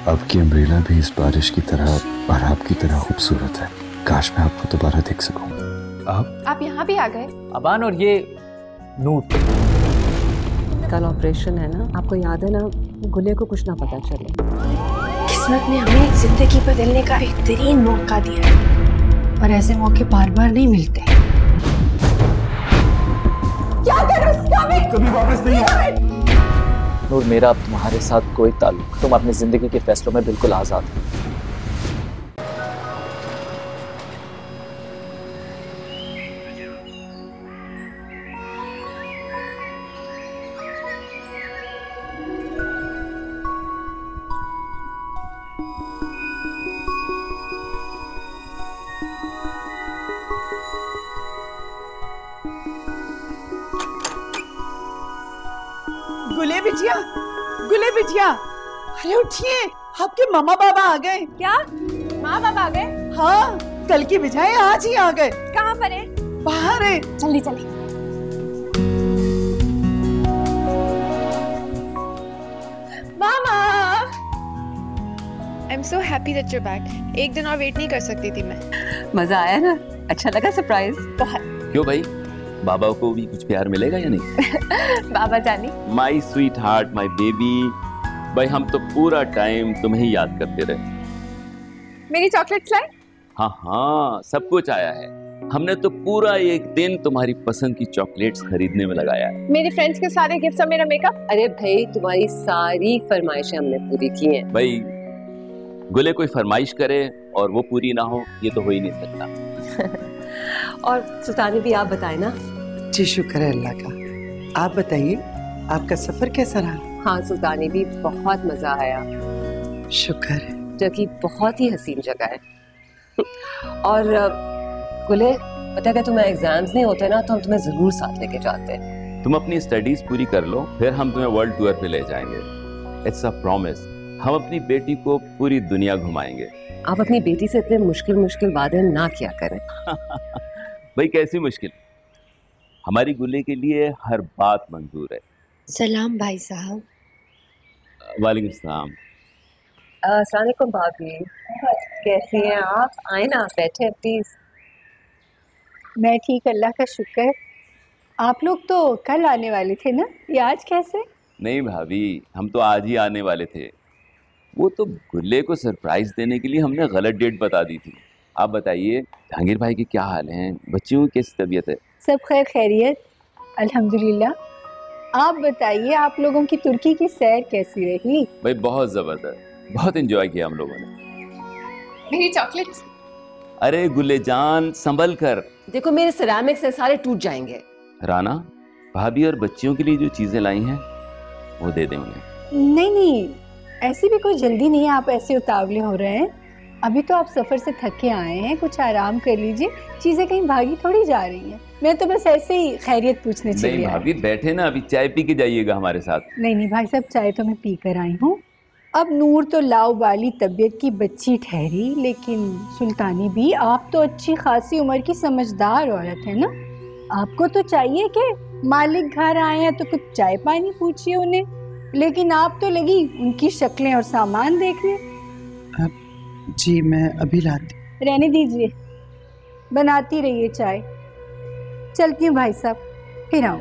अब की अम्ब्रेला भी इस बारिश की तरह और आपकी तरह खूबसूरत है। काश मैं आपको दोबारा देख सकूं। आप यहाँ भी आ गए? अबान और ये नूर। कल ऑपरेशन है ना, आपको याद है ना, गुले को कुछ ना पता चले। किस्मत ने हमें जिंदगी बदलने का बेहतरीन मौका दिया है और ऐसे मौके बार बार नहीं मिलते। क्या करूं उसका भी? कभी वापस नहीं आए। नूर, मेरा अब तुम्हारे साथ कोई ताल्लुक, तुम अपनी जिंदगी के फैसलों में बिल्कुल आजाद हो। गुले बिटिया, अरे उठिए, आपके मामा बाबा आ गए। क्या माँ बाबा आ गए? हाँ, कल की बजाय आज ही आ गए। कहाँ पर है? बाहर है। जल्दी चलिए। मामा, I'm so happy that you're back. एक दिन और वेट नहीं कर सकती थी मैं। मजा आया ना? अच्छा लगा सरप्राइज? बहुत। क्यों भाई, बाबा को भी कुछ प्यार मिलेगा या नहीं? बाबा जानी, my sweetheart, my baby, भाई हम तो पूरा टाइम तुम्हें ही याद करते रहे। मेरी चॉकलेट्स लाए? हाँ हाँ, सब कुछ आया है। हमने तो पूरा एक दिन तुम्हारी पसंद की चॉकलेट्स खरीदने में लगाया है। मेरे फ्रेंड्स के सारे गिफ्ट्स और मेरा मेकअप। अरे भाई, तुम्हारी सारी फरमाइशें हमने पूरी की हैं। भाई, गुले कोई फरमाइश करे और वो पूरी ना हो, ये तो हो ही नहीं सकता। और सुल्तानी भी आप बताएं ना। जी शुक्र है अल्लाह का। आप बताइए, आपका सफर कैसा रहा? हाँ सुल्तानी भी, बहुत मजा आया। शुक्र है। जबकि बहुत ही हसीन जगह है। और गुले, पता है तुम्हें एग्जाम्स नहीं होते ना, तो हम तुम्हें जरूर साथ लेके जाते हैं। तुम अपनी स्टडीज पूरी कर लो, फिर हम तुम्हें वर्ल्ड टूर पे ले जाएंगे। It's a promise. हम अपनी बेटी को पूरी दुनिया घुमाएंगे। आप अपनी बेटी से इतने मुश्किल मुश्किल वादे ना किया करें। भाई कैसी मुश्किल, हमारी गुले के लिए हर बात मंजूर है। सलाम भाई साहब। वालेकुम सलाम। अस्सलाम वालेकुम भाभी, कैसी हैं आप? आए ना, बैठे प्लीज। मैं ठीक, अल्लाह का शुक्र। आप लोग तो कल आने वाले थे ना, ये आज कैसे? नहीं भाभी, हम तो आज ही आने वाले थे। वो तो गुल्ले को सरप्राइज देने के लिए हमने गलत डेट बता दी थी। आप बताइए, जहांगीर भाई की क्या हाल है? बच्चियों की कैसी तबीयत है? सब खैर खैरियत, अल्हम्दुलिल्लाह। आप बताइए, आप लोगों की तुर्की की सैर कैसी रही? भाई बहुत जबरदस्त, बहुत एंजॉय किया हम लोगों ने। मेरी चॉकलेट्स। अरे गुल्ले जान, संभल कर। देखो, मेरे सिरेमिक्स से सारे टूट जाएंगे। राना, भाभी और बच्चियों के लिए जो चीजें लाई हैं वो दे दें उन्हें। नहीं नहीं, ऐसी भी कोई जल्दी नहीं है, आप ऐसे उतावले हो रहे हैं। अभी तो आप सफर से थक के आए हैं, कुछ आराम कर लीजिए। चीजें कहीं भागी थोड़ी जा रही हैं। मैं तो बस ऐसे ही खैरियत पूछने चली आई। नहीं भाभी, बैठे ना, अभी चाय पी के जाइएगा हमारे साथ। नहीं नहीं भाई साहब, चाय तो मैं पी कर आई हूँ। अब नूर तो लाउबाली तबीयत की बच्ची ठहरी, लेकिन सुल्तानी भी, आप तो अच्छी खासी उम्र की समझदार औरत है ना। आपको तो चाहिए कि मालिक घर आए हैं तो कुछ चाय पानी पूछिए उन्हें, लेकिन आप तो लगी उनकी शक्लें और सामान देखने। जी मैं अभी लाती। रहने दीजिए, बनाती रहिए चाय। चलती हूँ भाई साहब, फिर आऊँ।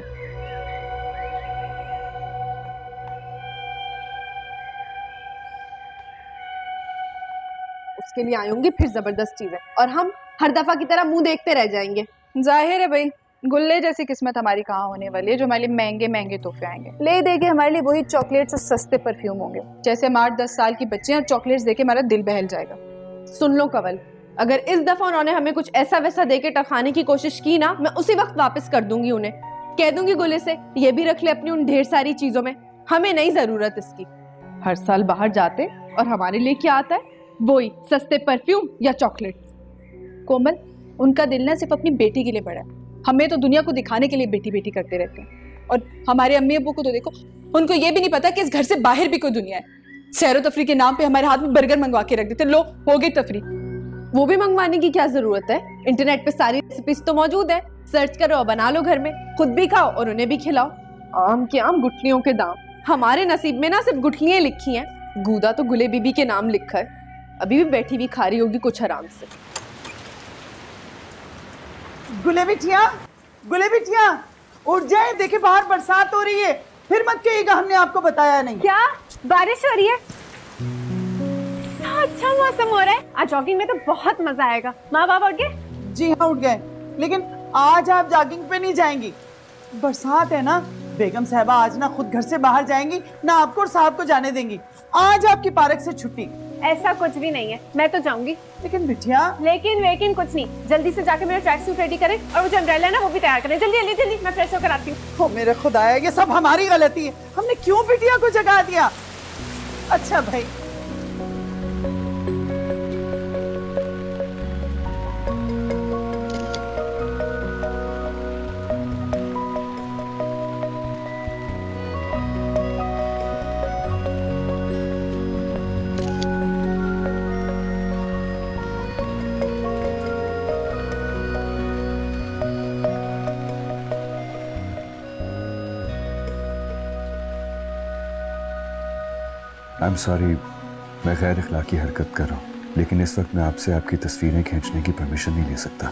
उसके लिए आई होंगी फिर जबरदस्त चीजें, और हम हर दफा की तरह मुंह देखते रह जाएंगे। जाहिर है भाई, गुल्ले जैसी किस्मत हमारी कहाँ होने वाली है जो हमारे लिए महंगे महंगे तोहफे आएंगे। ले दे के हमारे लिए वही चॉकलेट्स और सस्ते परफ्यूम होंगे। जैसे हम 8-10 साल की बच्चे हैं, चॉकलेट्स देके हमारा दिल बहल जाएगा। सुन लो कवल, अगर इस दफा उन्होंने हमें कुछ ऐसा वैसा देके टखाने की कोशिश की ना, मैं उसी वक्त वापस कर दूंगी उन्हें। कह दूंगी गुल्ले से, ये भी रख ले अपनी उन ढेर सारी चीजों में, हमें नहीं जरूरत इसकी। हर साल बाहर जाते और हमारे लिए क्या आता है? वही सस्ते परफ्यूम या चॉकलेट। कोमल, उनका दिल ना सिर्फ अपनी बेटी के लिए बड़ा है। हमें तो दुनिया को दिखाने के लिए बेटी बेटी करते रहते हैं। और हमारे अम्मी अब्बू को तो देखो, उनको ये भी नहीं पता कि इस घर से बाहर भी कोई दुनिया है। सैरो तफरी के नाम पे हमारे हाथ में बर्गर मंगवा के रख देते, लो हो गई तफरी। वो भी मंगवाने की क्या जरूरत है? इंटरनेट पे सारी रेसिपीज तो मौजूद है, सर्च करो, बना लो घर में, खुद भी खाओ और उन्हें भी खिलाओ। आम के आम, गुठलियों के दाम। हमारे नसीब में ना सिर्फ गुठलियां लिखी हैं, गूदा तो गुले बीबी के नाम लिखा है, अभी भी बैठी हुई खा रही होगी कुछ आराम से। गुले बिटिया उठ जाए, देखिए बाहर बरसात हो रही है। फिर मत कहिएगा हमने आपको बताया नहीं। क्या बारिश हो रही है? अच्छा मौसम हो रहा है, आज जॉगिंग में तो बहुत मजा आएगा। माँ बाप उठ गए? जी हाँ उठ गए, लेकिन आज आप जॉगिंग पे नहीं जाएंगी, बरसात है ना। बेगम साहबा आज ना खुद घर से बाहर जाएंगी, ना आपको और साहब को जाने देंगी। आज आपकी पार्क से छुट्टी। ऐसा कुछ भी नहीं है, मैं तो जाऊंगी। लेकिन बिटिया। लेकिन कुछ नहीं, जल्दी से जाके मेरा ट्रैक सूट रेडी करें और वो जो अम्ब्रेला है ना वो भी तैयार करें। जल्दी मैं फ्रेश होकर आती हूँ। मेरे खुदाया, ये सब हमारी गलती है, हमने क्यों बिटिया को जगा दिया। अच्छा भाई। आई एम सॉरी, मैं गैर अखलाकी हरकत कर रहा हूँ, लेकिन इस वक्त मैं आपसे आपकी तस्वीरें खींचने की परमिशन नहीं ले सकता।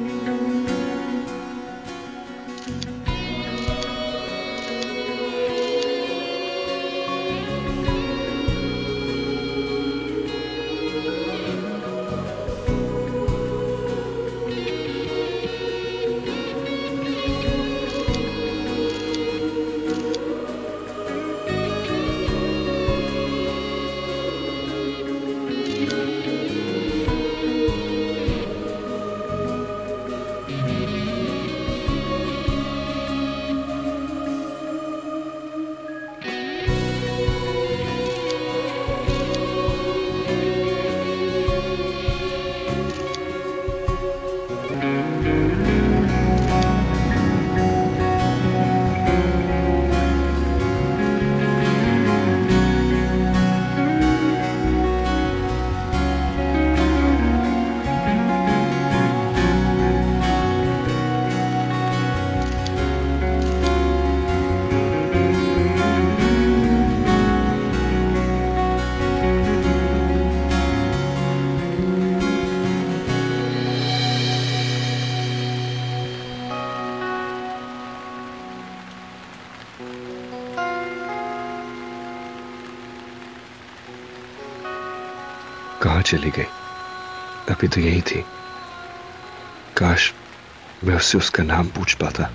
कहाँ चली गई? अभी तो यही थी। काश मैं उससे उसका नाम पूछ पाता।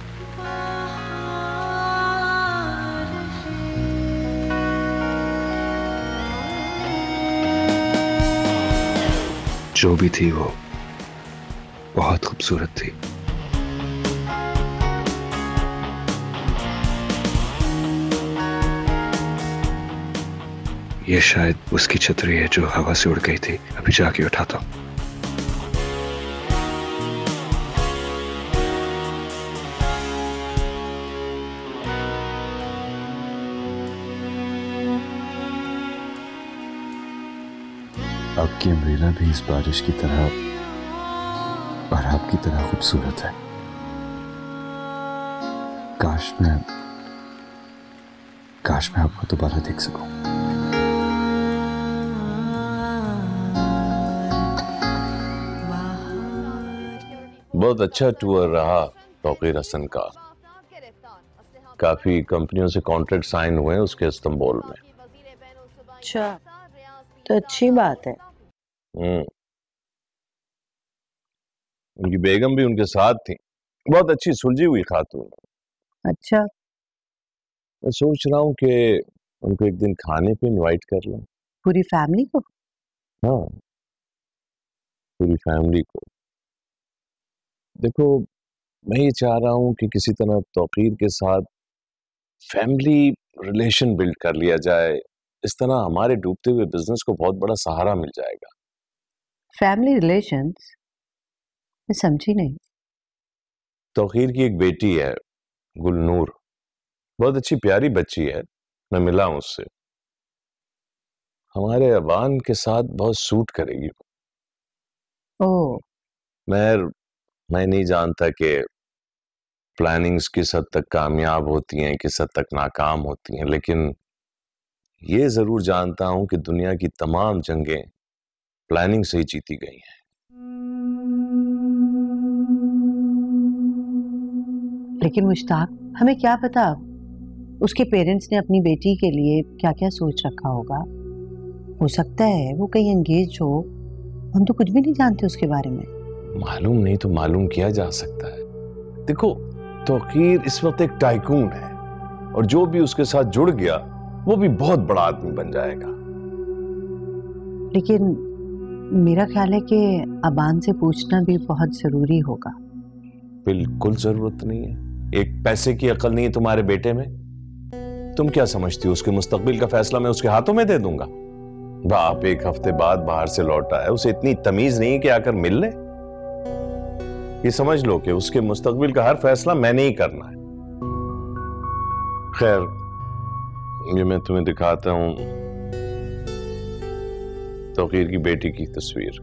जो भी थी वो बहुत खूबसूरत थी। ये शायद उसकी छतरी है जो हवा से उड़ गई थी। अभी जाके उठाता हूं। आपकी अम्ब्रेला भी इस बारिश की तरह और आपकी तरह खूबसूरत है। काश मैं आपको दोबारा देख सकूं। बहुत अच्छा टूर रहा तौकीर हसन का। काफी कंपनियों से कॉन्ट्रैक्ट साइन हुए हैं उसके इस्तांबुल में। अच्छा, तो अच्छी बात है। उनकी बेगम भी उनके साथ थी, बहुत अच्छी सुलझी हुई खातून। अच्छा, मैं सोच रहा हूँ कि उनको एक दिन खाने पे इनवाइट कर लूं। पूरी फैमिली को? हाँ, पूरी फैमिली को। देखो, मैं ये चाह रहा हूँ कि किसी तरह तौकीर के साथ फैमिली रिलेशन बिल्ड कर लिया जाए। इस तरह हमारे डूबते हुए बिजनेस को बहुत बड़ा सहारा मिल जाएगा। Family relations? मैं समझी नहीं। तौकीर की एक बेटी है गुलनूर, बहुत अच्छी प्यारी बच्ची है। मैं मिला हूं उससे, हमारे अवान के साथ बहुत सूट करेगी। ओह, मैं नहीं जानता कि प्लानिंग्स किस हद तक कामयाब होती हैं, किस हद तक नाकाम होती हैं, लेकिन ये जरूर जानता हूं कि दुनिया की तमाम जंगें प्लानिंग से ही जीती गई हैं। लेकिन मुश्ताक, हमें क्या पता उसके पेरेंट्स ने अपनी बेटी के लिए क्या क्या सोच रखा होगा। हो सकता है वो कहीं एंगेज हो, हम तो कुछ भी नहीं जानते उसके बारे में। मालूम नहीं तो मालूम किया जा सकता है। देखो, तौकीर इस वक्त एक टाइकून है और जो भी उसके साथ जुड़ गया वो भी बहुत बड़ा आदमी बन जाएगा। लेकिन मेरा ख्याल है कि अबान से पूछना भी बहुत जरूरी होगा। बिल्कुल जरूरत नहीं है। एक पैसे की अकल नहीं है तुम्हारे बेटे में। तुम क्या समझती हो उसके मुस्तकबिल का फैसला मैं उसके हाथों में दे दूंगा? बाप एक हफ्ते बाद बाहर से लौटा है, उसे इतनी तमीज नहीं है कि आकर मिल ले। ये समझ लो कि उसके मुस्तकबिल का हर फैसला मैंने ही करना है। खैर, ये मैं तुम्हें दिखाता हूं तौकीर की बेटी की तस्वीर।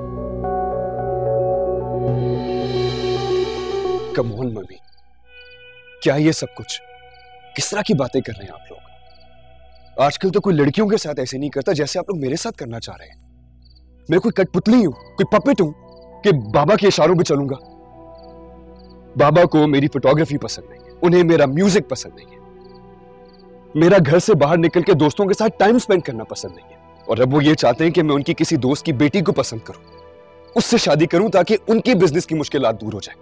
कम ऑन मम्मी, क्या ये सब कुछ? किस तरह की बातें कर रहे हैं आप लोग? आजकल तो कोई लड़कियों के साथ ऐसे नहीं करता जैसे आप लोग मेरे साथ करना चाह रहे हैं। मैं कोई कठपुतली हूं, कोई पपेट हूं कि बाबा के इशारों पे चलूंगा? बाबा को मेरी फोटोग्राफी पसंद नहीं है, उन्हें मेरा म्यूजिक पसंद नहीं है, मेरा घर से बाहर निकल के दोस्तों के साथ टाइम स्पेंड करना पसंद नहीं है, और अब वो ये चाहते हैं कि मैं उनकी किसी दोस्त की बेटी को पसंद करूं, उससे शादी करूं ताकि उनकी बिजनेस की मुश्किलात दूर हो जाए।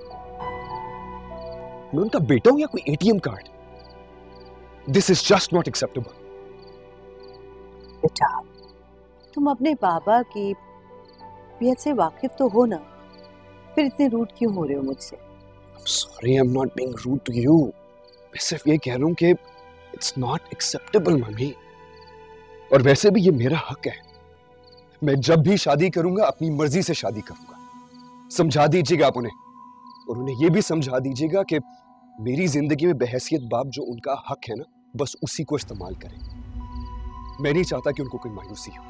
मैं उनका बेटा हूं या कोई ATM card? This is just not acceptable. बेटा, तुम अपने बाबा की तबीयत से वाकिफ तो हो ना, फिर इतने रूड क्यों हो रहे हो मुझसे? Sorry, I am not being rude to you. मैं सिर्फ ये कह रहा हूं कि इट्स नॉट एक्सेप्टेबल मम्मी। और वैसे भी ये मेरा हक है। मैं जब भी शादी करूंगा अपनी मर्जी से शादी करूंगा। समझा दीजिएगा आप उन्हें, और उन्हें यह भी समझा दीजिएगा कि मेरी जिंदगी में बहैसियत बाप जो उनका हक है ना, बस उसी को इस्तेमाल करें। मैं नहीं चाहता कि उनको कोई मायूसी हो।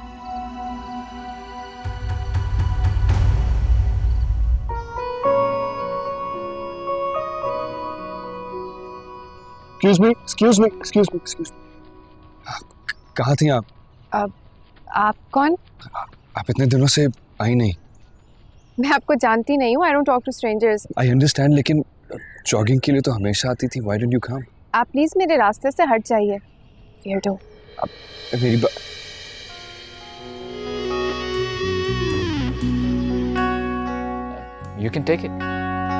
Excuse me. कहाँ थी आप? आप कौन? आप इतने दिनों से आई नहीं। मैं आपको जानती नहीं हूँ। I don't talk to strangers. I understand, लेकिन जॉगिंग के लिए तो हमेशा आती थी। Why didn't you come? आप प्लीज मेरे रास्ते से हट जाइए। Weirdo. मेरी You can take it.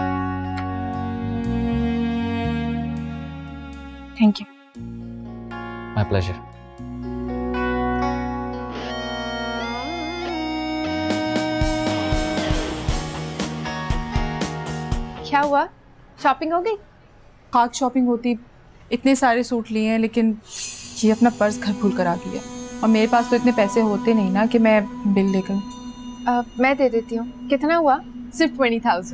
Thank you. My pleasure. क्या हुआ? शॉपिंग हो गई? खाक शॉपिंग होती, इतने सारे सूट लिए हैं, लेकिन ये अपना पर्स घर भूल कर आ गया। और मेरे पास तो इतने पैसे होते नहीं ना कि मैं बिल लेकर। मैं दे देती हूँ। कितना हुआ? सिर्फ 20,000।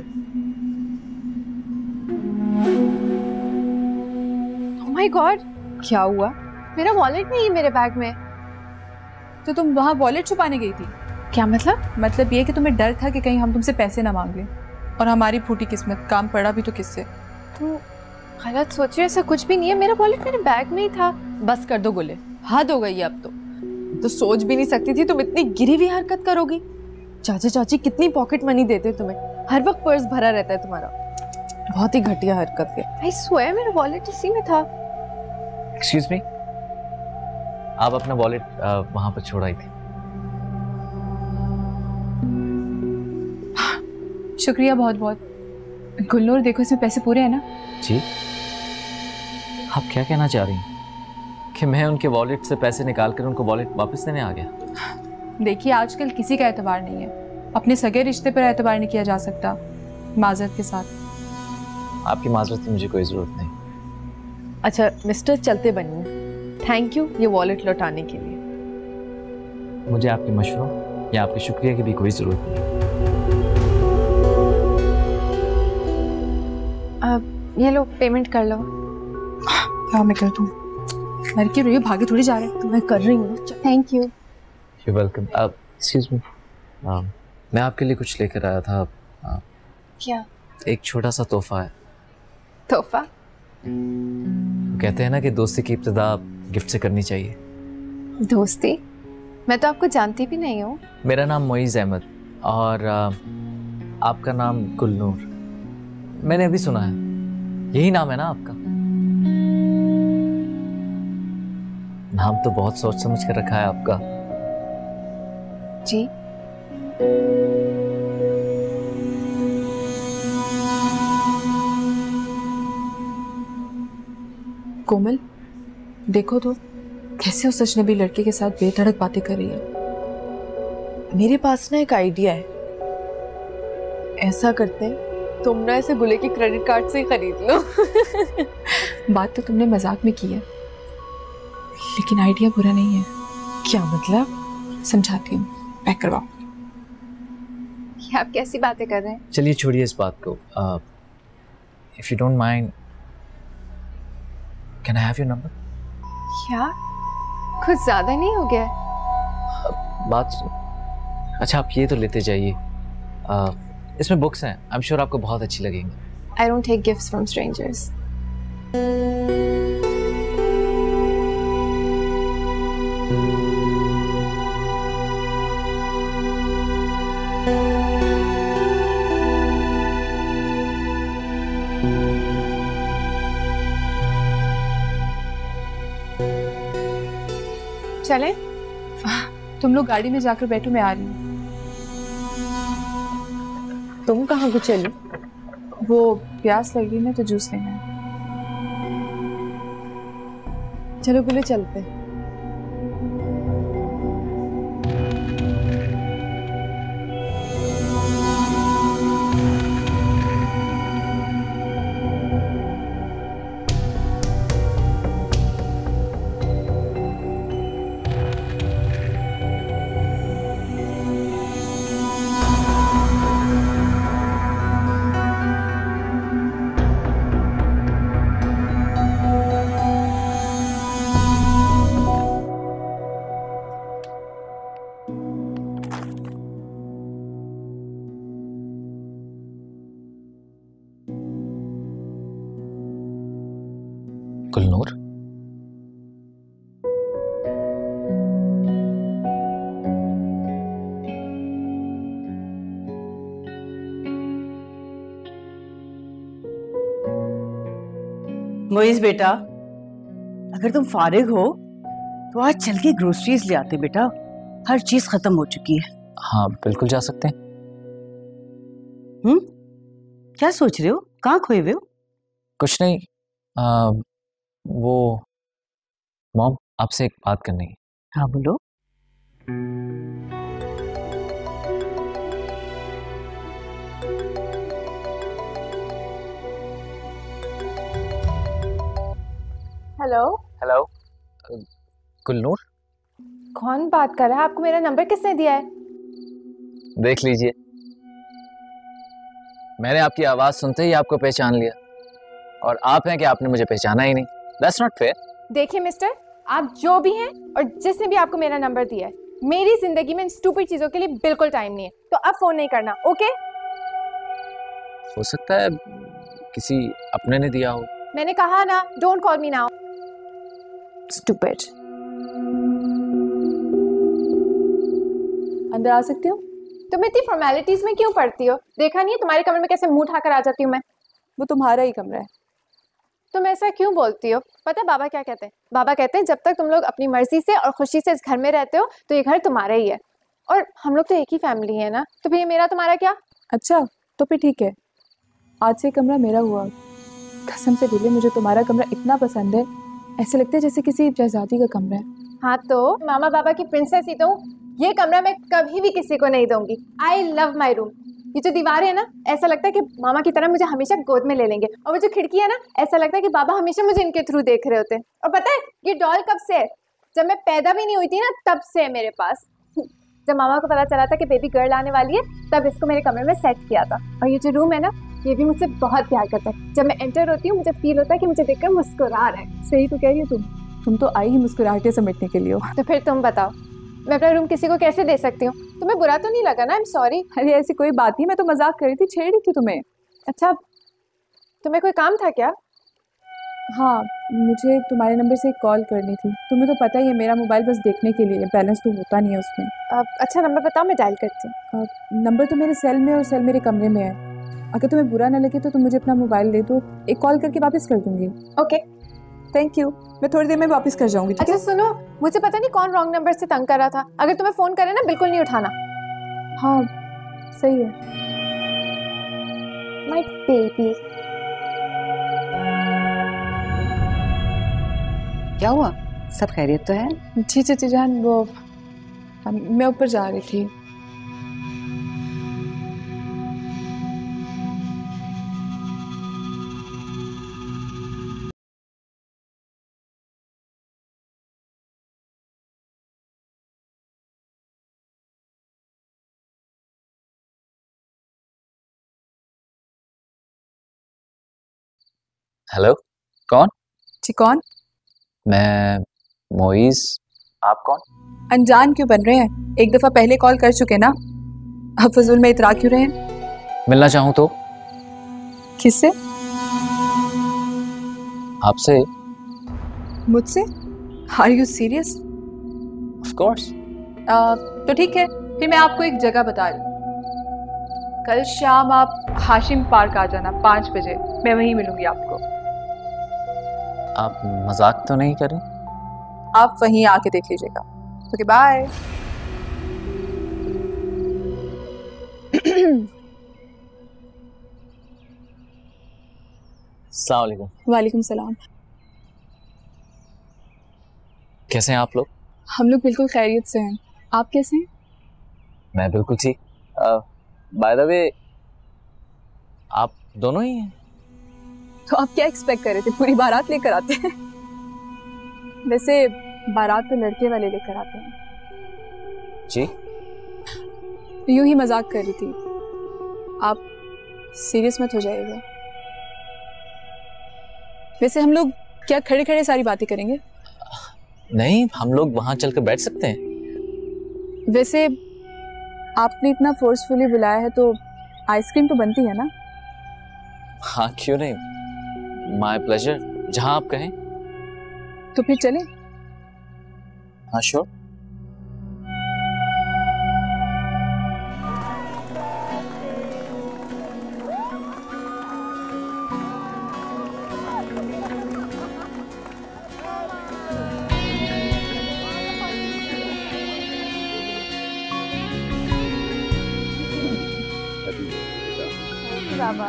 Oh my God! क्या हुआ? मेरा वॉलेट नहीं है मेरे बैग में। तो तुम वहाँ वॉलेट छुपाने गई थी? क्या मतलब? मतलब ये कि तुम्हें डर था कि कहीं हम तुमसे पैसे ना मांग लें, और हमारी फूटी किस्मत, काम पड़ा भी तो किससे। तुम गलत सोचिए, ऐसा कुछ भी नहीं है। मेरा वॉलेट मेरे बैग में ही था। बस कर दो गुले, हद हो गई है अब तो सोच भी नहीं सकती थी तुम इतनी गिरी हुई हरकत करोगी। चाचा चाची कितनी पॉकेट मनी देते तुम्हें, हर वक्त पर्स भरा रहता है तुम्हारा। बहुत ही घटिया हरकत है। I swear मेरा वॉलेट इसी में था। Excuse me? आप अपना वॉलेट वहां पर छोड़ आई थी। शुक्रिया बहुत बहुत। गुलनूर देखो, इसमें पैसे पूरे हैं ना? जी, आप क्या कहना चाह रही हैं कि मैं उनके वॉलेट से पैसे निकाल कर उनको वॉलेट वापस देने आ गया? देखिए, आजकल किसी का एतबार नहीं है, अपने सगे रिश्ते पर एतबार नहीं किया जा सकता। माजरत के साथ। आपकी माजरत की मुझे कोई जरूरत नहीं। अच्छा मिस्टर, चलते बनिए। थैंक यू ये वॉलेट लौटाने के लिए। मुझे आपके मशवरों या आपके शुक्रिया की भी कोई जरूरत नहीं। ये लो, पेमेंट कर लो। हाँ मैं कर दूँ। मर के रोइए, भागे थोड़ी जा रहे हैं। तो मैं कर रही हूँ। Thank you. You welcome. Excuse me, मैं आपके लिए कुछ लेकर आया था। क्या? एक छोटा सा तोहफा है। तोहफा? कहते हैं ना कि दोस्ती की इब्तिदा गिफ्ट से करनी चाहिए। दोस्ती? मैं तो आपको जानती भी नहीं हूँ। मेरा नाम मोइज़ अहमद और आपका नाम गुलनूर। मैंने अभी सुना है, यही नाम है ना आपका? नाम तो बहुत सोच समझ कर रखा है आपका। जी। कोमल, देखो तो कैसे उस अजनबी लड़के के साथ बेधड़क बातें कर रही है। मेरे पास ना एक आइडिया है। ऐसा करते हैं, तुम ना इसे गुले की क्रेडिट कार्ड से ही खरीद लो। बात तो तुमने मजाक में की है, लेकिन आइडिया बुरा नहीं है। क्या मतलब? समझाती हूँ, पैक करवाओ। ये आप कैसी बातें कर रहे हैं? चलिए छोड़िए इस बात को। If you don't mind, can I have your number? क्या कुछ ज्यादा नहीं हो गया? बात सुन। अच्छा आप ये तो लेते जाइए, इसमें बुक्स हैं, आई एम श्योर आपको बहुत अच्छी लगेंगी। I don't take gifts from strangers. चले? तुम लोग गाड़ी में जाकर बैठो, मैं आ रही हूँ। तुम कहाँ को चलो? वो प्यास लग रही है ना, तो जूस लेना है। चलो गुले, चलते हैं। गुलनूर, मोइज़ बेटा, अगर तुम फारिग हो तो आज चल के ग्रोसरीज ले आते बेटा, हर चीज खत्म हो चुकी है। हाँ बिल्कुल जा सकते हैं। क्या सोच रहे हो? कहाँ खोए हुए हो? कुछ नहीं, वो मॉम आपसे एक बात करनी है। हाँ बोलो। हेलो। हेलो, गुलनूर? कौन बात कर रहा है? आपको मेरा नंबर किसने दिया है? देख लीजिए, मैंने आपकी आवाज सुनते ही आपको पहचान लिया, और आप हैं कि आपने मुझे पहचाना ही नहीं। That's not fair। देखिए मिस्टर, आप जो भी हैं और जिसने भी आपको मेरा नंबर दिया है, मेरी जिंदगी में इन स्टूपिड चीजों के लिए बिल्कुल टाइम नहीं है, तो अब फोन नहीं करना, ओके? हो सकता है किसी अपने ने दिया हो। मैंने कहा ना, don't call me now. Stupid. अंदर आ सकती हो? तुम इतनी फॉर्मेलिटीज में क्यों पड़ती हो? देखा नहीं है तुम्हारे कमरे में कैसे मुंह उठाकर आ जाती हूँ मैं? वो तुम्हारा ही कमरा है। तुम ऐसा क्यों बोलती हो? पता है बाबा क्या कहते हैं? बाबा कहते हैं जब तक तुम लोग अपनी मर्जी से और खुशी से इस घर में रहते हो तो ये घर तुम्हारा ही है, और हम लोग तो एक ही फैमिली है ना, तो फिर ये मेरा तुम्हारा क्या? अच्छा तो फिर ठीक है, आज से कमरा मेरा हुआ। कसम से बोले, मुझे तुम्हारा कमरा इतना पसंद है, ऐसे लगता है जैसे किसी शहजादी का कमरा है। हाँ तो मामा बाबा की प्रिंसेस ही तो हूँ, ये कमरा मैं कभी भी किसी को नहीं दूंगी। I love my room. ये जो दीवारें है ना, ऐसा लगता है कि मामा की तरह मुझे हमेशा गोद में ले लेंगे, और वो जो खिड़की है ना, ऐसा लगता है कि बाबा हमेशा मुझे इनके थ्रू देख रहे होते हैं। और पता है ये डॉल कब से है? जब मैं पैदा भी नहीं हुई थी ना, तब से है मेरे पास। जब मामा को पता चला था कि बेबी गर्ल आने वाली है, तब इसको मेरे कमरे में सेट किया था। और ये जो रूम है ना, ये भी मुझसे बहुत प्यार करता है। जब मैं एंटर होती हूँ मुझे फील होता है कि मुझे देखकर मुस्कुरा रहा है। सही तो कह रही हो तुम तो आई ही मुस्कुराहटें समेटने के लिए हो। तो फिर तुम बताओ, मैं अपना रूम किसी को कैसे दे सकती हूँ? तुम्हें बुरा तो नहीं लगा ना? I am sorry. अरे ऐसी कोई बात नहीं, मैं तो मजाक कर रही थी, छेड़ रही थी तुम्हें। अच्छा, तुम्हें कोई काम था क्या? हाँ, मुझे तुम्हारे नंबर से एक कॉल करनी थी। तुम्हें तो पता ही है मेरा मोबाइल बस देखने के लिए, बैलेंस तो होता नहीं है उसमें। अच्छा नंबर बताओ, मैं डायल करती हूँ। नंबर तो मेरे सेल में और सेल मेरे कमरे में है। अगर तुम्हें बुरा ना लगे तो तुम मुझे अपना मोबाइल दे दो, एक कॉल करके वापस कर दूंगी। ओके थैंक यू, मैं थोड़ी देर में वापस कर जाऊंगी। अच्छा सुनो, मुझे पता नहीं कौन रॉन्ग नंबर से तंग कर रहा था। अगर तुम्हें फ़ोन करे ना बिल्कुल नहीं उठाना। हाँ सही है। My baby. क्या हुआ, सब खैरियत तो है? जी चाची जान, वो मैं ऊपर जा रही थी। हेलो, कौन? जी कौन? मैं मोइज। आप कौन? अनजान क्यों बन रहे हैं? एक दफा पहले कॉल कर चुके ना, अब फजूल में इतरा क्यों रहे हैं? मिलना चाहूँ तो? किससे? आपसे। मुझसे? Are you serious? Of course. तो ठीक है, फिर मैं आपको एक जगह बता रही हूँ। कल शाम आप हाशिम पार्क आ जाना 5 बजे, मैं वहीं मिलूंगी आपको। आप मजाक तो नहीं कर रही? आप वहीं आके देख लीजिएगा। Okay bye. अस्सलाम वालेकुम। वालेकुम सलाम। कैसे हैं आप लोग? हम लोग बिल्कुल खैरियत से हैं, आप कैसे हैं? मैं बिल्कुल ठीक। बाय द वे, आप दोनों ही हैं? तो आप क्या एक्सपेक्ट कर रहे थे, पूरी बारात लेकर आते हैं? वैसे बारात तो लड़के वाले लेकर आते हैं। जी? यूं ही मजाक कर रही थी, आप सीरियस मत हो जाइएगा। वैसे हम लोग क्या खड़े खड़े सारी बातें करेंगे? नहीं, हम लोग वहां चलकर बैठ सकते हैं। वैसे आपने इतना फोर्सफुली बुलाया है तो आइसक्रीम तो बनती है ना? हाँ क्यों नहीं, माय प्लेजर, जहां आप कहें। तो फिर चलें? हाँ श्योर। बाबा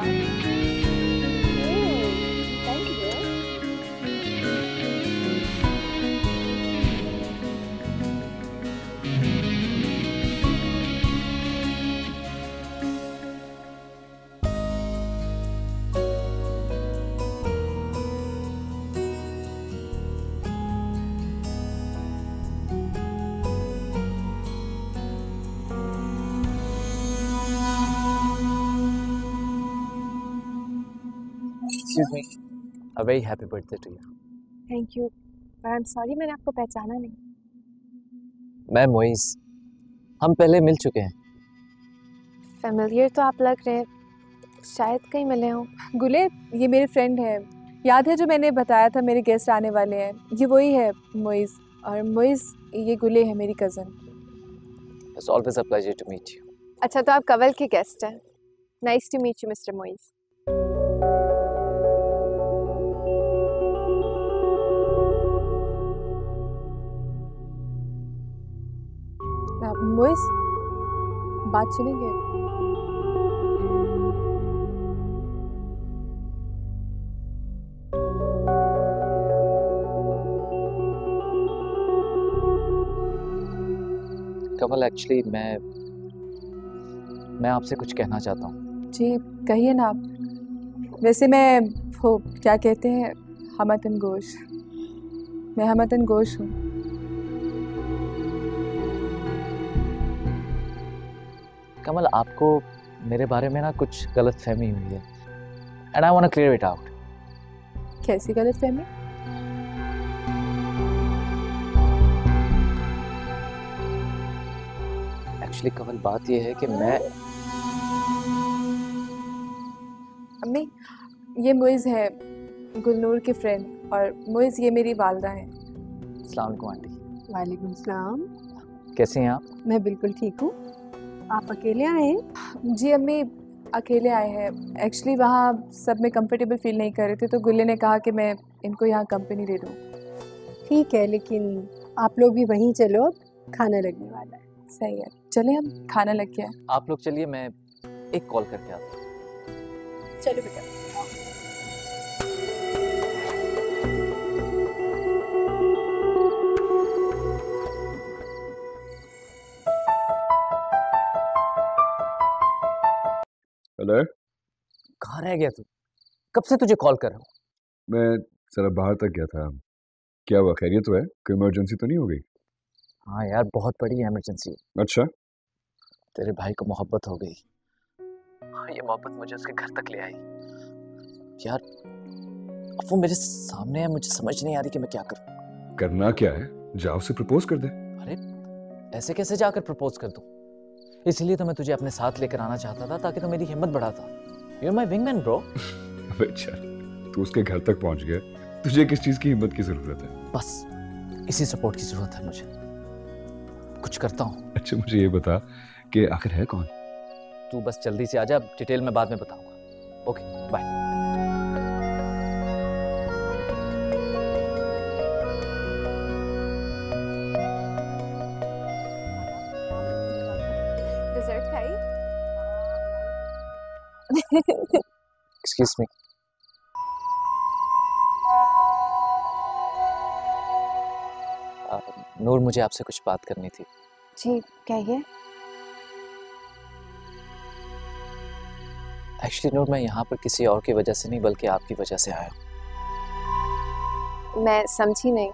Excuse me. A very happy birthday to you. Thank you, पर आई एम सॉरी मैंने आपको पहचाना नहीं। मैं मोइज, हम पहले मिल चुके हैं। फेमिलियर तो आप लग रहे हैं, शायद कहीं मिले हों। गुले, ये मेरे फ्रेंड है, याद है जो मैंने बताया था मेरे गेस्ट आने वाले हैं, ये वही है मोइज। और मोइज ये गुले है मेरी cousin. It's always a pleasure to meet you. अच्छा तो आप कवल के गेस्ट हैं। Nice to meet you mister Moiz. Moiz, बात सुनेंगे? कमल, एक्चुअली मैं आपसे कुछ कहना चाहता हूँ। जी कहिए ना आप। वैसे मैं वो क्या कहते हैं, हमतन गोश, मैं हमतन गोश हूँ। कमल, आपको मेरे बारे में ना कुछ गलत फहमी हुई है, and I want to clear it out. कैसी गलत फहमी? एक्चुअली कमल, बात यह है कि मैं अम्मी, ये मोइज है गुलनूर के फ्रेंड। और मोइज़ ये मेरी वालदा है। अस्सलाम वालेकुम आंटी। वालेकुम सलाम। कैसे हैं आप? मैं बिल्कुल ठीक हूँ। आप अकेले आए हैं? जी अम्मी, अकेले आए हैं। एक्चुअली वहाँ सब में कंफर्टेबल फील नहीं कर रहे थे, तो गुल्ले ने कहा कि मैं इनको यहाँ कंपनी दे दूँ। ठीक है, लेकिन आप लोग भी वहीं चलो, खाना लगने वाला है। सही है, चले हम, खाना लग गया। आप लोग चलिए, मैं एक कॉल करके आता हूँ। चलो बेटा। हेलो, कहाँ रह गया तू? कब से तुझे कॉल कर रहा हूँ। मैं जरा बाहर तक गया था। क्या हुआ, खैरियत तो है? कोई इमरजेंसी तो नहीं हो गई? हाँ यार, बहुत बड़ी इमरजेंसी। अच्छा, तेरे भाई को मोहब्बत हो गई। हाँ, ये मोहब्बत मुझे उसके घर तक ले आई। यार अब वो मेरे सामने है, मुझे समझ नहीं आ रही कि मैं क्या करूँ। करना क्या है? जाओ से प्रपोज कर दे। अरे ऐसे कैसे जाकर प्रपोज कर दूँ? इसलिए तो मैं तुझे अपने साथ लेकर आना चाहता था, ताकि तो मेरी हिम्मत बढ़ाता। You're my wingman, bro. अबे चल, तू उसके घर तक पहुंच गया, तुझे किस चीज की हिम्मत की जरूरत है? बस इसी सपोर्ट की जरूरत है मुझे। कुछ करता हूँ। अच्छा मुझे ये बता कि आखिर है कौन? तू बस जल्दी से आजा, डिटेल में बाद में बताऊंगा। Okay bye. डिजर्ट खाई? Excuse me. नूर, मुझे आपसे कुछ बात करनी थी। जी कहिए। एक्चुअली नूर, मैं यहाँ पर किसी और की वजह से नहीं, बल्कि आपकी वजह से आया हूँ। मैं समझी नहीं।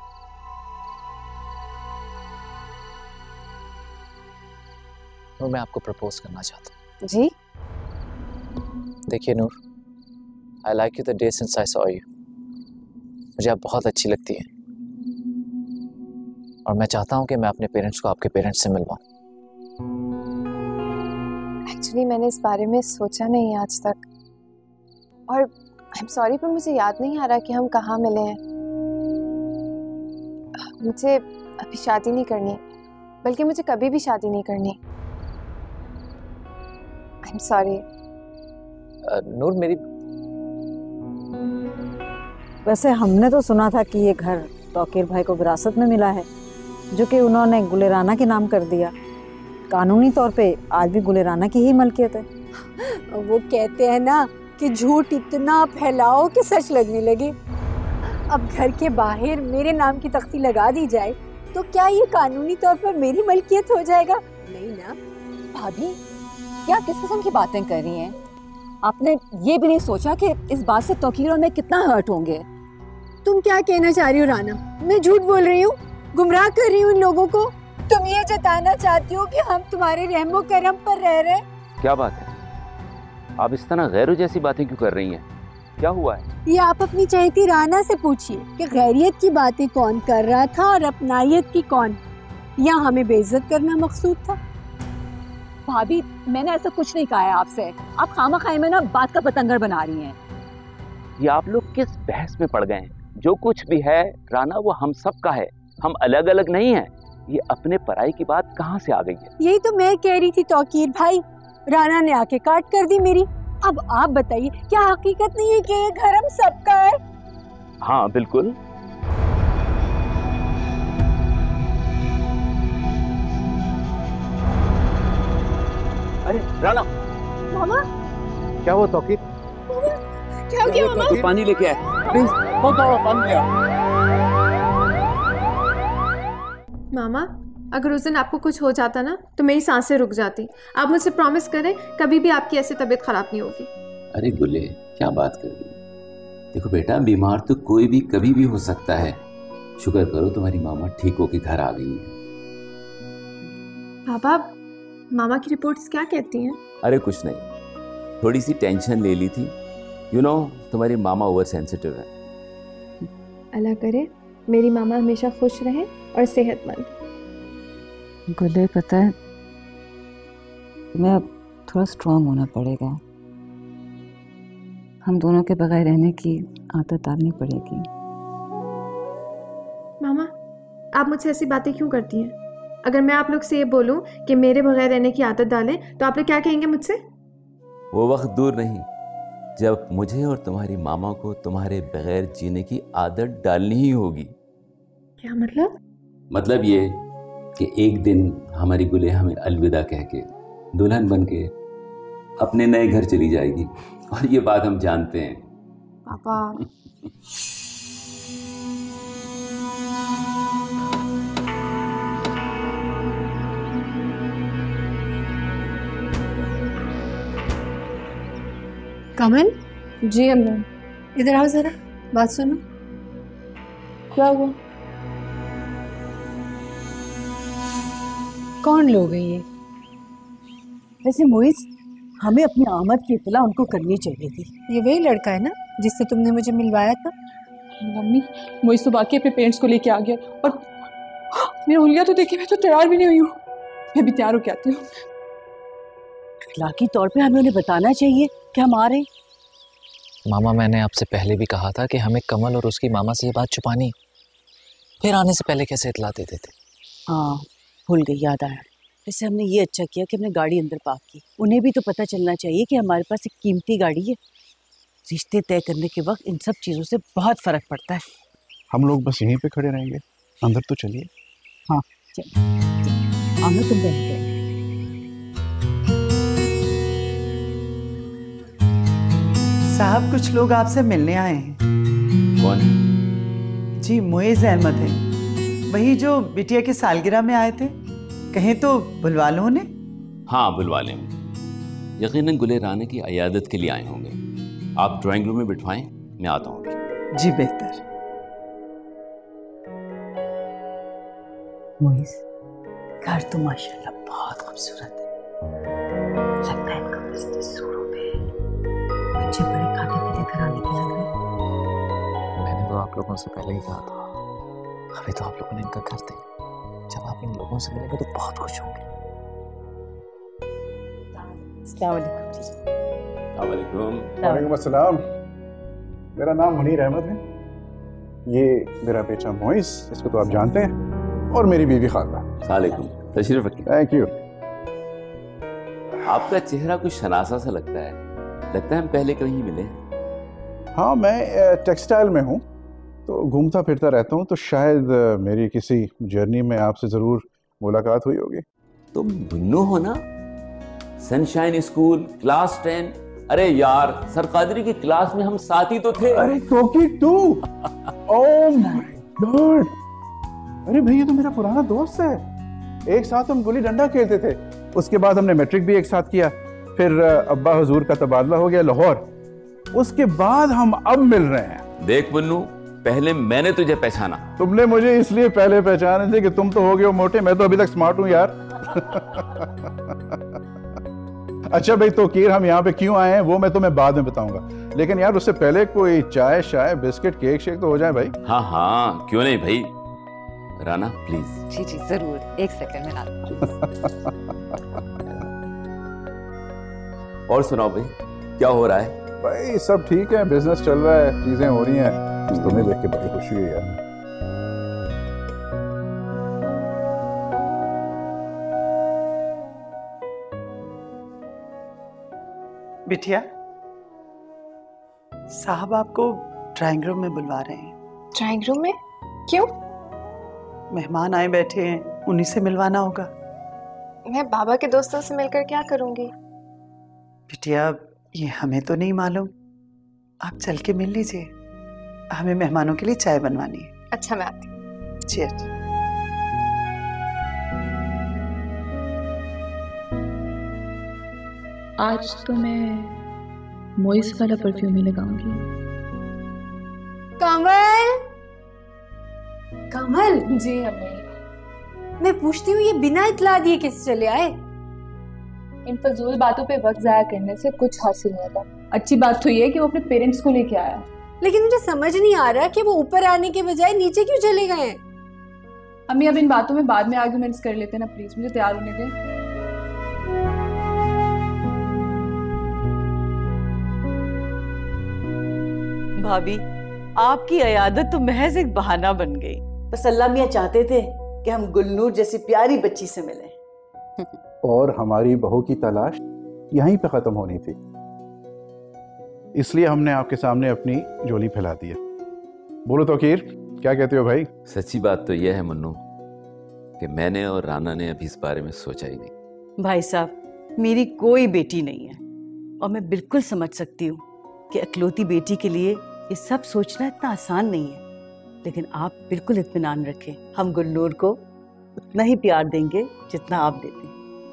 नूर, मैं आपको प्रपोज करना चाहता हूँ। जी? देखिए Noor, I like you the day since I saw you. मुझे आप बहुत अच्छी लगती हैं और मैं चाहता हूँ कि मैं अपने पेरेंट्स को आपके पेरेंट्स से मिलवाऊँ। एक्चुअली मैंने इस बारे में सोचा नहीं आज तक, और आई एम सॉरी पर मुझे याद नहीं आ रहा कि हम कहाँ मिले हैं। मुझे अभी शादी नहीं करनी, बल्कि मुझे कभी भी शादी नहीं करनी। आई एम सॉरी। नूर, मेरी वैसे हमने तो सुना था कि ये घर तौकीर भाई को विरासत में मिला है, जो कि उन्होंने गुलेराना के नाम कर दिया। कानूनी तौर पे आज भी गुलेराना की ही मलकियत है। वो कहते हैं ना कि झूठ इतना फैलाओ कि सच लगने लगे। अब घर के बाहर मेरे नाम की तख्ती लगा दी जाए तो क्या ये कानूनी तौर पर मेरी मलकियत हो जाएगा? नहीं ना। भाभी, क्या किस किस्म की बातें कर रही हैं? आपने ये भी नहीं सोचा कि इस बात से तौकीर और मैं कितना हर्ट होंगे? तुम क्या कहना चाह रही हो राना? मैं झूठ बोल रही हूँ, गुमराह कर रही हूँ इन लोगों को? तुम ये जताना चाहती हो कि हम तुम्हारे रहमो करम पर रह रहे? क्या बात है, आप इस तरह गैरों जैसी बातें क्यों कर रही हैं? क्या हुआ है? ये आप अपनी चहेती राना से पूछिए कि गैरियत की बातें कौन कर रहा था और अपनायत की कौन, या हमें बेइज्जत करना मकसूद था? भाभी, मैंने ऐसा कुछ नहीं कहा है आपसे। आप खामा-खाई में ना बात का पतंगर बना रही हैं। ये आप लोग किस बहस में पड़ गए हैं? जो कुछ भी है राना, वो हम सब का है, हम अलग अलग नहीं हैं। ये अपने पराई की बात कहाँ से आ गई है? यही तो मैं कह रही थी तौकीर भाई, राना ने आके काट कर दी मेरी। अब आप बताइए, क्या हकीकत नहीं है कि ये घर हम सबका है? हाँ बिल्कुल। अरे राना। मामा क्या हुआ तौकीर? क्या हो गया मामा? पानी लेके आए प्लीज, बहुत पानी ले आओ। मामा, अगर उस दिन आपको कुछ हो जाता ना तो मेरी सांसें रुक जाती। आप मुझसे प्रॉमिस करें कभी भी आपकी ऐसी तबीयत खराब नहीं होगी। अरे गुल्ले, क्या बात कर रही है? देखो बेटा, बीमार तो कोई भी कभी भी हो सकता है। शुक्र करो तुम्हारी मामा ठीक होके घर आ गई है। पापा, मामा की रिपोर्ट्स क्या कहती हैं? अरे कुछ नहीं, थोड़ी सी टेंशन ले ली थी। यू नो, तुम्हारी मामा ओवर सेंसिटिव है। अल्लाह करे मेरी मामा हमेशा खुश रहे और सेहतमंद। गुल्ले, पता है मैं अब थोड़ा स्ट्रांग होना पड़ेगा। हम दोनों के बगैर रहने की आदत डालनी पड़ेगी। मामा, आप मुझसे ऐसी बातें क्यों करती हैं? अगर मैं आप लोग से ये बोलूं कि मेरे बगैर रहने की आदत डालें तो आप लोग क्या कहेंगे मुझसे? वो वक्त दूर नहीं जब मुझे और तुम्हारी मामा को तुम्हारे बगैर जीने की आदत डालनी ही होगी। क्या मतलब? मतलब ये कि एक दिन हमारी गुले हमें अलविदा कह के दुल्हन बन के अपने नए घर चली जाएगी, और ये बात हम जानते हैं। पापा कमल, जी अम्मा। इधर आओ जरा, बात सुनो। क्या हुआ? कौन लोग हैं ये? वैसे मोइस, हमें अपनी आमद की इत्तला उनको करनी चाहिए थी। ये वही लड़का है ना जिससे तुमने मुझे मिलवाया था? मम्मी, मोइस तो बाकी अपने पेरेंट्स को लेके आ गया, और मेरा हुलिया तो देखिए, मैं तो तैयार भी नहीं हुई हूँ। मैं भी तैयार होके आती हूँ। अखलाकी तौर पे हमें उन्हें बताना चाहिए कि हम आ रहे हैं। मामा, मैंने आपसे पहले भी कहा था कि हमें कमल और उसकी मामा से ये बात छुपानी, फिर आने से पहले कैसे इतला देते थे। हाँ, भूल गई, याद आया। वैसे हमने ये अच्छा किया कि हमने गाड़ी अंदर पार्क की। उन्हें भी तो पता चलना चाहिए कि हमारे पास एक कीमती गाड़ी है। रिश्ते तय करने के वक्त इन सब चीज़ों से बहुत फ़र्क पड़ता है। हम लोग बस यहीं पे खड़े रहेंगे, अंदर तो चलिए। हाँ चलिए, आना तुम बैठ गए। साहब, कुछ लोग आपसे मिलने आए हैं। कौन? जी, मुइज़ अहमद है, वही जो बिटिया की सालगिरह में आए थे। कहें तो बुलवा लो उन्हें। हाँ, बुलवा लें। यकीनन गुले राना की अयादत के लिए आए होंगे। आप ड्राइंग रूम में बिठवाएं, मैं आता हूँ। जी बेहतर। मुइज़, घर तो माशाल्लाह बहुत खूबसूरत है। लगता है इनका बिजनेस शुरू पे है। बच्चे बड़े खाते पीते घराने के लग रहे। मैंने तो आप लोगों से पहले ही कहा था, अभी तो आप लोगों ने इनका घर दे। जब आप इन लोगों से मिलेंगे तो बहुत खुश होंगे। अस्सलाम वालेकुम। वालेकुम अस्सलाम। मेरा नाम मुनीर अहमद है। ये मेरा बेटा मोइस, इसको तो आप जानते हैं, और मेरी बीवी खालदा। वालेकुम, तशरीफ रखिए। Thank you. आपका चेहरा कुछ शनासा सा लगता है हम पहले कहीं मिले। हाँ, मैं टेक्सटाइल में हूँ, तो घूमता फिरता रहता हूँ, तो शायद मेरी किसी जर्नी में आपसे ज़रूर मुलाकात हुई होगी। तुम बुन्नू हो ना? Sunshine school, class 10। अरे यार, सरकादरी की क्लास में हम साथ ही तो थे। अरे तौकीर तू! Oh my God! अरे भाई, ये तो मेरा पुराना दोस्त है। एक साथ हम गुल्ली डंडा खेलते थे, उसके बाद हमने मैट्रिक भी एक साथ किया, फिर अब्बा हुजूर का तबादला हो गया लाहौर, उसके बाद हम अब मिल रहे हैं। देख बुन्नू, पहले मैंने तुझे पहचाना। तुमने मुझे इसलिए पहले पहचाने थे कि तुम तो हो गए हो मोटे, मैं तो अभी तक स्मार्ट हूं यार। अच्छा भाई, तो कीर हम यहाँ पे क्यों आए हैं वो मैं तुम्हें बाद में बताऊंगा, लेकिन यार उससे पहले कोई चाय शाय बिस्किट केक शेक तो हो जाए भाई। हाँ हाँ, क्यों नहीं भाई। राना प्लीज। जी जी जरूर, एक सेकंड में लाता। और सुनाओ भाई, क्या हो रहा है? भाई सब ठीक है, बिजनेस चल रहा है, चीजें हो रही हैं। तुम्हें देख के बड़ी खुशी हुई यार। बिटिया, साहब आपको ड्राइंग रूम में बुलवा रहे हैं। ड्राइंग रूम में? क्यों? मेहमान आए बैठे हैं, उन्हीं से मिलवाना होगा। मैं बाबा के दोस्तों से मिलकर क्या करूंगी? बिटिया, ये हमें तो नहीं मालूम, आप चल के मिल लीजिए। हमें मेहमानों के लिए चाय बनवानी है। अच्छा, मैं आती हूँ। जी अच्छा। आज तो मैं मोइस वाला परफ्यूम ही लगाऊंगी। कमल, कमल। जी अम्मी। मैं पूछती हूँ, ये बिना इतला दिए किस चले आए? इन फजूल बातों पे वक्त जाया करने से कुछ हासिल नहीं होता। अच्छी बात तो ये है कि वो अपने पेरेंट्स को लेके आया। लेकिन मुझे समझ नहीं आ रहा कि वो ऊपर आने के बजाय नीचे क्यों चले गए। अम्मी, अब इन बातों में बाद में आर्गुमेंट्स कर लेते ना, प्लीज मुझे तैयार होने दें। भाभी, आपकी अयादत तो महज एक बहाना बन गई। बस अल्लाह मियाँ चाहते थे कि हम गुलनूर जैसी प्यारी बच्ची से मिलें। और हमारी बहू की तलाश यहीं पे खत्म होनी थी, इसलिए हमने आपके सामने अपनी झोली फैला दी है। बोलो तौकीर, क्या कहते हो भाई? सच्ची बात तो यह है मुन्नू कि मैंने और राना ने अभी इस बारे में सोचा ही नहीं। भाई साहब, मेरी कोई बेटी नहीं है और मैं बिल्कुल समझ सकती हूँ कि इकलौती बेटी के लिए ये सब सोचना इतना आसान नहीं है, लेकिन आप बिल्कुल इत्मीनान रखें, हम गुलनूर को उतना ही प्यार देंगे जितना आप देते हैं।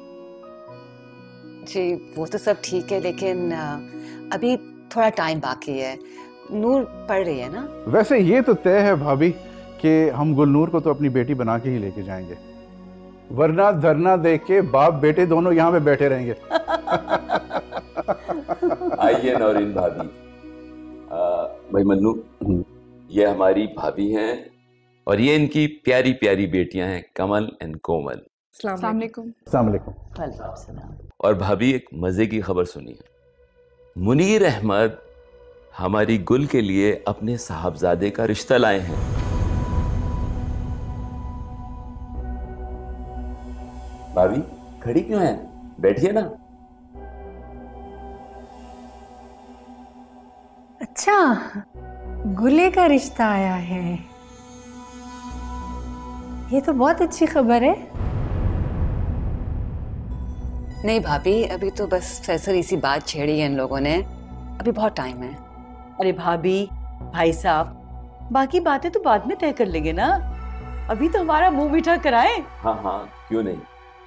जी वो तो सब ठीक है, लेकिन अभी थोड़ा टाइम बाकी है। नूर पढ़ रही है ना? वैसे ये तो तय है भाभी कि हम गुलनूर को तो अपनी बेटी बना के ही लेके जाएंगे, वरना धरना देख के बाप बेटे दोनों यहाँ पे बैठे रहेंगे। आइए नौरीन भाभी। भाई मन्नू, ये हमारी भाभी हैं और ये इनकी प्यारी प्यारी बेटियां हैं कमल एंड कोमल। अस्सलाम वालेकुम। अस्सलाम वालेकुम। और भाभी एक मजे की खबर सुनिए, मुनीर अहमद हमारी गुल के लिए अपने साहबजादे का रिश्ता लाए हैं। भाभी खड़ी क्यों हैं? बैठिए ना। अच्छा, गुले का रिश्ता आया है, ये तो बहुत अच्छी खबर है। नहीं भाभी, अभी तो बस फैसल इसी बात छेड़ी है इन लोगों ने, अभी बहुत टाइम है। अरे भाभी, भाई साहब, बाकी बातें तो बाद में तय कर लेंगे ना, अभी तो हमारा मुंह मीठा कराएं। हाँ हाँ, क्यों नहीं।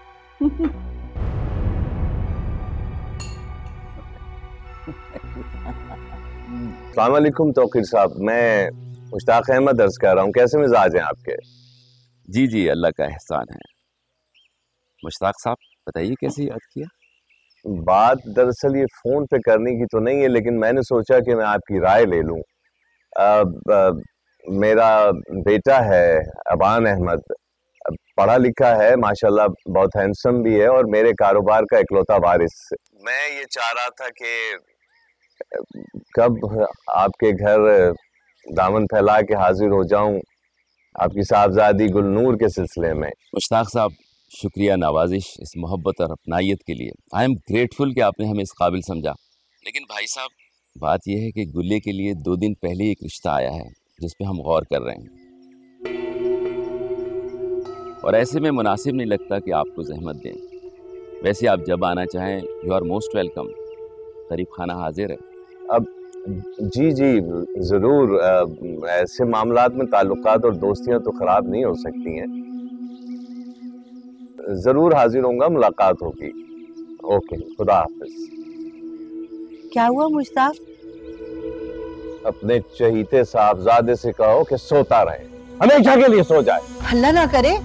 अस्सलाम वालेकुम तौकीर साहब, मैं मुश्ताक अहमद अर्ज कर रहा हूँ। कैसे मिजाज हैं आपके? जी जी, अल्लाह का एहसान है। मुश्ताक साहब बताइए कैसे याद किया? बात दरअसल ये फोन पे करने की तो नहीं है, लेकिन मैंने सोचा कि मैं आपकी राय ले लूं। मेरा बेटा है अबान अहमद, पढ़ा लिखा है माशाल्लाह, बहुत हैंडसम भी है और मेरे कारोबार का इकलौता वारिस। मैं ये चाह रहा था कि कब आपके घर दामन फैला के हाजिर हो जाऊं आपकी साहबजादी गुलनूर के सिलसिले में। मुश्ताक साहब, शुक्रिया नवाजिश इस मोहब्बत और अपनायत के लिए। आई एम ग्रेटफुल कि आपने हमें इस काबिल समझा। लेकिन भाई साहब, बात यह है कि गुल्ले के लिए 2 दिन पहले एक रिश्ता आया है जिस पे हम गौर कर रहे हैं, और ऐसे में मुनासिब नहीं लगता कि आपको जहमत दें। वैसे आप जब आना चाहें, यू आर मोस्ट वेलकम। करीब खाना हाजिर है। अब जी जी ज़रूर, ऐसे मामलात में ताल्लुकात और दोस्तियां तो ख़राब नहीं हो सकती हैं। ज़रूर हाजिर होऊंगा, मुलाकात होगी। ओके, खुदा हाफिज। क्या हुआ मुश्ताक? अपने चहीते साहबजादे से कहो कि सोता रहे, हमेशा के लिए सो जाए। हल्ला ना करे।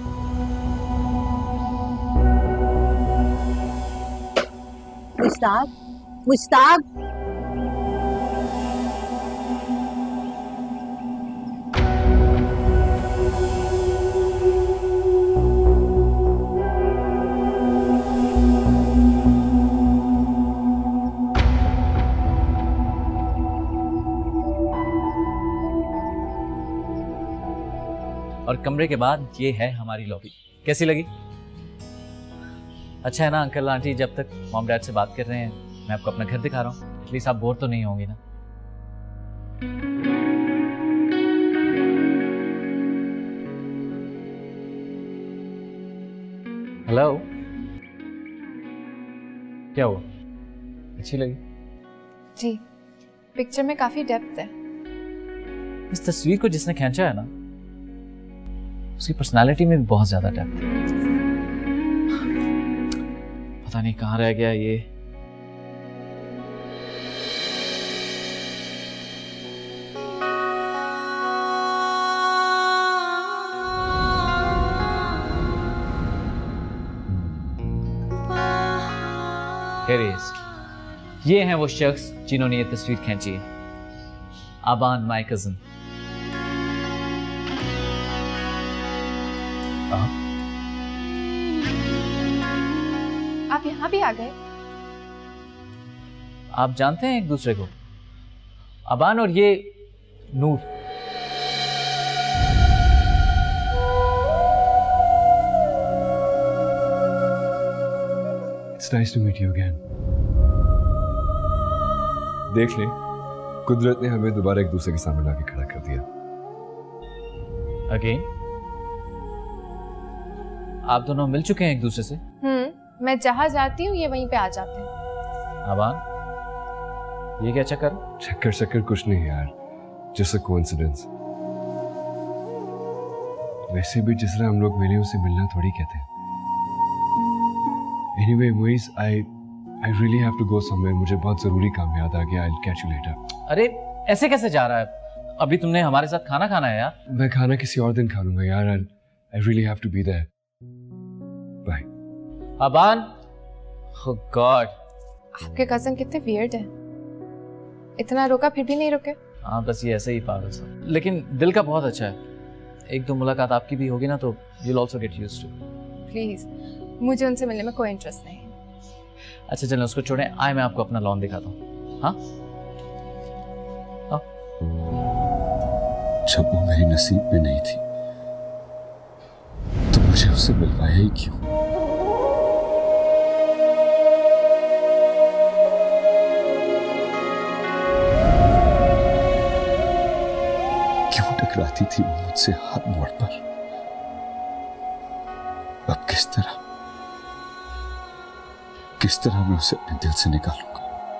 मुश्ताक, मुश्ताक, और कमरे के बाद ये है हमारी लॉबी। कैसी लगी? अच्छा है ना अंकल आंटी? जब तक मॉम डैड से बात कर रहे हैं, मैं आपको अपना घर दिखा रहा हूँ। एटलीस्ट आप बोर तो नहीं होंगी ना? हेलो, क्या हुआ? अच्छी लगी? जी, पिक्चर में काफी डेप्थ है। इस तस्वीर को जिसने खींचा है ना, उसकी पर्सनालिटी में भी बहुत ज्यादा डेप्थ है। पता नहीं कहाँ रह गया ये। ये हैं वो शख्स जिन्होंने ये तस्वीर खींची है। Aban, my cousin. आप यहाँ भी आ गए? आप जानते हैं एक दूसरे को? अबान और ये नूर। It's nice to meet you again. देख ले, कुदरत ने हमें दोबारा एक दूसरे के सामने लाके खड़ा कर दिया। अगेन? आप दोनों मिल चुके हैं एक दूसरे से? मैं जहाँ जाती हूँ ये वहीं पे आ जाते हैं। आबान, ये क्या चक्कर? चक्कर कुछ नहीं यार, just a coincidence. वैसे भी जिस तरह हम लोग मिले उसे मिलना थोड़ी कहते हैं। Anyway, Moiz, I really have to go somewhere. मुझे बहुत जरूरी काम याद आ गया। I'll catch you later. अरे ऐसे कैसे जा रहा है? अभी तुमने हमारे साथ खाना खाना है यार। मैं खाना किसी और दिन खा लूंगा यार। I really have to be there. Bye. Aban, oh God. आपके कजन कितने वियर्ड हैं। इतना रोका फिर भी नहीं रुके। हाँ बस ये ऐसे ही पागल सा, लेकिन दिल का बहुत अच्छा है। एक दो मुलाकात आपकी भी होगी ना तो you'll also get used to. Please, मुझे उनसे मिलने में कोई इंटरेस्ट नहीं है। अच्छा चलो उसको छोड़ें, आए मैं आपको अपना लॉन दिखाता हूँ। हाँ? जब वो मेरी नसीब में नहीं थी तो मुझे उससे मिलवाया ही क्यों? क्यों टकराती थी वो मुझसे हर मोड़ पर? अब किस तरह मैं उसे अपने दिल से निकालूंगा?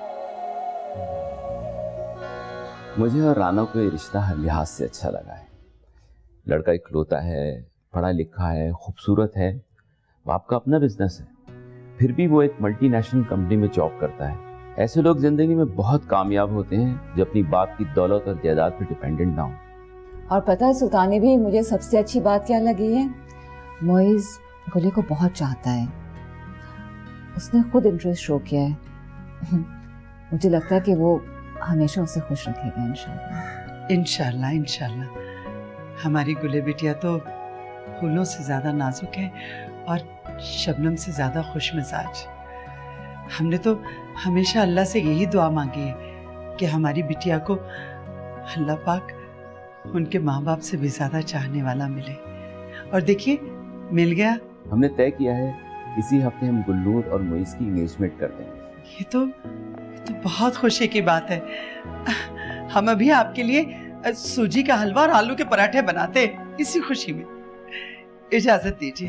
मुझे और राना को ये रिश्ता हर लिहाज से अच्छा लगा है। लड़का इकलौता है, पढ़ा लिखा है, खूबसूरत है, बाप का अपना बिजनेस है, फिर भी वो एक मल्टीनेशनल कंपनी में जॉब करता है। ऐसे लोग जिंदगी में बहुत कामयाब होते हैं जो अपनी बाप की दौलत और जायदाद पर डिपेंडेंट ना हो। और पता है सुल्तानी भी, मुझे सबसे अच्छी बात क्या लगी है, मोइज गुले को बहुत चाहता है। उसने खुद इंटरेस्ट शो किया है। मुझे लगता है कि वो हमेशा उसे खुश रखेगा इंशाल्लाह। इंशाल्लाह इंशाल्लाह। हमारी गुले बिटिया तो फूलों से ज्यादा नाजुक है और शबनम से ज्यादा खुश मिजाज। हमने तो हमेशा अल्लाह से यही दुआ मांगी है कि हमारी बिटिया को अल्लाह पाक उनके माँ बाप से भी ज्यादा चाहने वाला मिले। और देखिए मिल गया। हमने तय किया है इसी हफ्ते हम गुल्लूर और मोइज की एंगेजमेंट कर देंगे। ये तो बहुत खुशी की बात है। हम अभी आपके लिए सूजी का हलवा और आलू के पराठे बनाते इसी खुशी में। इजाजत दीजिए।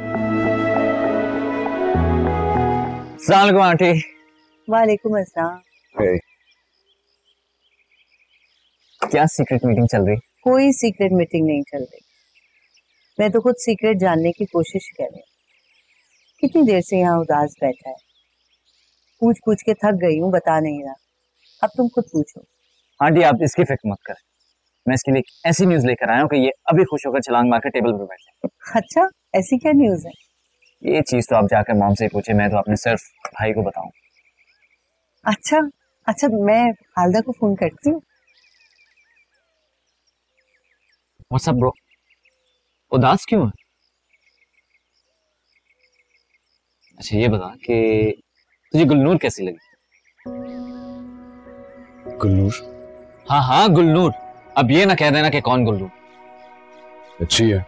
अस्सलाम वालेकुम आंटी। वालेकुम अस्सलाम। क्या सीक्रेट मीटिंग चल रही? कोई सीक्रेट मीटिंग नहीं चल रही। मैं तो खुद सीक्रेट जानने की कोशिश कर रही हूँ। कितनी देर से यहाँ उदास बैठा है, पूछ पूछ के थक गई हूँ, बता नहीं रहा। अब तुम खुद पूछो। आंटी आप इसकी फिक्र मत करें, मैं इसके लिए ऐसी न्यूज लेकर आया हूँ कि ये अभी खुश होकर छलांग मार के टेबल पर बैठ जाए। अच्छा, ऐसी क्या न्यूज है? ये चीज तो आप जाकर मॉम से ही पूछे, मैं तो अपने सिर्फ भाई को बताऊं। अच्छा अच्छा, मैं खालदा को फोन करती हूँ। व्हाट्स अप ब्रो, उदास क्यों है? अच्छा ये बता कि तुझे गुलनूर कैसी लगी? गुलनूर? हाँ हाँ गुलनूर, अब ये ना कह देना कि कौन गुलनूर। अच्छी है,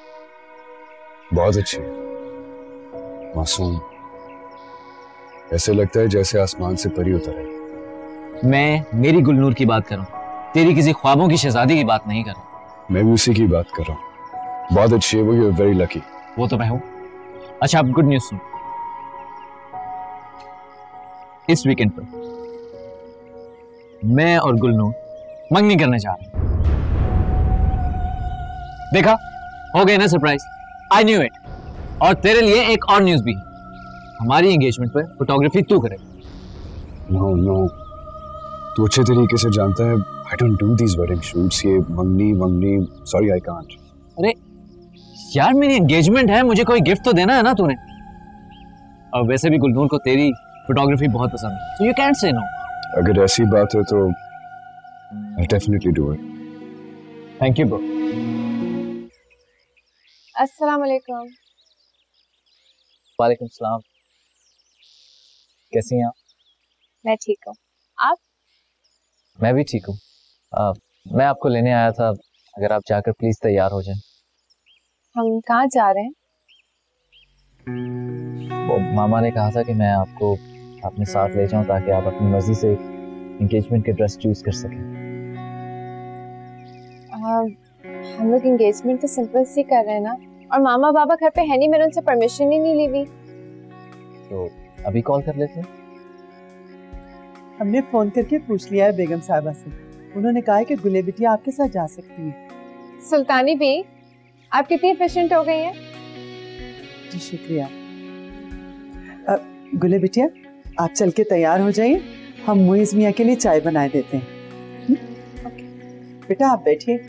बहुत अच्छी है, मासूम, ऐसे लगता है जैसे आसमान से परी उतर आई। मैं मेरी गुलनूर की बात कर रहा हूँ, तेरी किसी ख्वाबों की शहजादी की बात नहीं कर रहा। मैं भी उसी की बात कर रहा हूँ, बहुत अच्छी है वो, यू आर वेरी लकी। वो तो मैं हूँ। अच्छा अब गुड न्यूज सुन, इस वीकेंड पर मैं और गुलनूर मंगनी करने जा रहे हैं। देखा, हो गए ना सरप्राइज, आई न्यू इट। और तेरे लिए एक और न्यूज भी है, हमारी एंगेजमेंट पर फोटोग्राफी तू करेगा। नो नो, तू अच्छे तरीके से जानता है I don't do these wedding shoots, ये मंगनी, सॉरी आई कांट। अरे यार मेरी एंगेजमेंट है, मुझे कोई गिफ्ट तो देना है ना तूने। और वैसे भी गुलनूर को तेरी फोटोग्राफी बहुत पसंद है, so you can't say no. अगर ऐसी बात है तो I'll definitely do it. Thank you bro. अस्सलाम वालेकुम। वालेकुम सलाम। कैसी हैं आप? मैं ठीक हूँ, आप? मैं भी ठीक हूँ। मैं आपको लेने आया था, अगर आप जाकर प्लीज तैयार हो जाएं। हम कहाँ जा रहे हैं? वो मामा ने कहा था कि मैं आपको अपने साथ ले जाऊं ताकि आप अपनी मर्जी से एंगेजमेंट के ड्रेस चूज कर सकें। हम लोग एंगेजमेंट तो सिंपल सी कर रहे हैं ना, और मामा बाबा घर पे है नहीं, मैंने उनसे परमिशन ही नहीं ली हुई। तो अभी कॉल कर लेते हैं। हमने फोन करके पूछ लिया है बेगम साहिबा से, उन्होंने कहा है कि गुले बिटिया आपके साथ जा सकती है। सुल्तानी भी आप कितनी एफिशिएंट हो गई हैं। जी शुक्रिया। गुले बिटिया आप चल के तैयार हो जाइए, हम मुइज़ मियाँ के लिए चाय बनाए देते हैं। बेटा आप बैठिए।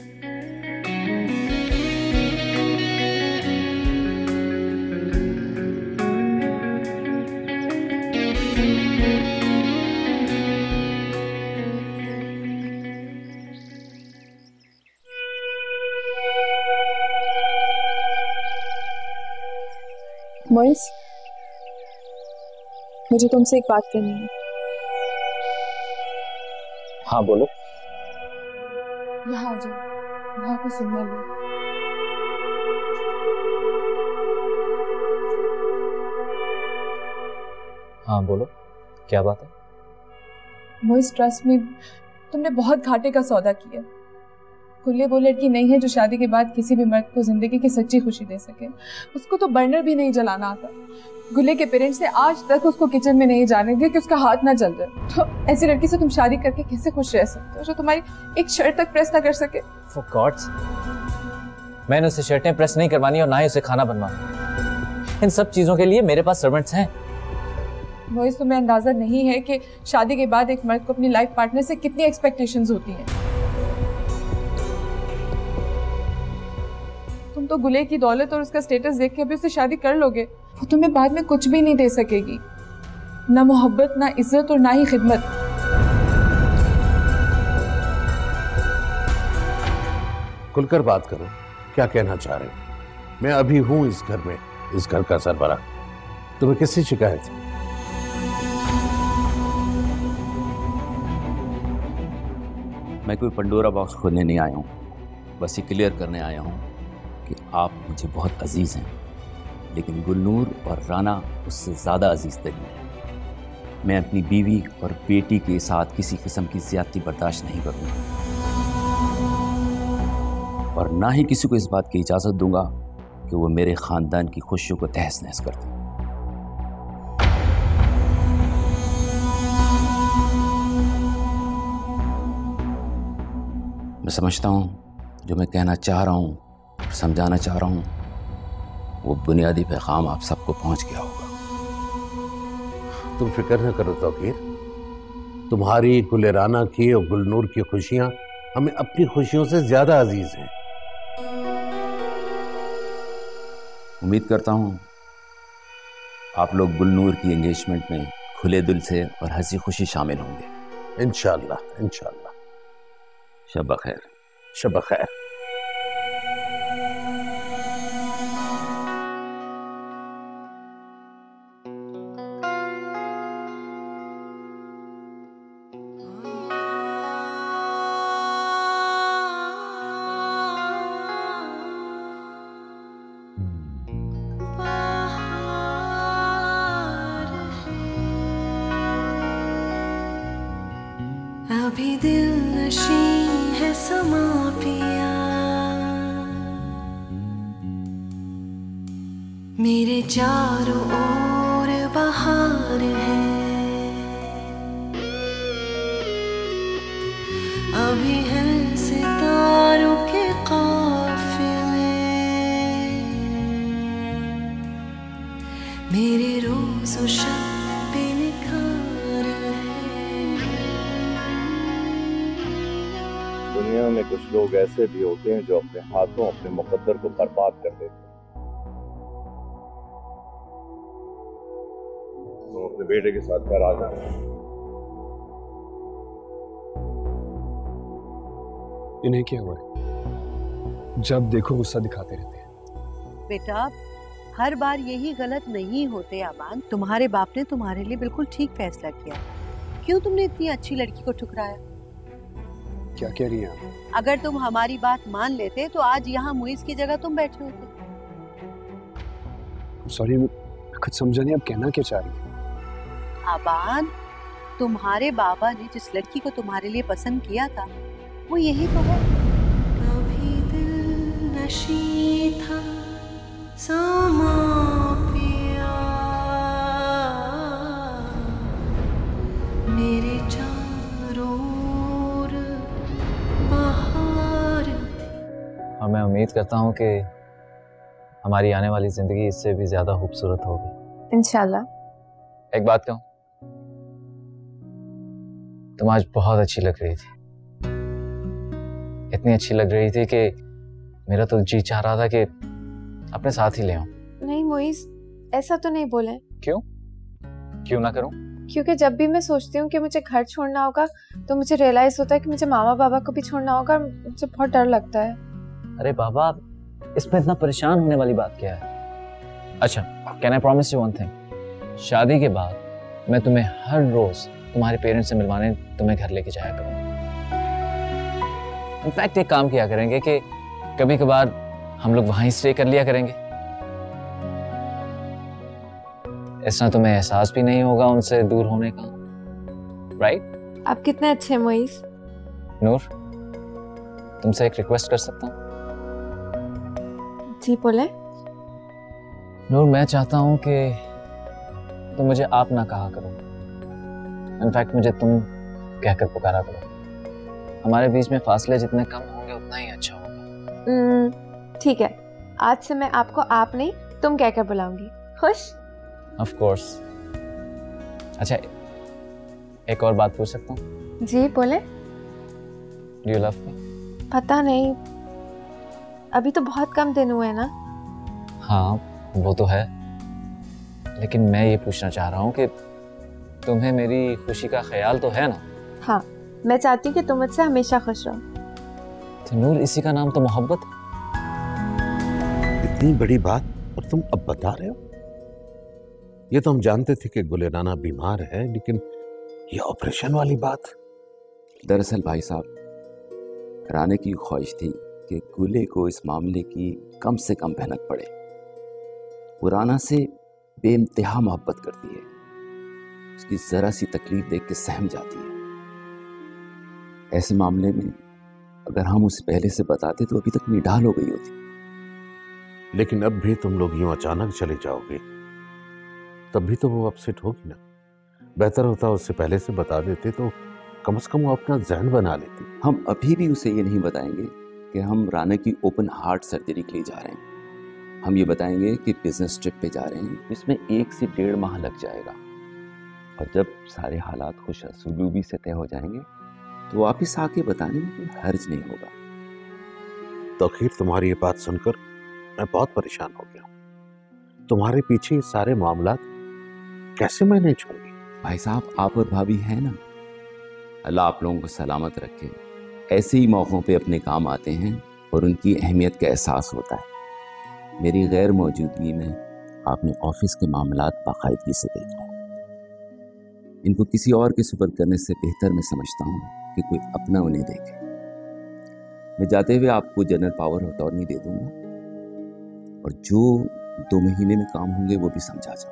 मोइस, मुझे तुमसे एक बात करनी है। हाँ बोलो। यहाँ आ जाओ, वहाँ को सुनने लो। हाँ बोलो, क्या बात है? मोइस, ट्रस्ट में तुमने बहुत घाटे का सौदा किया। गुल्ले वो लड़की नहीं है जो शादी के बाद किसी भी मर्द को जिंदगी की सच्ची खुशी दे सके। उसको तो बर्नर भी नहीं जलाना आता। गुल्ले के पेरेंट्स ने आज तक उसको किचन में नहीं जाने दिया कि उसका हाथ ना जल जाए। तो ऐसी लड़की से तुम शादी करके कैसे खुश रह सकते हो जो तुम्हारी एक शर्ट तक प्रेस ना कर सके? For God's, मैंने उसे शर्टें प्रेस नहीं करवानी और ना ही उसे खाना बनवाना। इन सब चीजों के लिए मेरे पास सर्वेंट्स हैं। मोइस, तुम्हें अंदाजा नहीं है कि शादी के बाद एक मर्द को अपनी लाइफ पार्टनर से कितनी एक्सपेक्टेशंस होती हैं। तुम तो गुले की दौलत और उसका स्टेटस देख के अभी उससे शादी कर लोगे। वो तुम्हें बाद में कुछ भी नहीं दे सकेगी, ना मोहब्बत, ना इज्जत और ना ही खिदमत। खुलकर बात करो, क्या कहना चाह रहे हो? मैं अभी हूं इस घर में, इस घर का सरबराह। तुम्हें किससे शिकायत है? मैं कोई पंडोरा बॉक्स खोलने नहीं आया हूँ, बस ये क्लियर करने आया हूँ कि आप मुझे बहुत अजीज हैं, लेकिन गुलनूर और राना उससे ज़्यादा अजीज तरीन है। मैं अपनी बीवी और बेटी के साथ किसी किस्म की ज़्यादती बर्दाश्त नहीं करूँगा और ना ही किसी को इस बात की इजाज़त दूंगा कि वो मेरे ख़ानदान की खुशियों को तहस नहस कर दे। मैं समझता हूँ जो मैं कहना चाह रहा हूँ और समझाना चाह रहा हूँ वो बुनियादी पैगाम आप सबको पहुँच गया होगा। तुम फिक्र न करो तौकीर, तुम्हारी गुलेराना की और गुलनूर की खुशियां हमें अपनी खुशियों से ज्यादा अजीज हैं। उम्मीद करता हूँ आप लोग गुलनूर की एंगेजमेंट में खुले दिल से और हंसी खुशी शामिल होंगे। इंशाअल्लाह इंशाअल्लाह। शब खैर। शब खैर। अभी दिल नशी है समा पिया, मेरे चारों ओर बहार है। अभी है सितारों के काफिले, मेरे रोज़ और शब पे निखार है। दुनिया में कुछ लोग ऐसे भी होते हैं जो अपने हाथों अपने मुकद्दर को बर्बाद कर देते हैं। तुम अपने बेटे के साथ घर आ जाना। इन्हें क्या हुआ है? जब देखो गुस्सा दिखाते रहते हैं। बेटा हर बार यही गलत नहीं होते अमान। तुम्हारे बाप ने तुम्हारे लिए बिल्कुल ठीक फैसला किया। क्यों तुमने इतनी अच्छी लड़की को ठुकराया? क्या कह रही हैं आप? अगर तुम हमारी बात मान लेते तो आज यहाँ मुइज़ की जगह तुम बैठे होते। सॉरी, कुछ समझा नहीं, आप कहना क्या चाह रही है? आबाद, तुम्हारे बाबा ने जिस लड़की को तुम्हारे लिए पसंद किया था वो यही तो है। कभी दिल नशी था समा पिया, मेरे चारों ओर बहार। और मैं उम्मीद करता हूँ कि हमारी आने वाली जिंदगी इससे भी ज्यादा खूबसूरत होगी इंशाल्लाह। एक बात कहूँ, तुम आज बहुत अच्छी लग रही थी, इतनी अच्छी लग रही थी कि मेरा तो जी चाह रहा था कि अपने साथ ही ले आऊं। नहीं मोइस, ऐसा तो नहीं बोले। क्यों? क्यों ना करूं? क्योंकि जब भी मैं सोचती हूँ कि मुझे घर छोड़ना होगा तो मुझे रियलाइज होता है कि मुझे मामा बाबा को भी छोड़ना होगा और मुझे बहुत डर लगता है। अरे बाबा, इसमें इतना परेशान होने वाली बात क्या है? अच्छा, can I promise you one thing, शादी के बाद मैं तुम्हें हर रोज तुम्हारे पेरेंट्स से मिलवाने तुम्हें घर लेके जाया करूंगा। इनफैक्ट एक काम किया करेंगे कि कभी कभार हम लोग वहीं स्टे कर लिया करेंगे, इस तरह तुम्हें एहसास भी नहीं होगा उनसे दूर होने का, राइट? आप कितने अच्छे हैं मोइस। नूर, तुमसे एक रिक्वेस्ट कर सकता हूँ? जी बोले। नूर, मैं चाहता हूँ कि तुम मुझे आप ना कहा करो, इनफैक्ट मुझे तुम कहकर पुकारा करो। हमारे बीच में फासले जितने कम होंगे उतना ही अच्छा होगा। ठीक है, आज से मैं आपको आप नहीं तुम कहकर बुलाऊंगी। खुश? Of course. अच्छा, एक और बात पूछ सकता हूँ? जी बोले। Do you love me? पता नहीं, अभी तो बहुत कम दिन हुए ना। हाँ वो तो है, लेकिन मैं ये पूछना चाह रहा हूँ कि तुम्हें मेरी खुशी का ख्याल तो है ना? हाँ, मैं चाहती हूँ कि तुम मुझसे हमेशा खुश रहो। तो नूर, इसी का नाम तो मोहब्बत है। इतनी बड़ी बात और तुम अब बता रहे हो? ये तो हम जानते थे कि गुले राना बीमार है, लेकिन ये ऑपरेशन वाली बात। दरअसल भाई साहब, राना की ख्वाहिश थी कि गुले को इस मामले की कम से कम भनक पड़े। वो राना से बेइंतहा मोहब्बत करती है, उसकी जरा सी तकलीफ देख के सहम जाती है। ऐसे मामले में अगर हम उसे पहले से बताते तो अभी तक निढाल हो गई होती। लेकिन अब भी तुम लोग यूं अचानक चले जाओगे तब भी तो वो अपसेट होगी ना। बेहतर होता उससे पहले से बता देते तो कम से कम वो अपना जहन बना लेती। हम अभी भी उसे ये नहीं बताएंगे कि हम राना की ओपन हार्ट सर्जरी के लिए जा रहे हैं। हम ये बताएंगे कि बिजनेस ट्रिप पे जा रहे हैं, इसमें 1 से 1.5 माह लग जाएगा। और जब सारे हालात खुश असलूबी से तय हो जाएंगे तो वापिस आके बताने में कोई हर्ज नहीं होगा। तो आखिर तुम्हारी ये बात सुनकर मैं बहुत परेशान हो गया। तुम्हारे पीछे ये सारे मामलात कैसे मैनेज होंगे? भाई साहब, आप और भाभी हैं ना, अल्लाह आप लोगों को सलामत रखे। ऐसे ही मौक़ों पे अपने काम आते हैं और उनकी अहमियत का एहसास होता है। मेरी गैर मौजूदगी में आपने ऑफिस के मामलात बाकायदगी से देखा। इनको किसी और के सुपुर्द करने से बेहतर मैं समझता हूँ कि कोई अपना उन्हें देखे। मैं जाते हुए आपको जनरल पावर ऑफ अटॉर्नी दे दूंगा और जो 2 महीने में काम होंगे वो भी समझा जाऊंगा।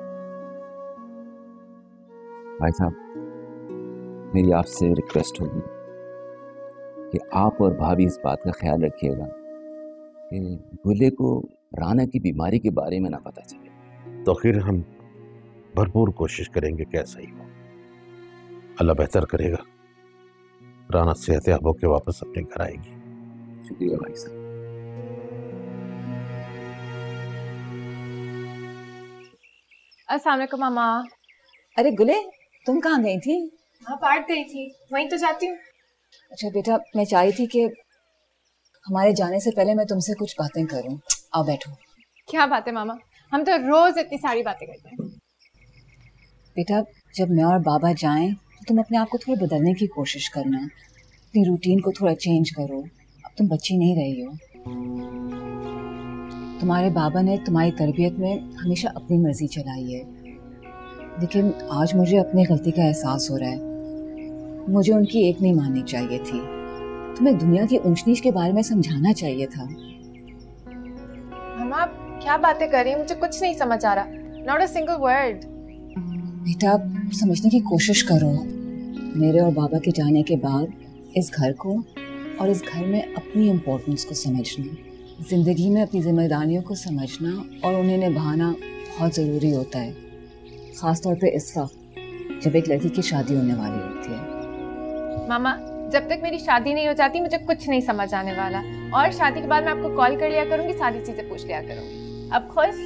भाई साहब, मेरी आपसे रिक्वेस्ट होगी कि आप और भाभी इस बात का ख्याल रखिएगा कि गुले को राना की बीमारी के बारे में ना पता चले। तो आखिर हम भरपूर कोशिश करेंगे कि ऐसा ही हो। अल्लाह बेहतर करेगा, राना सेहतयाब होकर वापस अपने घर आएगी। शुक्रिया भाई साहब। अस्सलाम वालेकुम मामा। अरे गुले, तुम कहाँ गई थी? हाँ, पार्क गई थी, वहीं तो जाती हूँ। अच्छा बेटा, मैं चाह रही थी कि हमारे जाने से पहले मैं तुमसे कुछ बातें करूं। आओ बैठो। क्या बात है मामा, हम तो रोज इतनी सारी बातें करते हैं। बेटा, जब मैं और बाबा जाएं तो तुम अपने आप को थोड़ा बदलने की कोशिश करना, अपनी रूटीन को थोड़ा चेंज करो। अब तुम बच्ची नहीं रही हो। तुम्हारे बाबा ने तुम्हारी तरबियत में हमेशा अपनी मर्जी चलाई है, लेकिन आज मुझे अपनी गलती का एहसास हो रहा है। मुझे उनकी एक नहीं माननी चाहिए थी। तुम्हें दुनिया की ऊंच नीच के बारे में समझाना चाहिए था। मामा, आप क्या बातें कर रही हैं? मुझे कुछ नहीं समझ आ रहा। Not a single word. बेटा समझने की कोशिश करो। मेरे और बाबा के जाने के बाद इस घर को और इस घर में अपनी इम्पोर्टेंस को समझना, जिंदगी में अपनी जिम्मेदारियों को समझना और उन्हें निभाना बहुत ज़रूरी होता है, ख़ास तौर पे इस वक्त जब एक लड़की की शादी होने वाली होती है। मामा, जब तक मेरी शादी नहीं हो जाती मुझे कुछ नहीं समझ आने वाला, और शादी के बाद मैं आपको कॉल कर लिया करूंगी, सारी चीजें पूछ लिया करूंगी। अब खुश?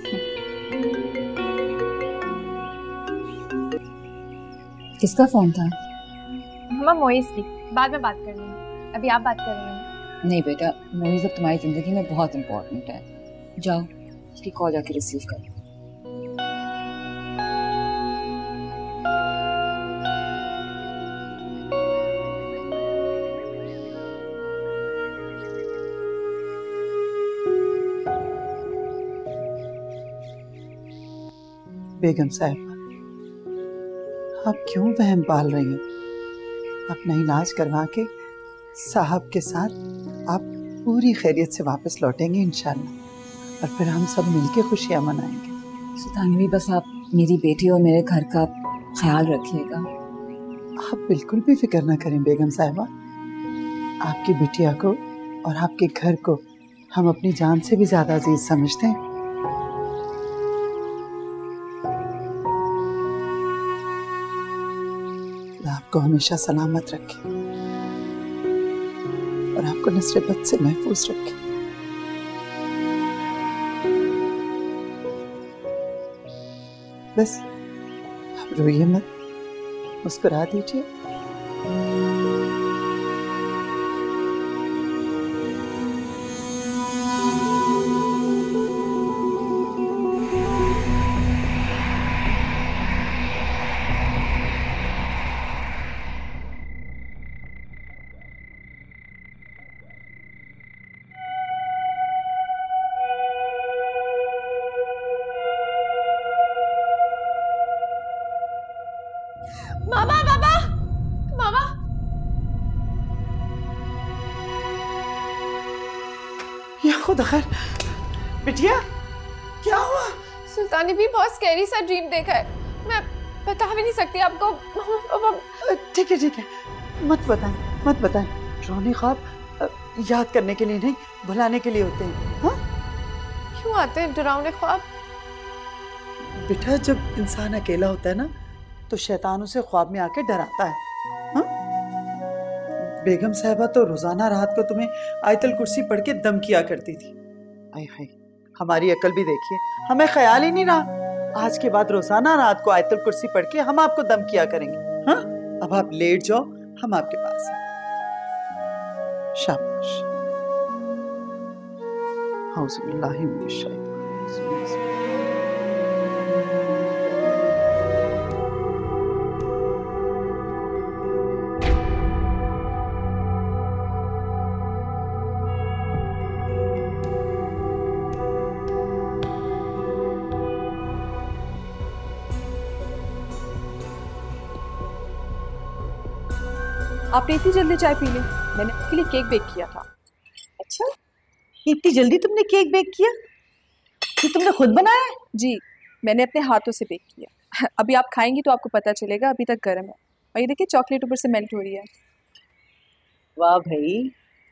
किसका फोन था? मामा मोइज की। बाद में बात कर लूंगी, अभी आप बात कर रही हैं। नहीं बेटा, मोइज अब तुम्हारी जिंदगी में बहुत इंपॉर्टेंट है। जाओ उसकी कॉल जाके रिसीव करो। बेगम साहिबा, आप क्यों वहम पाल रही हैं? अपना इलाज करवा के साहब के साथ आप पूरी खैरियत से वापस लौटेंगे इंशाल्लाह, और फिर हम सब मिलके खुशियां मनाएंगे। सुल्तानवी, बस आप मेरी बेटी और मेरे घर का ख्याल रखिएगा। आप बिल्कुल भी फिक्र ना करें बेगम साहिबा, आपकी बिटिया को और आपके घर को हम अपनी जान से भी ज्यादा अजीज समझते हैं। आपको हमेशा सलामत रखे और आपको नस्र बद से महफूज रखे। बस आप रोइए मत, मुस्कुरा दीजिए। मामा, बाबा, मामा। या खुदा खैर, बिटिया क्या हुआ? सुल्तानी भी बहुत स्कैरी सा ड्रीम देखा है, मैं बता भी नहीं सकती आपको। ठीक है, मत बताएं। डरावने ख्वाब याद करने के लिए नहीं, भुलाने के लिए होते हैं। हाँ? क्यों आते हैं डरावने ख्वाब? बेटा, जब इंसान अकेला होता है ना तो शैतान उसे ख्वाब में आके डराता है। हाँ? बेगम साहिबा तो रोजाना रात को तुम्हें आयतल कुर्सी पढ़ के दम किया करती थी। आय हाय, हमारी अकल भी देखिए, हमें ख्याल ही नहीं रहा। आज के बाद रोजाना रात को आयतल कुर्सी पढ़ के हम आपको दम किया करेंगे। हाँ? अब आप लेट जाओ, हम आपके पास हैं। शाबाश। औज़ुबिल्लाहि मिनश शैतानिर रजीम। आपने इतनी जल्दी चाय पी ली? मैंने आपके लिए केक बेक किया था। अच्छा, इतनी जल्दी तुमने केक बेक किया? ये तुमने खुद बनाया है? जी, मैंने अपने हाथों से बेक किया। अभी आप खाएंगी तो आपको पता चलेगा, अभी तक गर्म है। और ये देखिए चॉकलेट ऊपर से मेल्ट हो रही है। वाह भाई,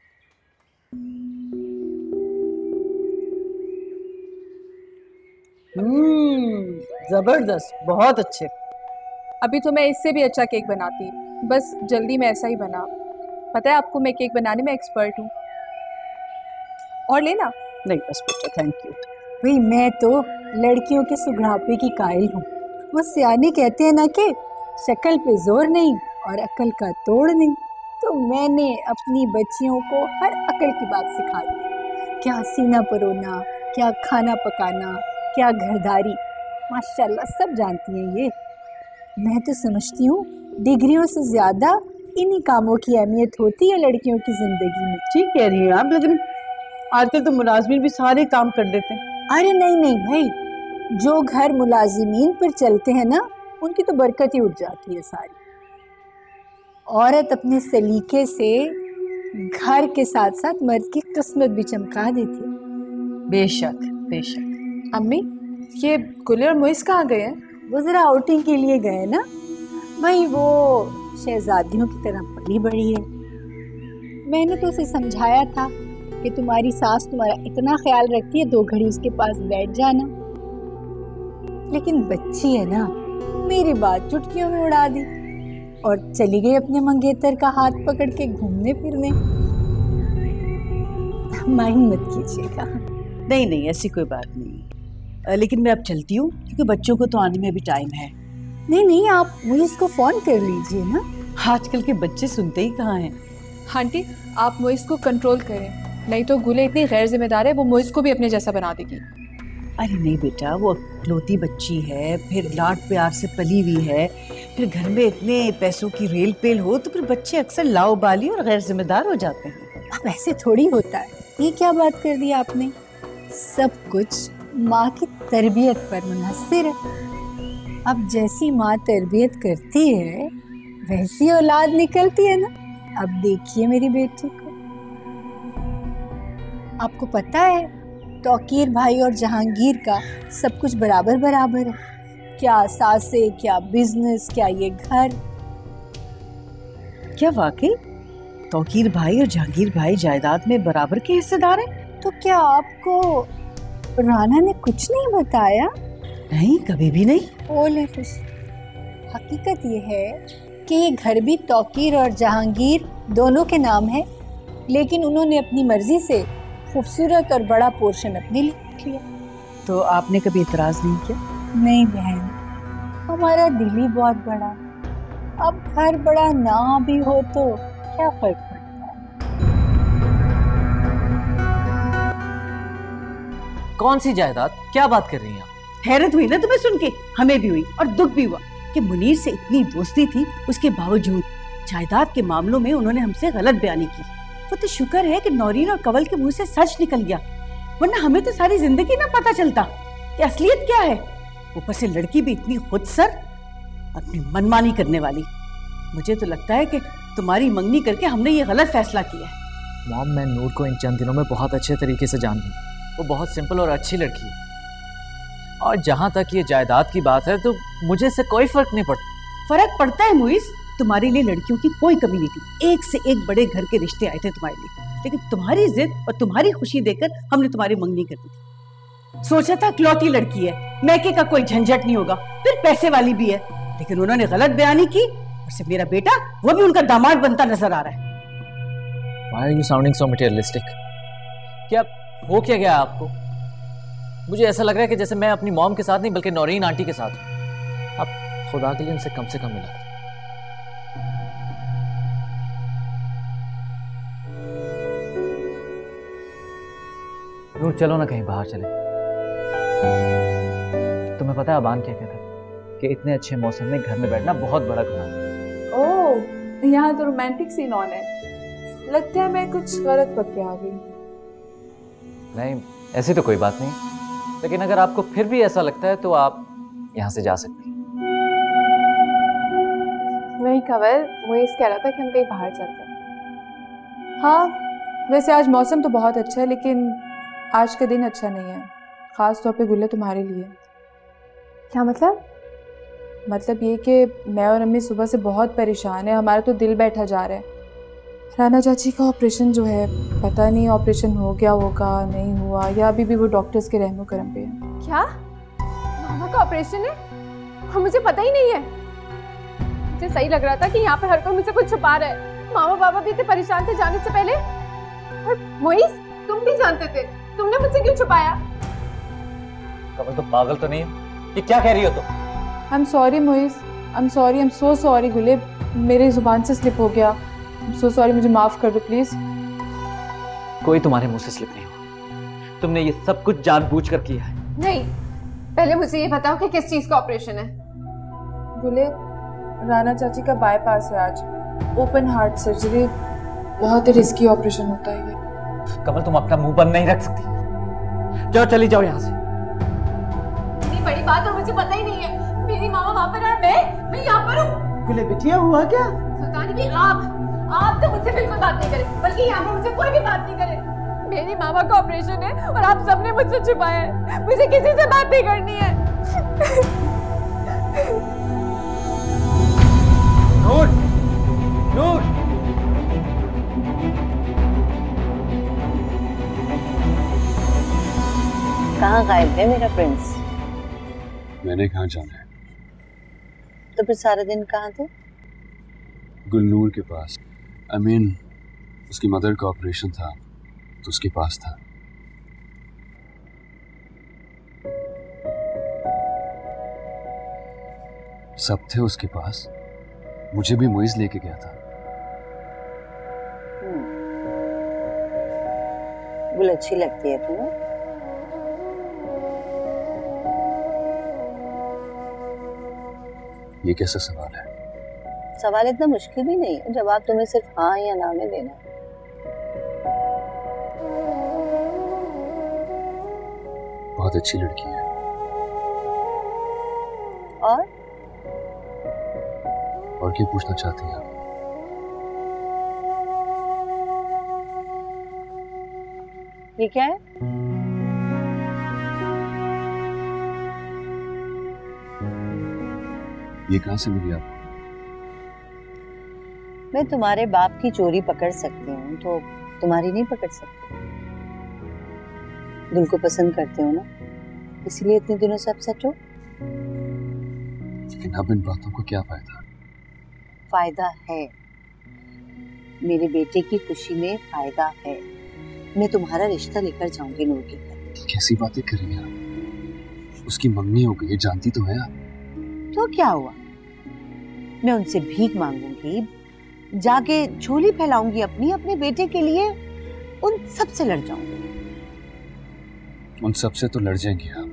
जबरदस्त, बहुत अच्छे। अभी तो मैं इससे भी अच्छा केक बनाती, बस जल्दी में ऐसा ही बना। पता है आपको, मैं केक बनाने में एक्सपर्ट हूँ। और लेना? नहीं बस बेटा, थैंक यू। भाई मैं तो लड़कियों के सुघड़ापे की कायल हूँ। वो सियाने कहते हैं ना कि शक्ल पे जोर नहीं और अकल का तोड़ नहीं, तो मैंने अपनी बच्चियों को हर अकल की बात सिखा दी। क्या सीना परोना, क्या खाना पकाना, क्या घरदारी, माशाल्लाह सब जानती हैं ये। मैं तो समझती हूँ डिग्रियों से ज्यादा इन्हीं कामों की अहमियत होती है लड़कियों की जिंदगी में। ठीक कह रही हैं आप, लेकिन आजकल तो मुलाजमीन भी सारे काम कर देते हैं। अरे नहीं भाई, जो घर मुलाजिमीन पर चलते हैं ना, उनकी तो बरकत ही उठ जाती है सारी। औरत अपने सलीके से घर के साथ साथ मर्द की किस्मत भी चमका देती है। बेशक बेशक। अम्मी, ये गुले और मोइस कहाँ गए हैं? वो जरा आउटिंग के लिए गए ना भाई, वो शहजादियों की तरह पली बड़ी है। मैंने तो उसे समझाया था कि तुम्हारी सास तुम्हारा इतना ख्याल रखती है, 2 घड़ी उसके पास बैठ जाना, लेकिन बच्ची है ना, मेरी बात चुटकियों में उड़ा दी और चली गई अपने मंगेतर का हाथ पकड़ के घूमने फिरने। माइंड मत कीजिएगा। नहीं नहीं, ऐसी कोई बात नहीं, लेकिन मैं अब चलती हूँ क्योंकि बच्चों को तो आने में भी टाइम है। नहीं नहीं, आप मोइस को फोन कर लीजिए ना। आजकल के बच्चे सुनते ही कहाँ हैं। आंटी आप मोइस को कंट्रोल करें, नहीं तो गुले इतनी गैर जिम्मेदार है, वो मोइस को भी अपने जैसा बना देगी। अरे नहीं बेटा, वो इकलौती बच्ची है, फिर लाड प्यार से पली हुई है, फिर घर में इतने पैसों की रेल पेल हो तो फिर बच्चे अक्सर लाओबाली और गैर जिम्मेदार हो जाते हैं। अब ऐसे थोड़ी होता है, ये क्या बात कर दी आपने। सब कुछ माँ की तरबियत पर मुनहसर है। अब जैसी माँ तरबियत करती है वैसी औलाद निकलती है ना। अब देखिए मेरी बेटी को, आपको पता है तौकीर भाई और जहांगीर का सब कुछ बराबर बराबर है। क्या सासे, क्या बिजनेस, क्या ये घर। क्या वाकई तौकीर भाई और जहांगीर भाई जायदाद में बराबर के हिस्सेदार हैं? तो क्या आपको राना ने कुछ नहीं बताया? नहीं, कभी भी नहीं। बोले खुश। हकीकत ये है कि ये घर भी तौकीर और जहांगीर दोनों के नाम है, लेकिन उन्होंने अपनी मर्जी से खूबसूरत और बड़ा पोर्शन अपने लिए किया। तो आपने कभी इतराज नहीं किया? नहीं बहन, हमारा दिल ही बहुत बड़ा। अब घर बड़ा ना भी हो तो क्या फर्क पड़ता है। कौन सी जायदाद, क्या बात कर रही हैं आप? हैरत हुई ना तुम्हें सुन के, हमें भी हुई और दुख भी हुआ कि मुनीर से इतनी दोस्ती थी, उसके बावजूद जायदाद के मामलों में उन्होंने हमसे गलत बयानी की। वो तो शुक्र है कि नौरीन और कंवल के मुंह से सच निकल गया, वरना हमें तो सारी जिंदगी ना पता चलता कि असलियत क्या है। ऊपर से लड़की भी इतनी खुदसर, अपनी मनमानी करने वाली। मुझे तो लगता है कि तुम्हारी मंगनी करके हमने ये गलत फैसला किया है। मॉम, मैं नूर को इन चंद दिनों में बहुत अच्छे तरीके से जानती हूँ। वो बहुत सिंपल और अच्छी लड़की है, और जहाँ तक ये जायदाद की बात है तो मुझे इससे कोई फर्क नहीं पड़ता। फर्क पड़ता है मुइस, तुम्हारे लिए लड़कियों की कोई कमी नहीं थी। एक से एक बड़े घर के रिश्ते आए थे तुम्हारे लिए, लेकिन तुम्हारी जिद और तुम्हारी खुशी देकर हमने तुम्हारी मंगनी कर दी थी। सोचा था इकलौती लड़की है, मैके का कोई झंझट नहीं होगा, फिर पैसे वाली भी है, लेकिन उन्होंने गलत बयानी की। और से मेरा बेटा वो भी उनका दामाद बनता नजर आ रहा है। Why are you sounding so materialistic? क्या हो क्या गया आपको? मुझे ऐसा लग रहा है कि जैसे मैं अपनी मॉम के साथ नहीं बल्कि नौरीन आंटी के साथ हूं। आप खुदा के लिए उनसे कम से कम मिला। नूर, चलो ना कहीं बाहर चले। तुम्हें पता है अबान क्या कहता है कि इतने अच्छे मौसम में घर में बैठना बहुत बड़ा गुनाह है। ओह, यहाँ तो रोमांटिक सीन ऑन है। लगता है मैं कुछ गलत पक के आ गई। नहीं, ऐसी तो कोई बात नहीं, लेकिन अगर आपको फिर भी ऐसा लगता है तो आप यहाँ से जा सकती हैं। वही कंवल, मोइस कह रहा था कि हम कहीं बाहर चलते हैं। हाँ, वैसे आज मौसम तो बहुत अच्छा है, लेकिन आज का दिन अच्छा नहीं है, ख़ास तौर पे गुल्ले तुम्हारे लिए। क्या मतलब? मतलब ये कि मैं और अम्मी सुबह से बहुत परेशान है, हमारा तो दिल बैठा जा रहा है। राना चाची का ऑपरेशन जो है, पता नहीं ऑपरेशन हो गया होगा, नहीं हुआ, या अभी भी वो डॉक्टर्स के रहमो करम पे है। क्या? मामा का ऑपरेशन है? हाँ, मुझे पता ही नहीं है। मुझे सही लग रहा था कि यहाँ पे हर कोई मुझसे कुछ छुपा रहा है। मामा बाबा भी इतने परेशान थे जाने से पहले। और मोइस, तुम भी जानते थे, तुमने मुझसे क्यों छुपाया? कमल, तो पागल तो नहीं है? ये क्या कह रही हो तुम? I am sorry Mois, I am sorry, I am so sorry Gule, मेरी जुबान से स्लिप हो गया। सो सॉरी, मुझे माफ कर दो प्लीज। कोई तुम्हारे मुंह से स्लिप नहीं हुआ, तुमने ये सब कुछ जानबूझकर किया है। नहीं, पहले मुझे ये बताओ कि किस चीज का ऑपरेशन है। गुले, राना चाची का बाईपास है आज, ओपन हार्ट सर्जरी, बहुत ही रिस्की ऑपरेशन होता है ये। कमल, तुम अपना मुंह बंद नहीं रख सकती। जाओ, चली जाओ यहाँ से। इतनी बड़ी बात और मुझे पता ही नहीं है। मेरी मामा वहां पर और मैं यहाँ पर हूँ। गुले बिटिया, हुआ क्या? सुल्तानी भी, आप तो मुझसे बिल्कुल बात नहीं करें, बल्कि यहाँ पर मुझसे कोई भी बात नहीं करे। मेरी मामा का ऑपरेशन है और आप सबने मुझसे छुपाया है। मुझे किसी से बात नहीं करनी है। नूर, नूर, कहाँ गायब है मेरा प्रिंस? मैंने कहाँ जाना है? तो फिर सारा दिन कहाँ थे? गुलनूर के पास। I mean, उसकी मदर का ऑपरेशन था तो उसके पास था। सब थे उसके पास, मुझे भी मुइज लेके गया था। गुल अच्छी लगती है तुम्हें? ये कैसा सवाल है? सवाल इतना मुश्किल भी नहीं है, जवाब तुम्हें सिर्फ हाँ या ना में देना है। बहुत अच्छी लड़की है। और क्या पूछना चाहती हैं आप? ये क्या है? ये कहाँ से मिली आपको? मैं तुम्हारे बाप की चोरी पकड़ सकती हूँ तो तुम्हारी नहीं पकड़ सकती। दिल को पसंद करते हो ना, इसलिए इतने दिनों से अपसेट हो। लेकिन अब इन बातों को क्या फायदा? फायदा है, मेरे बेटे की खुशी में फायदा है। मैं तुम्हारा रिश्ता लेकर जाऊंगी नूर के घर। कैसी बातें कर रही हैं आप? उसकी मंगनी हो गई, जानती तो है आप। तो क्या हुआ? मैं उनसे भीख मांगूंगी, जाके झोली फैलाऊंगी अपनी, अपने बेटे के लिए उन सब से लड़ जाऊंगी। उन सब से तो लड़ जाएंगी आप,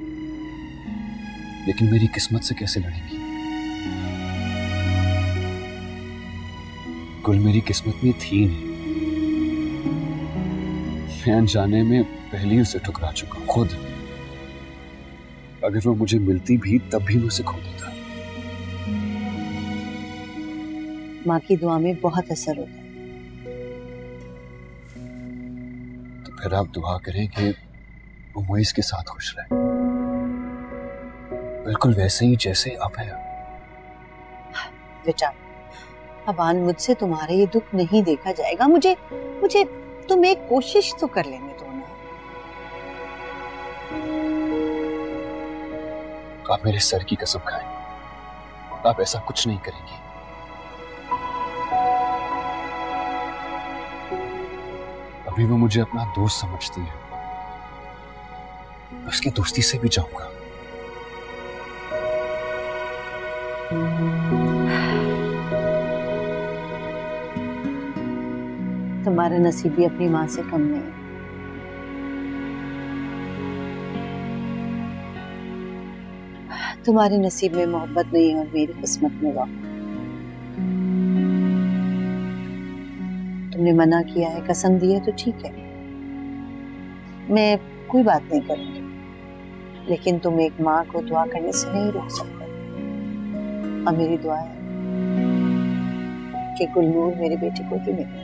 लेकिन मेरी किस्मत से कैसे लड़ेंगी? गुल मेरी किस्मत में थी नहीं। मैं अनजाने में पहले उसे ठुकरा चुका खुद। अगर वो मुझे मिलती भी तब भी मैं उसे खो देता। माँ की दुआ में बहुत असर होता है। तो फिर आप दुआ करें कि वो मुइज के साथ खुश रहे, बिल्कुल वैसे ही जैसे अब है। बेटा, अबान, मुझसे तुम्हारा ये दुख नहीं देखा जाएगा। मुझे तुम एक कोशिश तो कर लेने दो ना। आप मेरे सर की कसम खाएं, आप ऐसा कुछ नहीं करेंगी। अभी वो मुझे अपना दोस्त समझती है, उसकी दोस्ती से भी जाऊंगा। तुम्हारा नसीब भी अपनी माँ से कम नहीं है। तुम्हारे नसीब में मोहब्बत नहीं है और मेरी किस्मत में वक्त। तुमने मना किया है, कसम दी है तो ठीक है, मैं कोई बात नहीं करूंगी। लेकिन तुम एक माँ को दुआ करने से नहीं रोक सकते। और मेरी दुआ है कि गुलनूर मेरे बेटे को ही मिले।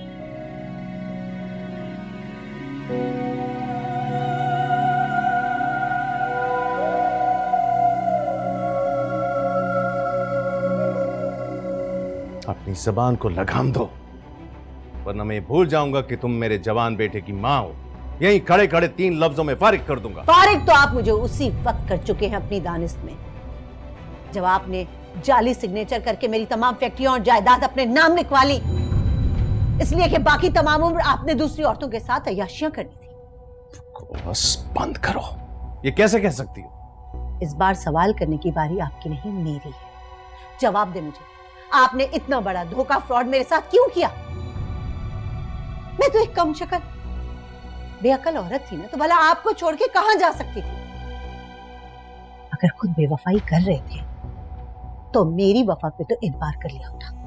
अपनी जबान को लगाम दो, वरना मैं भूल जाऊंगा कि तुम मेरे जवान बेटे की माँ हो। यहीं खड़े खड़े 3 लफ्जों में फारिग कर दूंगा। फारिग तो आप मुझे उसी वक्त कर चुके हैं अपनी दानिश में, जब आपने जाली सिग्नेचर करके मेरी तमाम फैक्ट्रियां और जायदाद अपने नाम लिखवा ली, इसलिए कि बाकी तमाम उम्र आपने दूसरी औरतों के साथ अय्याशियां करनी थी। बस बंद करो। ये कैसे कह सकती हो? इस बार सवाल करने की बारी आपकी नहीं मेरी है। जवाब दे मुझे, आपने इतना बड़ा धोखा फ्रॉड मेरे साथ क्यों किया? मैं तो एक कम शक्ल बेअकल औरत थी ना, तो भला आपको छोड़ के कहां जा सकती थी? अगर खुद बेवफाई कर रहे थे तो मेरी वफा पे तो इतबार कर लिया होता।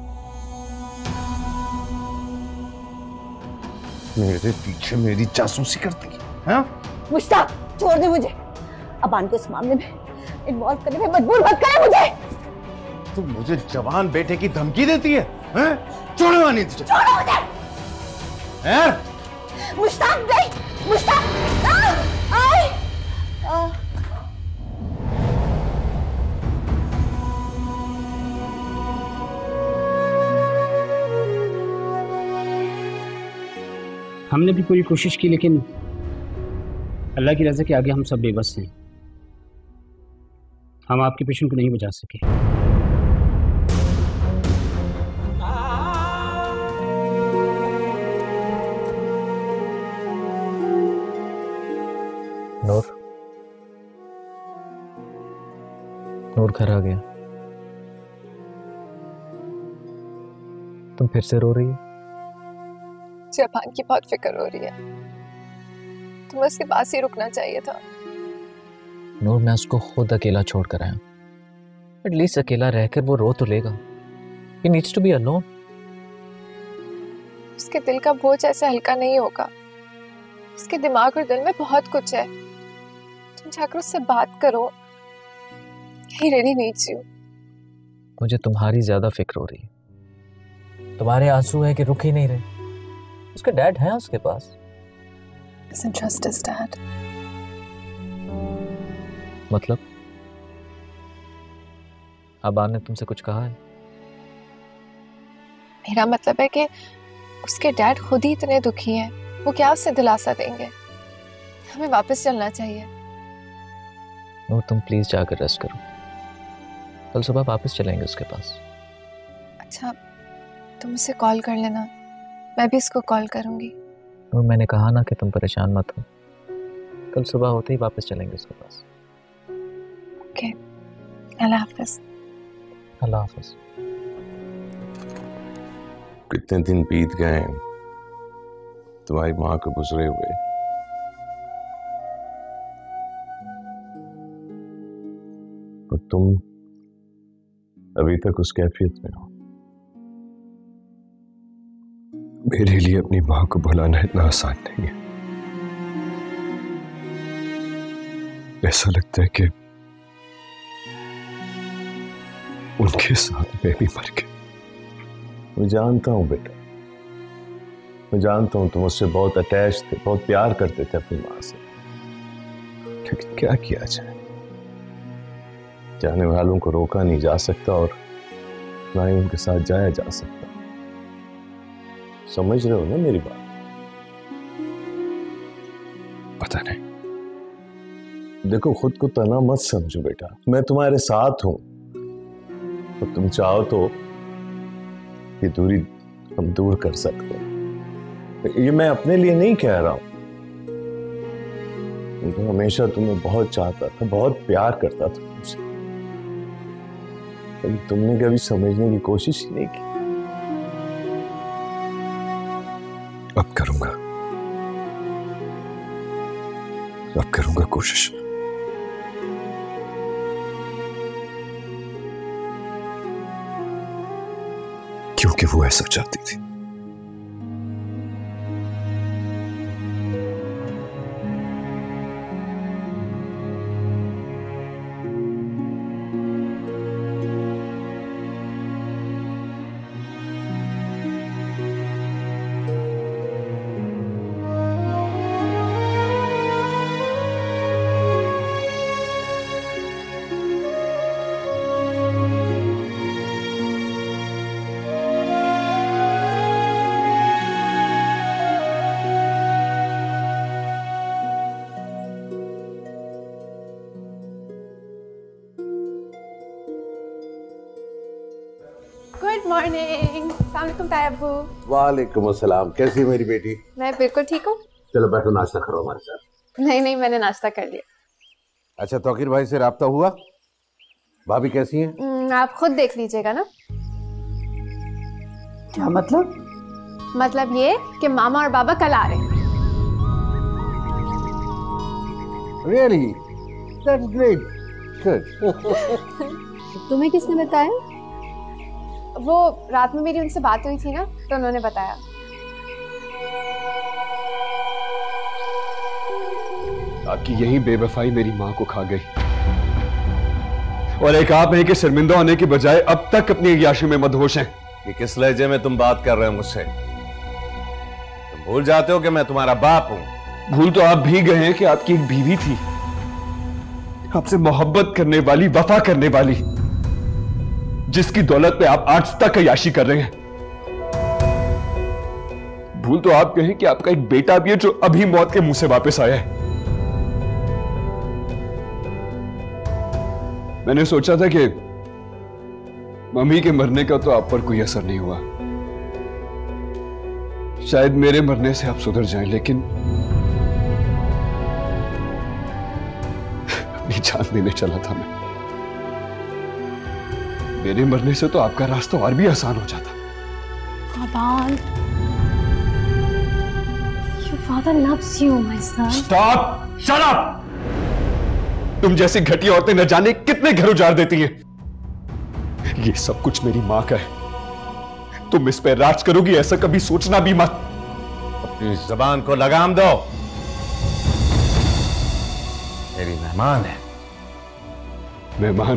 मेरे पीछे मेरी जासूसी करती है? मुश्ताक, छोड़ दे मुझे। अबान को इस मामले में इन्वॉल्व करने में मजबूर मत करे मुझे। तुम मुझे जवान बेटे की धमकी देती है? छोड़ो नहीं तुझे। छोड़ो मुझे। मुश्ताक नहीं, मुश्ताक आए। हमने भी पूरी कोशिश की, लेकिन अल्लाह की रज़ा के आगे हम सब बेबस हैं। हम आपके पेशेंट को नहीं बचा सके। नूर घर आ गया। तुम फिर से रो रही हो? जापान की बहुत फिक्र हो रही है। तुम्हें उसके पास ही रुकना चाहिए था। नूर, मैं उसको खुद अकेला छोड़ कर आया। एटलीस्ट अकेला रहकर वो रो तो लेगा। He needs to be alone. उसके दिल का बोझ ऐसे हल्का नहीं होगा। उसके दिमाग और दिल में बहुत कुछ है। तुम जाकर उससे बात करो। He really needs you. मुझे तुम्हारी ज्यादा फिक्र हो रही है। तुम्हारे आंसू है कि रुक ही नहीं रहे। उसके डैड है उसके पास। Doesn't trust his dad. मतलब अबान ने तुमसे कुछ कहा है? मेरा मतलब है कि उसके डैड खुद ही इतने दुखी हैं। वो क्या उसे दिलासा देंगे? हमें वापस चलना चाहिए। नूर, तुम प्लीज जाकर रेस्ट करो। कल सुबह वापस चलेंगे उसके पास। अच्छा, तुम उसे कॉल कर लेना। मैं भी इसको कॉल करूंगी। नूर, मैंने कहा ना कि तुम परेशान मत हो। कल सुबह होते ही वापस चलेंगे उसके पास। ओके, अल्लाह हाफ़िज़। अल्लाह हाफ़िज़। कितने दिन बीत गए तुम्हारी माँ को गुजरे हुए, और तुम अभी तक उस कैफियत में हो। मेरे लिए अपनी माँ को भुलाना इतना आसान नहीं है। ऐसा लगता है कि उनके साथ मैं भी मर गया। मैं जानता हूं बेटा, मैं जानता हूं तुम उससे बहुत अटैच थे, बहुत प्यार करते थे अपनी माँ से, लेकिन क्या किया जाए, जाने वालों को रोका नहीं जा सकता और ना ही उनके साथ जाया जा सकता। समझ रहे हो ना मेरी बात? पता नहीं। देखो, खुद को तना मत समझो बेटा, मैं तुम्हारे साथ हूं। तो तुम चाहो तो ये दूरी हम दूर कर सकते हैं। ये मैं अपने लिए नहीं कह रहा हूं। तो हमेशा तुम्हें बहुत चाहता था, बहुत प्यार करता था तुमसे, लेकिन तुमने कभी समझने की कोशिश ही नहीं की। अब करूंगा कोशिश। क्योंकि वो ऐसा चाहती थी। Good morning. अस्सलामुअलैकुम तायब्बू। वालेकुम अस्सलाम। कैसी है मेरी बेटी? मैं बिल्कुल ठीक हूँ। चलो बैठो, नाश्ता करो हमारे साथ। नहीं, मैंने नाश्ता कर लिया। अच्छा, तौकीर भाई से राब्ता हुआ? भाभी कैसी हैं? आप खुद देख लीजिएगा ना। क्या मतलब? मतलब ये कि मामा और बाबा कल आ रहे हैं। Really? That's great. Good. तुम्हें किसने बताया? वो रात में मेरी उनसे बात हुई थी ना, तो उन्होंने बताया। आपकी यही बेवफाई मेरी माँ को खा गई, और एक आप हैं कि शर्मिंदा होने की बजाय अब तक अपनी अय्याशी में मदहोश हैं। ये किस लहजे में तुम बात कर रहे हो मुझसे? भूल जाते हो कि मैं तुम्हारा बाप हूं। भूल तो आप भी गए हैं कि आपकी एक बीवी थी, आपसे मोहब्बत करने वाली, वफा करने वाली, जिसकी दौलत पे आप आज तक अय्याशी कर रहे हैं। भूल तो आप गए हैं कि आपका एक बेटा भी है जो अभी मौत के मुंह से वापस आया है। मैंने सोचा था कि मम्मी के मरने का तो आप पर कोई असर नहीं हुआ, शायद मेरे मरने से आप सुधर जाएं, लेकिन अपनी जान देने चला था मैं। मेरे मरने से तो आपका रास्ता और भी आसान हो जाता। Aban, your father loves you, my son. Stop! Shut up! तुम जैसी घटिया औरतें न जाने कितने घर उजाड़ देती हैं। ये सब कुछ मेरी मां का है। तुम इस पे राज करोगी ऐसा कभी सोचना भी मत। अपनी जबान को लगाम दो। मेरी मेहमान है। मेहमान?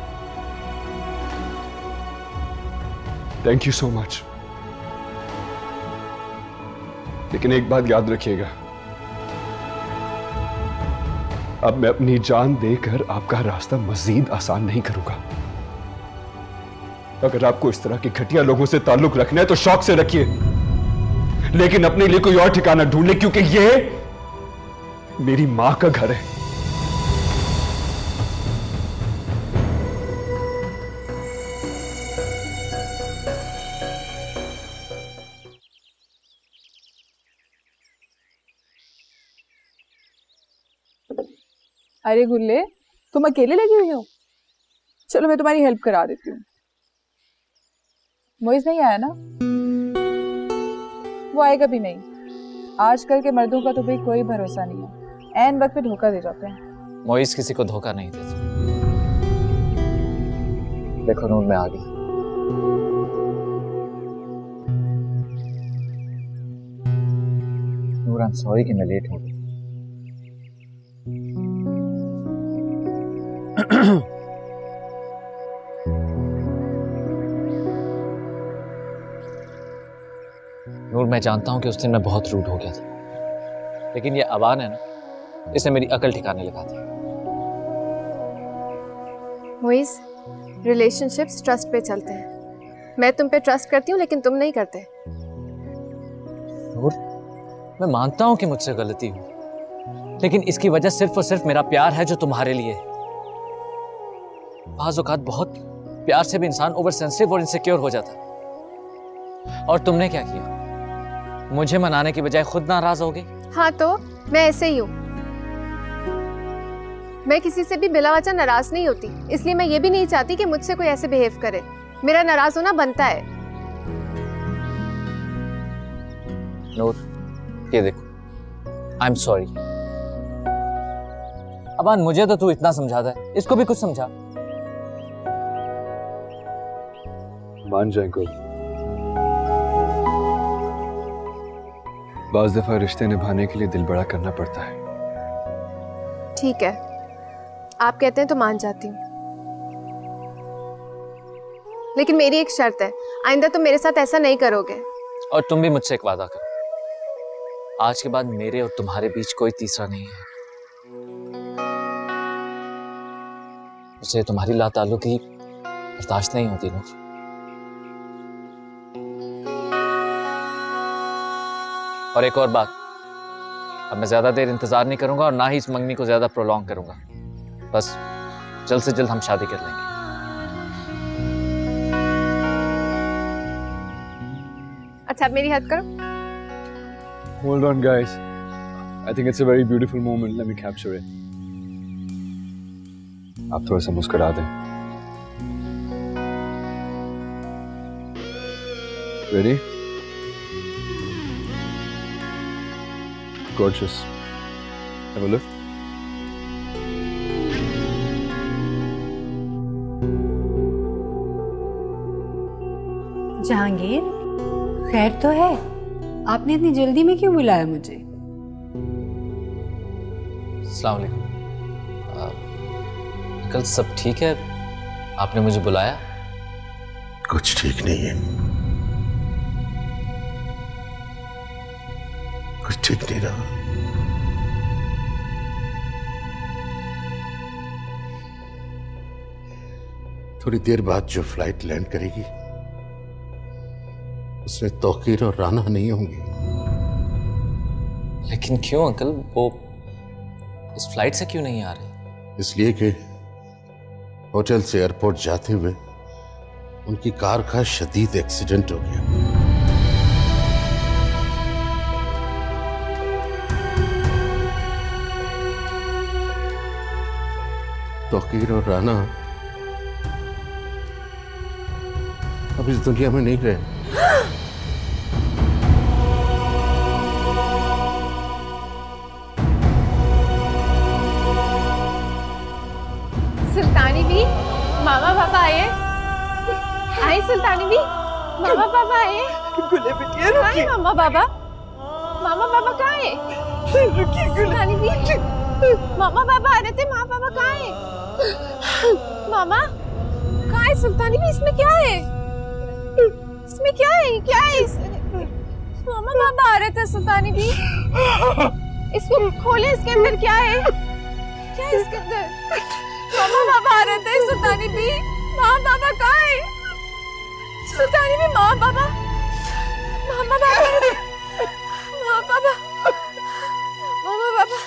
थैंक यू सो मच, लेकिन एक बात याद रखिएगा, अब मैं अपनी जान देकर आपका रास्ता मजीद आसान नहीं करूंगा। अगर आपको इस तरह के घटिया लोगों से ताल्लुक रखना है तो शौक से रखिए, लेकिन अपने लिए कोई और ठिकाना ढूंढ ले, क्योंकि ये मेरी मां का घर है। अरे गुल्ले, तुम अकेले लगी हुई हो? चलो मैं तुम्हारी हेल्प करा देती हूँ। मोइज नहीं आया ना? वो आएगा भी नहीं। आजकल के मर्दों का तो भाई कोई भरोसा नहीं है, ऐन वक्त पे धोखा दे जाते हैं। मोइज किसी को धोखा नहीं देता। देखो नूर, मैं आ गई। नूर, आई एम सॉरी कि मैं लेट हो गई। नूर, मैं जानता हूं कि उस दिन मैं बहुत रूड हो गया था, लेकिन ये अबान है ना, इसने मेरी अकल ठिकाने लगा दी। मोइज, रिलेशनशिप्स ट्रस्ट पे चलते हैं। मैं तुम पे ट्रस्ट करती हूँ लेकिन तुम नहीं करते। नूर, मैं मानता हूं कि मुझसे गलती हुई, लेकिन इसकी वजह सिर्फ और सिर्फ मेरा प्यार है जो तुम्हारे लिए है। बाज़ औक़ात बहुत प्यार से भी इंसान ओवर सेंसिटिव और इनसिक्योर हो जाता है। और तुमने क्या किया? मुझे मनाने की बजाय खुद नाराज हो गई। हाँ तो मैं ऐसे ही हूँ। मैं किसी से भी बिला वजह नाराज नहीं होती, इसलिए मैं ये भी नहीं चाहती कि मुझसे कोई ऐसे बिहेव करे। मेरा नाराज होना बनता है। नूर, ये देखो, आई एम सॉरी। अबान, मुझे तो तू इतना समझाता है, इसको भी कुछ समझा। मान जाए को, बाज़ दफा रिश्ते निभाने के लिए दिल बड़ा करना पड़ता है। ठीक है, आप कहते हैं तो मान जाती हूँ, लेकिन मेरी एक शर्त है, आइंदा तुम मेरे साथ ऐसा नहीं करोगे। और तुम भी मुझसे एक वादा करो, आज के बाद मेरे और तुम्हारे बीच कोई तीसरा नहीं है। उसे तुम्हारी लाताल्लुकी बर्दाश्त नहीं होती नूर। और एक और बात, अब मैं ज्यादा देर इंतजार नहीं करूंगा और ना ही इस मंगनी को ज्यादा प्रोलॉन्ग करूंगा। बस जल्द से जल्द हम शादी कर लेंगे। अच्छा, अब मेरी हेल्प करो। Hold on, guys. I think it's a very beautiful moment. Let me capture it. आप थोड़ा सा मुस्कुरा दें। Ready? Gorgeous. Have a look. Jahangir, खैर तो है? आपने इतनी जल्दी में क्यों बुलाया मुझे? अस्सलाम वालेकुम। कल सब ठीक है? आपने मुझे बुलाया? कुछ ठीक नहीं है। कुछ ठीक नहीं रहा। थोड़ी देर बाद जो फ्लाइट लैंड करेगी उसमें तौकीर और राना नहीं होंगी। लेकिन क्यों अंकल, वो इस फ्लाइट से क्यों नहीं आ रहे? इसलिए कि होटल से एयरपोर्ट जाते हुए उनकी कार का शदीद एक्सीडेंट हो गया। तौकीर और राना अब इस दुनिया में नहीं रहे। सुल्तानी भी, मामा पापा आए। आए सुल्तानी भी, मामा पापा आए। गुले बिटिया रुकिए। मामा पापा, मामा पापा कहाँ है? रुकिए सुल्तानी भी, मामा पापा आ रहे थे। मामा पापा कहाँ है? मामा कहाँ है? सुल्तानी भी, इसमें क्या है? इसमें क्या है? क्या है? मामा पापा आ रहे थे सुल्तानी भी। इसको खोले, इसके अंदर क्या है? क्या है इसके अंदर? मामा पापा आ रहे थे सुल्तानी भी। मामा पापा कहाँ है? सुल्तानी भी, मामा पापा, मामा पापा, मामा पापा, मामा पापा।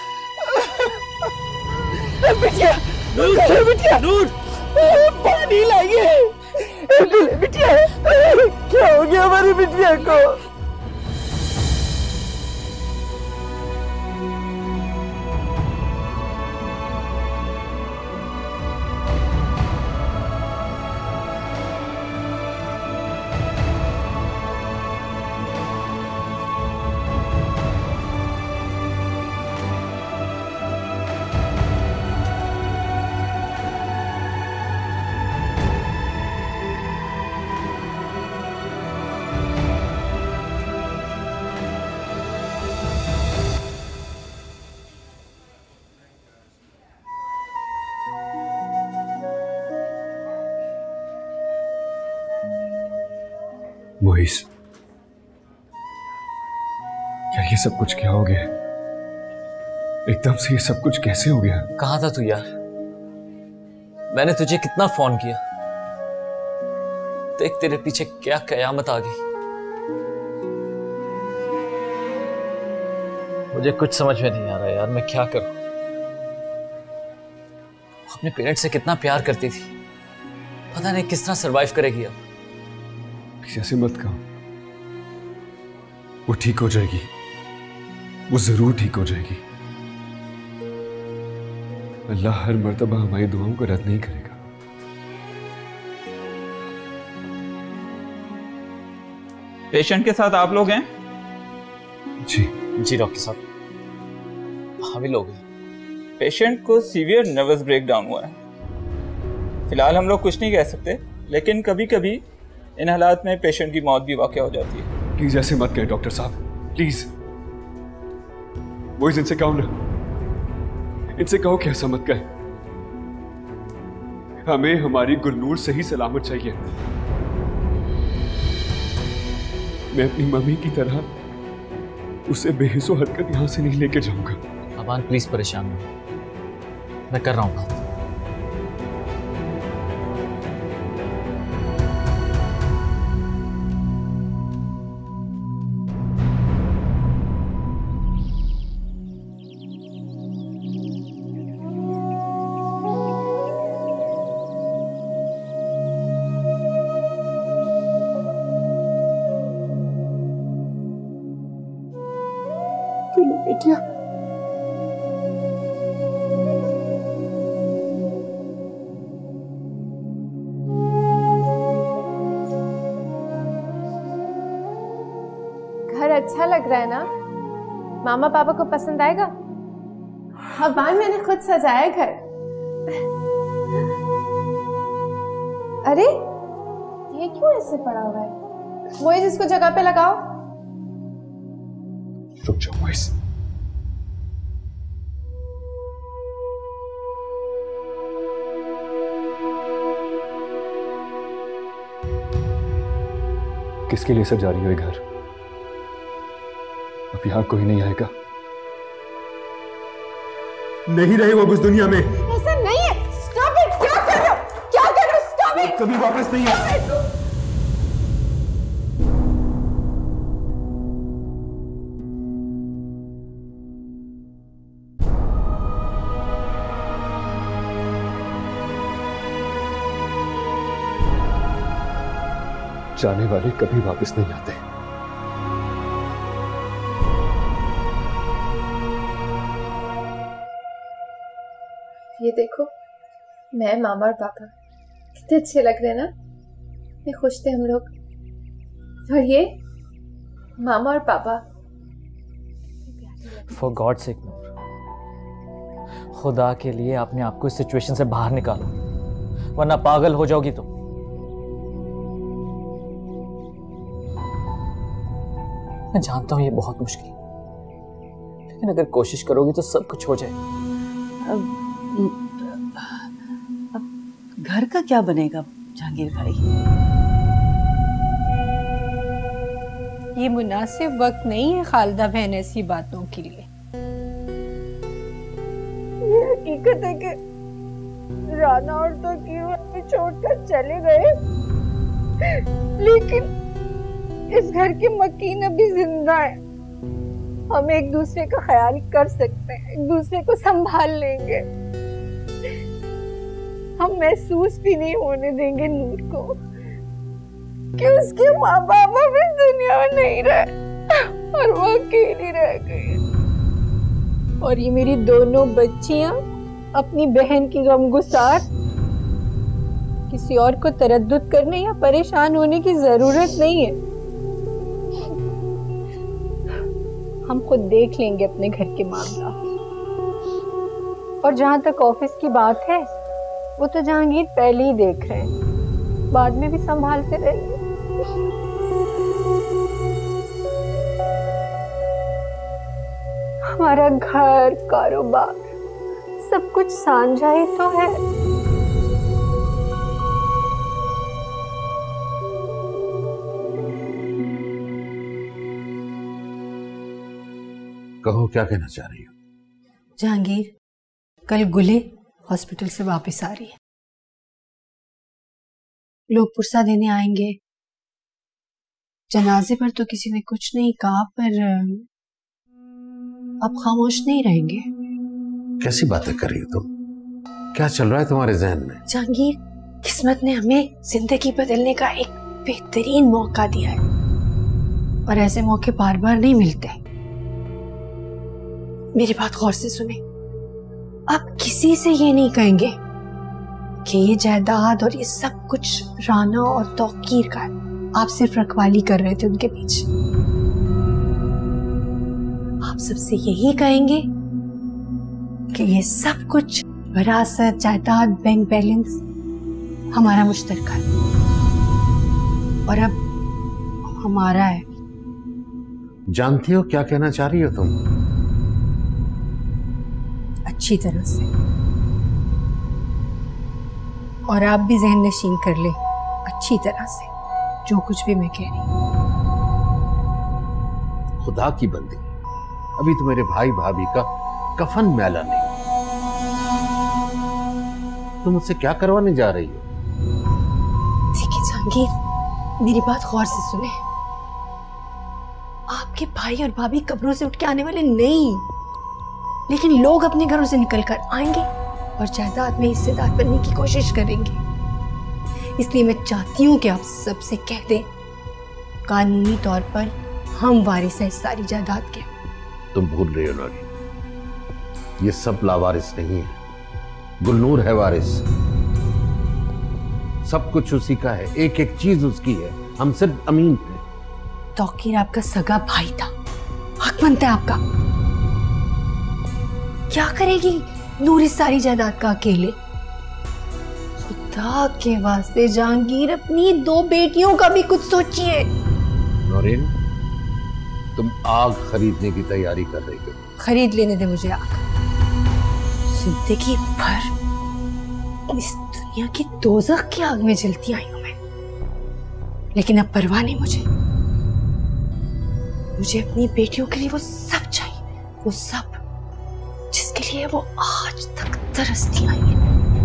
बिटिया, नूर, बिटिया, नूर, पानी लाइए। बिटिया, क्या हो गया हमारी बिटिया को? मोइस, क्या ये सब कुछ क्या हो गया? एकदम से ये सब कुछ कैसे हो गया? कहाँ था तू यार? मैंने तुझे कितना फोन किया, देख तेरे पीछे क्या कयामत आ गई। मुझे कुछ समझ में नहीं आ रहा यार, मैं क्या करूं? अपने पेरेंट्स से कितना प्यार करती थी, पता नहीं किस तरह सरवाइव करेगी अब। ऐसे मत कहो, वो ठीक हो जाएगी, वो जरूर ठीक हो जाएगी। अल्लाह हर मर्तबा हमारी दुआओं को रद्द नहीं करेगा। पेशेंट के साथ आप लोग हैं? जी जी डॉक्टर साहब, हम ही लोग हैं। पेशेंट को सीवियर नर्वस ब्रेकडाउन हुआ है। फिलहाल हम लोग कुछ नहीं कह सकते, लेकिन कभी कभी इन हालात में पेशेंट की मौत भी वाक़या हो जाती है। प्लीज ऐसे मत कहें डॉक्टर साहब, प्लीज। वो इनसे कहो ना, इनसे कहो कि ऐसा मत कहें। हमें हमारी गुलनूर सही सलामत चाहिए। मैं अपनी मम्मी की तरह उसे बेहिस्सो हरकत यहां से नहीं लेके जाऊंगा। अबान प्लीज परेशान मत, मैं कर रहा हूं बात। बेटिया, घर अच्छा लग रहा है ना? मामा पापा को पसंद आएगा? हाँ बान, मैंने खुद सजाया घर। अरे ये क्यों ऐसे पड़ा हुआ है? मोइज, इसको जगह पे लगाओ। रुक जाओ मोइज। किसके लिए सजा रही हो ये घर? अब अब यहाँ कोई नहीं आएगा, नहीं रहेगा उस दुनिया में। ऐसा नहीं है। Stop it. क्या कर रहे हो? क्या कर रहे हो? Stop it. कभी वापस नहीं आएगा। जाने वाले कभी वापस नहीं आते। ये देखो, मैं, मामा और पापा कितने अच्छे लग रहे हैं ना। कितने खुश थे हम लोग। और ये मामा और पापा। फॉर गॉड सेक नूर, खुदा के लिए अपने आप को इस सिचुएशन से बाहर निकालो, वरना पागल हो जाओगी तुम। मैं जानता हूं ये बहुत मुश्किल है, लेकिन अगर कोशिश करोगी तो सब कुछ हो जाए। अब घर का क्या बनेगा जहांगीर भाई? ये मुनासिब वक्त नहीं है खालिदा बहन ऐसी बातों के लिए। ये हकीकत है कि राना और तोकीर हमें छोड़कर चले गए, लेकिन इस घर के मकीन अभी जिंदा है। हम एक दूसरे का ख्याल कर सकते हैं, एक दूसरे को संभाल लेंगे। हम महसूस भी नहीं होने देंगे नूर को कि उसके माँ बाप अब इस दुनिया में नहीं रहे और वो अकेली रह गई। और ये मेरी दोनों बच्चियां अपनी बहन की गमगुसार, किसी और को तरद्दुद करने या परेशान होने की जरूरत नहीं है। हम खुद देख लेंगे अपने घर के मामला। और जहां तक ऑफिस की बात है, वो तो जहांगीर पहले ही देख रहे हैं, बाद में भी संभालते रहेंगे। हमारा घर, कारोबार, सब कुछ साझा ही तो है। कहो, क्या कहना चाह रही हो? जहांगीर, कल गुले हॉस्पिटल से वापस आ रही है। लोग पुरसा देने आएंगे। जनाजे पर तो किसी ने कुछ नहीं कहा, पर अब खामोश नहीं रहेंगे। कैसी बातें कर रही हो तुम? क्या चल रहा है तुम्हारे जहन में? जहांगीर, किस्मत ने हमें जिंदगी बदलने का एक बेहतरीन मौका दिया है, और ऐसे मौके बार बार नहीं मिलते। मेरी बात गौर से सुने। आप किसी से ये नहीं कहेंगे कि ये जायदाद और ये सब कुछ राना और तौकीर का है। आप सिर्फ रखवाली कर रहे थे उनके पीछे। आप सबसे यही कहेंगे कि ये सब कुछ विरासत, जायदाद, बैंक बैलेंस हमारा मुश्तरका है, और अब हमारा है। जानती हो क्या कहना चाह रही हो तुम? अच्छी तरह से। और आप भी ज़हन नशीन कर ले अच्छी तरह से जो कुछ भी मैं कह रही हूँ। खुदा की बंदी, अभी तो मेरे भाई भाभी का कफन मैला नहीं। तुम मुझसे क्या करवाने जा रही हो? देखिए जहांगीर, मेरी बात गौर से सुने। आपके भाई और भाभी कब्रों से उठ के आने वाले नहीं, लेकिन लोग अपने घरों से निकल कर आएंगे और जायदाद में हिस्सेदार बनने की कोशिश करेंगे। इसलिए मैं चाहती हूँ कि आप सबसे कह दें, कानूनी तौर पर हम वारिस हैं सारी जायदाद के। तुम भूल रही हो नानी, ये सब लावारिस नहीं है। गुलनूर है वारिस। सब कुछ उसी का है, एक एक चीज उसकी है। हम सिर्फ अमीन थे। तौकीर आपका सगा भाई था, हक बनता है आपका। क्या करेगी नूर इस सारी जायदाद का अकेले? खुदा के वास्ते जहांगीर, अपनी 2 बेटियों का भी कुछ सोचिए। नौरीन, तुम आग खरीदने की तैयारी कर रही हो। खरीद लेने दे मुझे आग। जिंदगी भर इस दुनिया की दोज़ख की आग में जलती आई हूं मैं, लेकिन अब परवाह नहीं मुझे। मुझे अपनी बेटियों के लिए वो सब चाहिए, वो सब जिसके लिए वो आज तक तरसती आई है।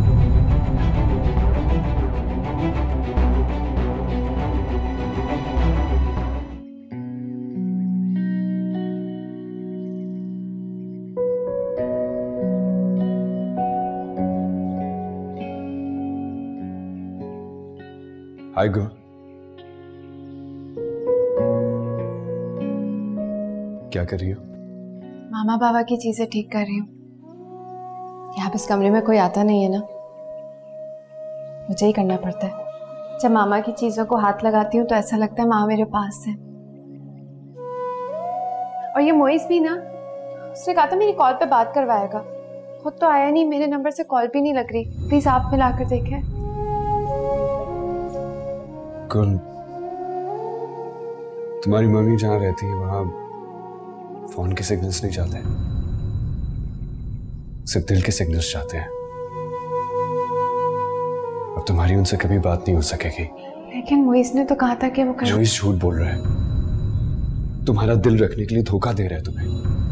हाय गर्ल, क्या कर रही हो? मामा बाबा की चीजें ठीक कर रही हूँ। यहाँ इस कमरे में कोई आता नहीं है ना, मुझे ही करना पड़ता है। जब मामा की चीजों को हाथ लगाती हूँ तो ऐसा लगता है माँ मेरे पास है। और ये मोइस भी ना, उसने कहा था मेरी कॉल पे बात करवाएगा, खुद तो आया नहीं, मेरे नंबर से कॉल भी नहीं लग रही। प्लीज आप मिलाकर देखें। कल तुम्हारी मम्मी जहाँ रहती है वहां फोन के सिग्नल्स नहीं जाते, सिर्फ दिल के सिग्नल्स जाते हैं। अब तुम्हारी उनसे कभी बात नहीं हो सकेगी। लेकिन मोइस ने तो कहा था कि वो मोइस झूठ बोल रहा है, तुम्हारा दिल रखने के लिए धोखा दे रहा है तुम्हें।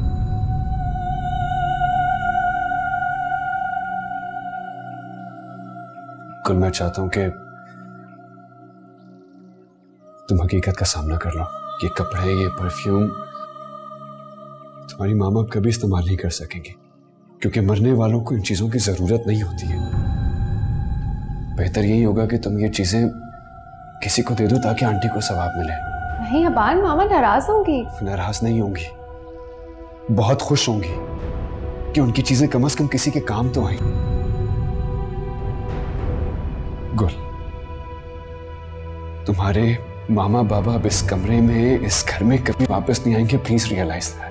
कल मैं चाहता हूं कि तुम हकीकत का सामना कर लो। ये कपड़े, ये परफ्यूम तुम्हारी मामा अब कभी इस्तेमाल नहीं कर सकेंगे, क्योंकि मरने वालों को इन चीजों की जरूरत नहीं होती है। बेहतर यही होगा कि तुम ये चीजें किसी को दे दो ताकि आंटी को सवाब मिले। नहीं अबान, मामा नाराज होंगी। नाराज नहीं होंगी, बहुत खुश होंगी कि उनकी चीजें कम से कम किसी के काम तो आई। गुल, तुम्हारे मामा बाबा अब इस कमरे में, इस घर में कभी वापस नहीं आएंगे। Please realise that.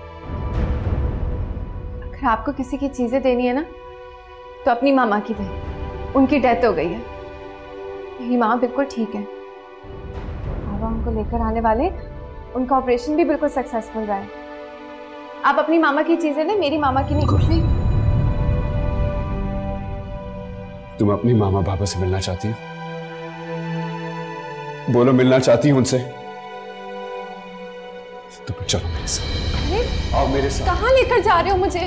अगर आपको किसी की चीजें देनी है ना तो अपनी मामा की दे, उनकी डेथ हो गई है। मेरी माँ बिल्कुल ठीक है, बाबा उनको लेकर आने वाले, उनका ऑपरेशन भी बिल्कुल सक्सेसफुल रहा है। आप अपनी मामा की चीजें लें, मेरी मामा की नहीं। कुछ नहीं। तुम अपनी मामा बाबा से मिलना चाहती हो? बोलो, मिलना चाहती हूं उनसे? तो चलो मेरे साथ, आओ मेरे साथ। कहाँ लेकर जा रहे हो मुझे?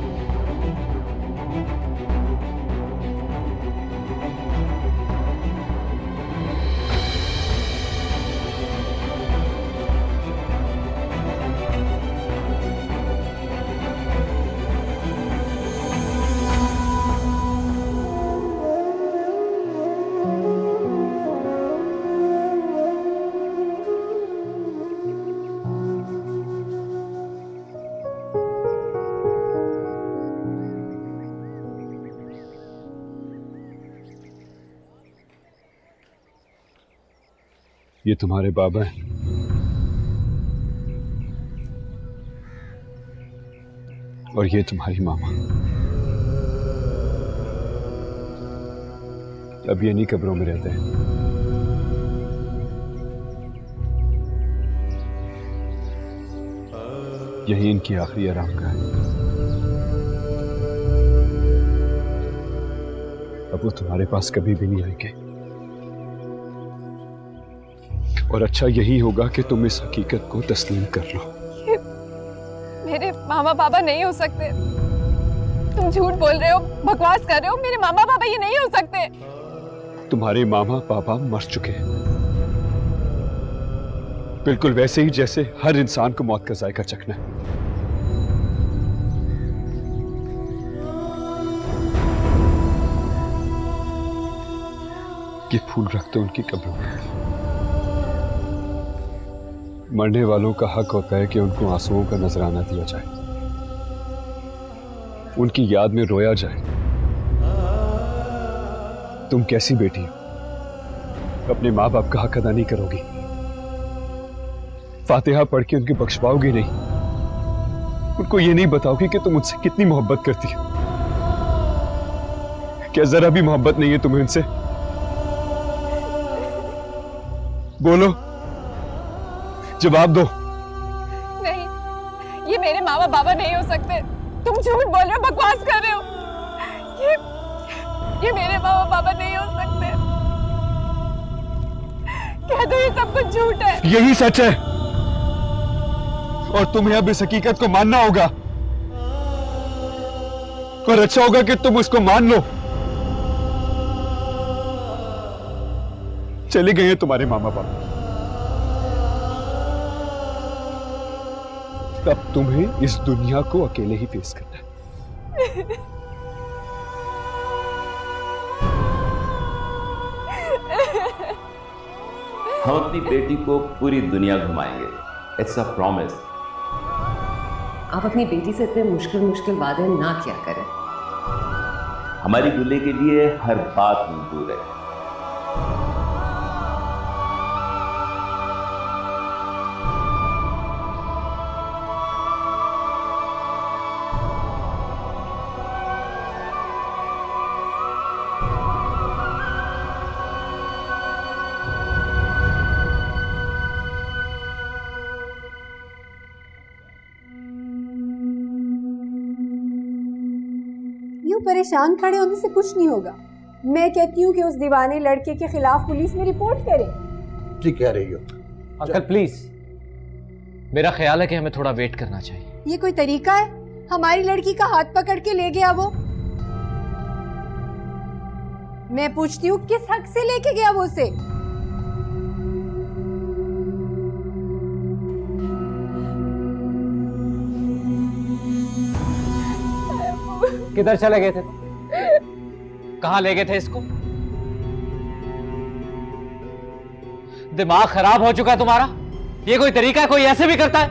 ये तुम्हारे बाबा हैं। और ये तुम्हारी मामा। अब ये नहीं कब्रों में रहते हैं। यही इनकी आखिरी आराम का है। अब वो तुम्हारे पास कभी भी नहीं आएंगे। और अच्छा यही होगा कि तुम इस हकीकत को तस्लीम कर लो। मेरे मामा बाबा नहीं हो सकते। तुम झूठ बोल रहे हो, बकवास कर रहे हो। मेरे मामा बाबा ये नहीं हो सकते। तुम्हारे मामा पापा मर चुके हैं, बिल्कुल वैसे ही जैसे हर इंसान को मौत का जायका चखना है। ये फूल रख दो उनकी कब्रों में। मरने वालों का हक होता है कि उनको आंसुओं का नजराना दिया जाए, उनकी याद में रोया जाए। तुम कैसी बेटी हो, अपने माँ बाप का हक अदा नहीं करोगी? फातिहा पढ़ के उनकी बख्शवाओगी नहीं? उनको ये नहीं बताओगी कि तुम उनसे कितनी मोहब्बत करती हो? क्या जरा भी मोहब्बत नहीं है तुम्हें उनसे? बोलो, जवाब दो। नहीं, ये मेरे मामा बाबा नहीं हो सकते। तुम झूठ बोल रहे हो, बकवास कर रहे हो। ये मेरे मामा बाबा नहीं हो सकते। कह दो ये सब कुछ झूठ है। यही सच है। और तुम्हें अब इस हकीकत को मानना होगा, और अच्छा होगा कि तुम उसको मान लो। चले गए हैं तुम्हारे मामा बाप, अब तुम्हें इस दुनिया को अकेले ही फेस करना है। हम अपनी बेटी को पूरी दुनिया घुमाएंगे, इट्स अ प्रॉमिस। आप अपनी बेटी से इतने मुश्किल मुश्किल वादे ना किया करें। हमारी गुल्ले के लिए हर बात मंजूर है। परेशान खड़े होने से कुछ नहीं होगा। मैं कहती हूँ कि उस दीवाने लड़के के खिलाफ पुलिस में रिपोर्ट करें। ठीक कह रही हो अंकल, प्लीज। मेरा ख्याल है कि हमें थोड़ा वेट करना चाहिए। ये कोई तरीका है? हमारी लड़की का हाथ पकड़ के ले गया वो। मैं पूछती हूँ किस हक से लेके गया वो उसे? किधर चले गए थे? कहां ले गए थे इसको? दिमाग खराब हो चुका है तुम्हारा? ये कोई तरीका है? कोई ऐसे भी करता है?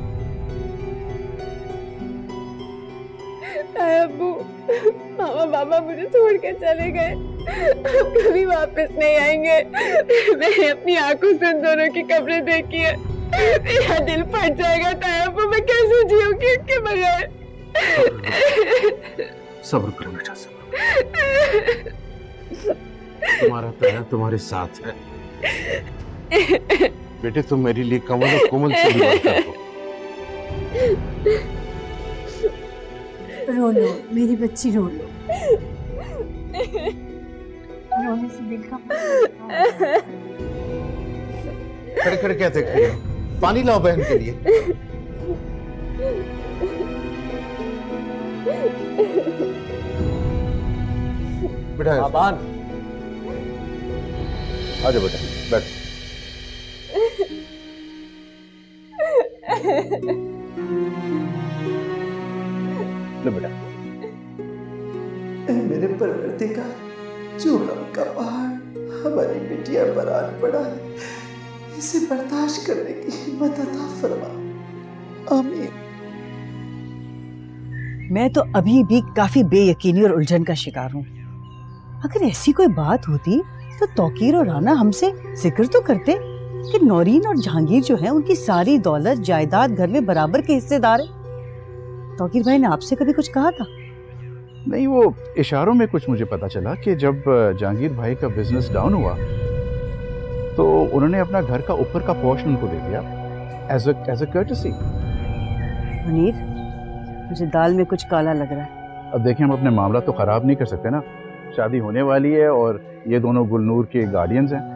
अब्बू, मामा बाबा मुझे छोड़ के चले गए, अब कभी वापस नहीं आएंगे। मैंने अपनी आंखों से उन दोनों की कब्रें देखी है, मेरा दिल फट जाएगा। अब्बू, मैं कैसे जीऊंगी उनके बगैर? सब्र करो बेटा, सब्र। तुम्हारा ताया तुम्हारे साथ है। बेटे, तुम मेरे लिए कमल और कोमल से भी बात करो। रो लो मेरी बच्ची, रो लो। रोने से दिल का खड़े खड़े क्या देख रही हो? पानी लाओ बहन के लिए। बेटा आबान, आजा बेटा, बैठ। लो बेटा। मेरे परवरदिगार, जो गम का पहाड़ हमारी बिटिया पर आन पड़ा है, इसे बर्दाश्त करने की हिम्मत अता फरमा। आमीन। मैं तो अभी भी काफी बेयकीनी और उलझन का शिकार हूँ। अगर ऐसी कोई बात होती तो तौकीर और राना हमसे जिक्र तो करते कि नौरीन और जहांगीर जो हैं उनकी सारी दौलत जायदाद घर में बराबर के हिस्सेदार है। तौकीर भाई ने आपसे कभी कुछ कहा था? नहीं, वो इशारों में कुछ मुझे पता चला कि जब जहांगीर भाई का बिजनेस डाउन हुआ तो उन्होंने अपना घर का ऊपर का पोर्शन उनको दे दिया एज अ कर्टसी। मुनीर, मुझे दाल में कुछ काला लग रहा है। अब देखें, हम अपने मामला तो खराब नहीं कर सकते ना। शादी होने वाली है और ये दोनों गुलनूर के गार्डियंस हैं।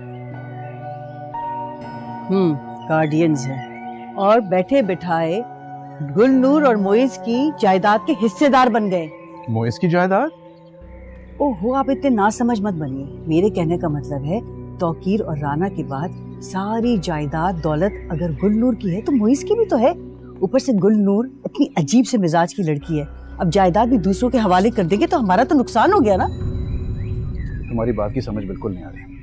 गार्डियंस हैं और बैठे बिठाए गुलनूर और मोइज की जायदाद के हिस्सेदार बन गए। मोइज की जायदाद? ओहो, आप इतने नासमझ मत बनिए। मेरे कहने का मतलब है तौकीर और राना के बाद सारी जायदाद दौलत अगर गुलनूर की है तो मोइज की भी तो है। ऊपर से गुलनूर इतनी अजीब से मिजाज की लड़की है, अब जायदाद भी दूसरों के हवाले कर देंगे तो हमारा तो नुकसान हो गया ना। तुम्हारी बात की समझ बिल्कुल नहीं आ रही।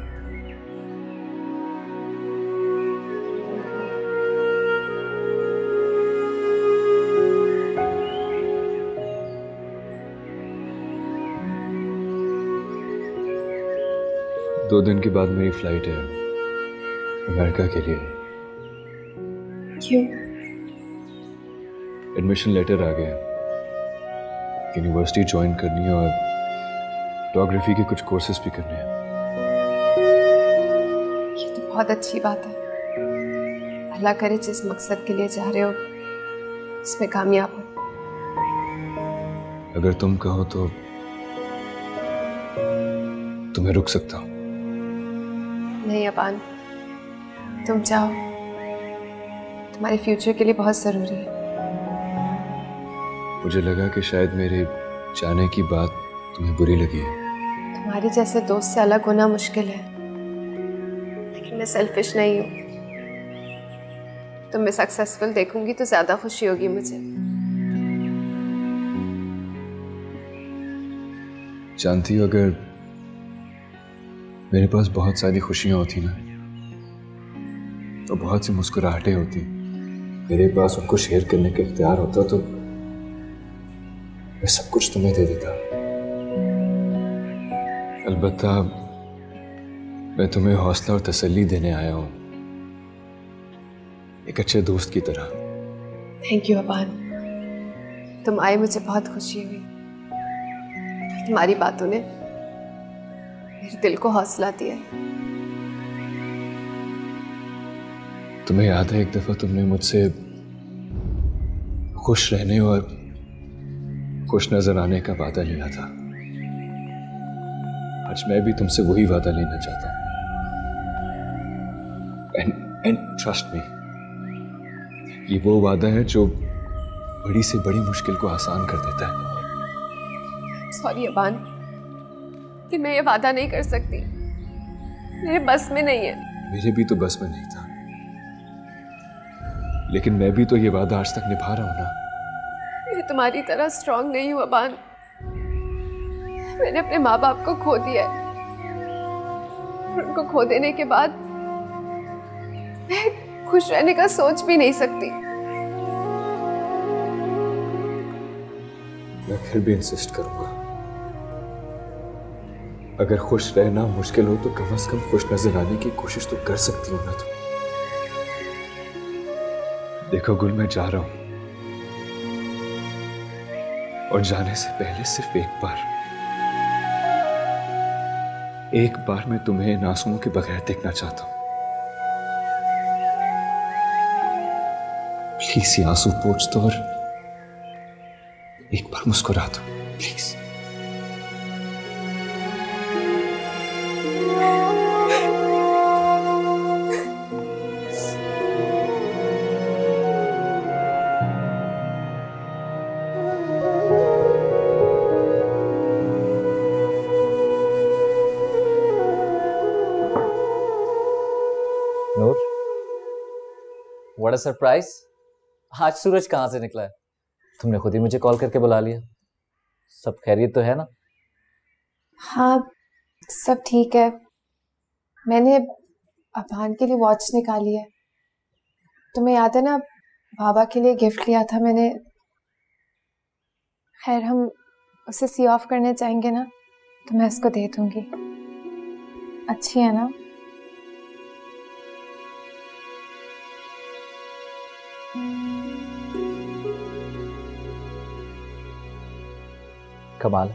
दो दिन के बाद मेरी फ्लाइट है अमेरिका के लिए। क्यों? एडमिशन लेटर आ गया, यूनिवर्सिटी ज्वाइन करनी है और फोटोग्राफी के कुछ कोर्सेज भी करने हैं। ये तो बहुत अच्छी बात है। अल्लाह करे जिस मकसद के लिए जा रहे हो इसमें कामयाब हो। अगर तुम कहो तो तुम्हें रुक सकता हूँ। नहीं अबान, तुम जाओ। मैं तुम्हारे साथ रहूंगी। मैं तुम्हें छोड़ के नहीं जा सकता। मैं तुम्हारे साथ रहूंगी। मैं तुम्हें छोड़ के नहीं जा सकता। नहीं अबान, तुम जाओ। मैं तुम्हारे साथ रहूंगी। नहीं अबान, तुम जाओ। मैं तुम्हारे साथ रहूंगी। नहीं अबान, तुम जाओ। तुम्हारे फ्यूचर के लिए बहुत ज़रूरी है। मुझे लगा कि शायद मेरे जाने की बात तुम्हें बुरी लगी है। तुम्हारे जैसे दोस्त से अलग होना मुश्किल है, लेकिन मैं सेल्फिश नहीं हूँ। तुम्हें सक्सेसफुल देखूंगी तो ज़्यादा खुशी होगी मुझे। जानती हो, अगर मेरे पास बहुत सारी खुशियां होती ना, तो बहुत सी मुस्कुराहटें होती, मेरे पास उनको शेयर करने का इख्तियार होता, तो मैं सब कुछ तुम्हें दे देता। अलबत्ता मैं तुम्हें हौसला और तसल्ली देने आया हूं, एक अच्छे दोस्त की तरह। थैंक यू अबान, तुम आए मुझे बहुत खुशी हुई। तुम्हारी बातों ने मेरे दिल को हौसला दिया। तुम्हें याद है एक दफा तुमने मुझसे खुश रहने और खुश नजर आने का वादा लिया था। आज मैं भी तुमसे वही वादा लेना चाहता हूं। एंड ट्रस्ट मी, ये वो वादा है जो बड़ी से बड़ी मुश्किल को आसान कर देता है। सॉरी अबान कि मैं ये वादा नहीं कर सकती, मेरे बस में नहीं है। मेरे भी तो बस में नहीं था, लेकिन मैं भी तो ये वादा आज तक निभा रहा हूं ना। मैं तुम्हारी तरह स्ट्रांग नहीं हूं अबान। मैंने अपने माँ बाप को खो दिया है, उनको खो देने के बाद मैं खुश रहने का सोच भी नहीं सकती। मैं फिर भी इंसिस्ट करूंगा, अगर खुश रहना मुश्किल हो तो कम से कम खुश नजर आने की कोशिश तो कर सकती हो ना तुम। देखो गुल, मैं जा रहा हूं, और जाने से पहले सिर्फ एक बार मैं तुम्हें इन आंसुओं के बगैर देखना चाहता हूं। प्लीज ये आंसू पोंछ दो और एक बार मुस्कुरा दो, please. Noor, what a surprise! आज सूरज कहाँ से निकला है? तुमने खुद ही मुझे कॉल करके बुला लिया। सब खैरियत तो है ना? हाँ, सब ठीक है। मैंने अबान के लिए वॉच निकाली है। तुम्हें याद है ना, बाबा के लिए गिफ्ट लिया था मैंने। खैर, हम उसे सी ऑफ करने चाहेंगे ना, तो मैं उसको दे दूंगी। अच्छी है ना? कमाल,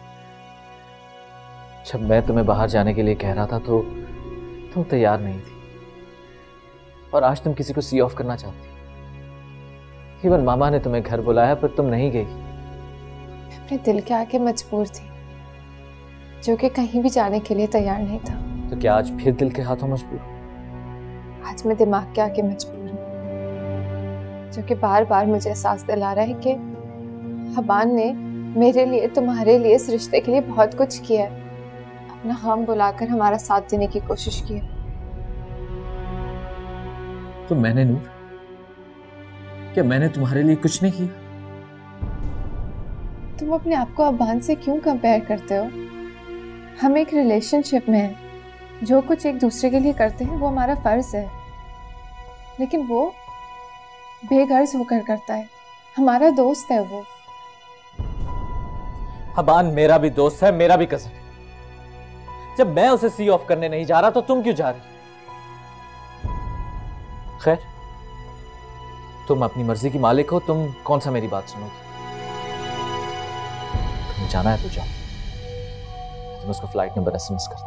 जब मैं तुम्हें बाहर जाने के लिए कह रहा था तो तुम तैयार नहीं थी, और आज तुम किसी को सी ऑफ करना चाहती। इवन मामा ने तुम्हें घर बुलाया पर तुम नहीं गई। अपने दिल के आगे मजबूर थी, जो कि कहीं भी जाने के लिए तैयार नहीं था। तो क्या आज फिर दिल के हाथों मजबूर? आज मैं दिमाग के आगे मजबूर हूँ, जो कि बार बार मुझे एहसास दिला रहा है कि अबान ने मेरे लिए, तुम्हारे लिए, इस रिश्ते के लिए बहुत कुछ किया है। अपना हम बुलाकर हमारा साथ देने की कोशिश की है। तो मैंने नूर, क्या मैंने तुम्हारे लिए कुछ नहीं किया? तुम अपने आप को अबान से क्यों कंपेयर करते हो? हम एक रिलेशनशिप में हैं, जो कुछ एक दूसरे के लिए करते हैं वो हमारा फर्ज है, लेकिन वो बेगर्ज होकर करता है। हमारा दोस्त है वो। अबान मेरा भी दोस्त है, मेरा भी कज़न। जब मैं उसे सी ऑफ करने नहीं जा रहा तो तुम क्यों जा रही? खैर, तुम अपनी मर्जी की मालिक हो, तुम कौन सा मेरी बात सुनोगी? तुम्हें जाना है तो जाओ। तुम उसको फ्लाइट नंबर SMS कर दो।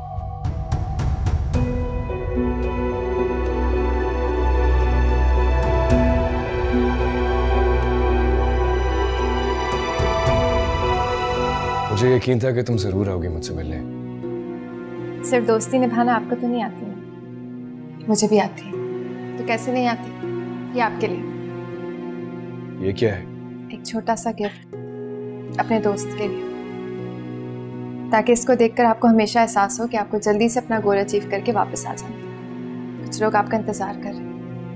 मुझे यकीन था कि तुम जरूर आओगे मुझसे मिलने। सिर्फ दोस्ती निभाना आपको तो नहीं आती है, मुझे भी आती है। तो कैसे नहीं आती? ये आपके लिए ये क्या है? एक छोटा सा गिफ्ट अपने दोस्त के लिए, ताकि इसको देखकर आपको हमेशा एहसास हो कि आपको जल्दी से अपना गोल अचीव करके वापस आ जाए। कुछ लोग आपका इंतजार कर रहे हैं।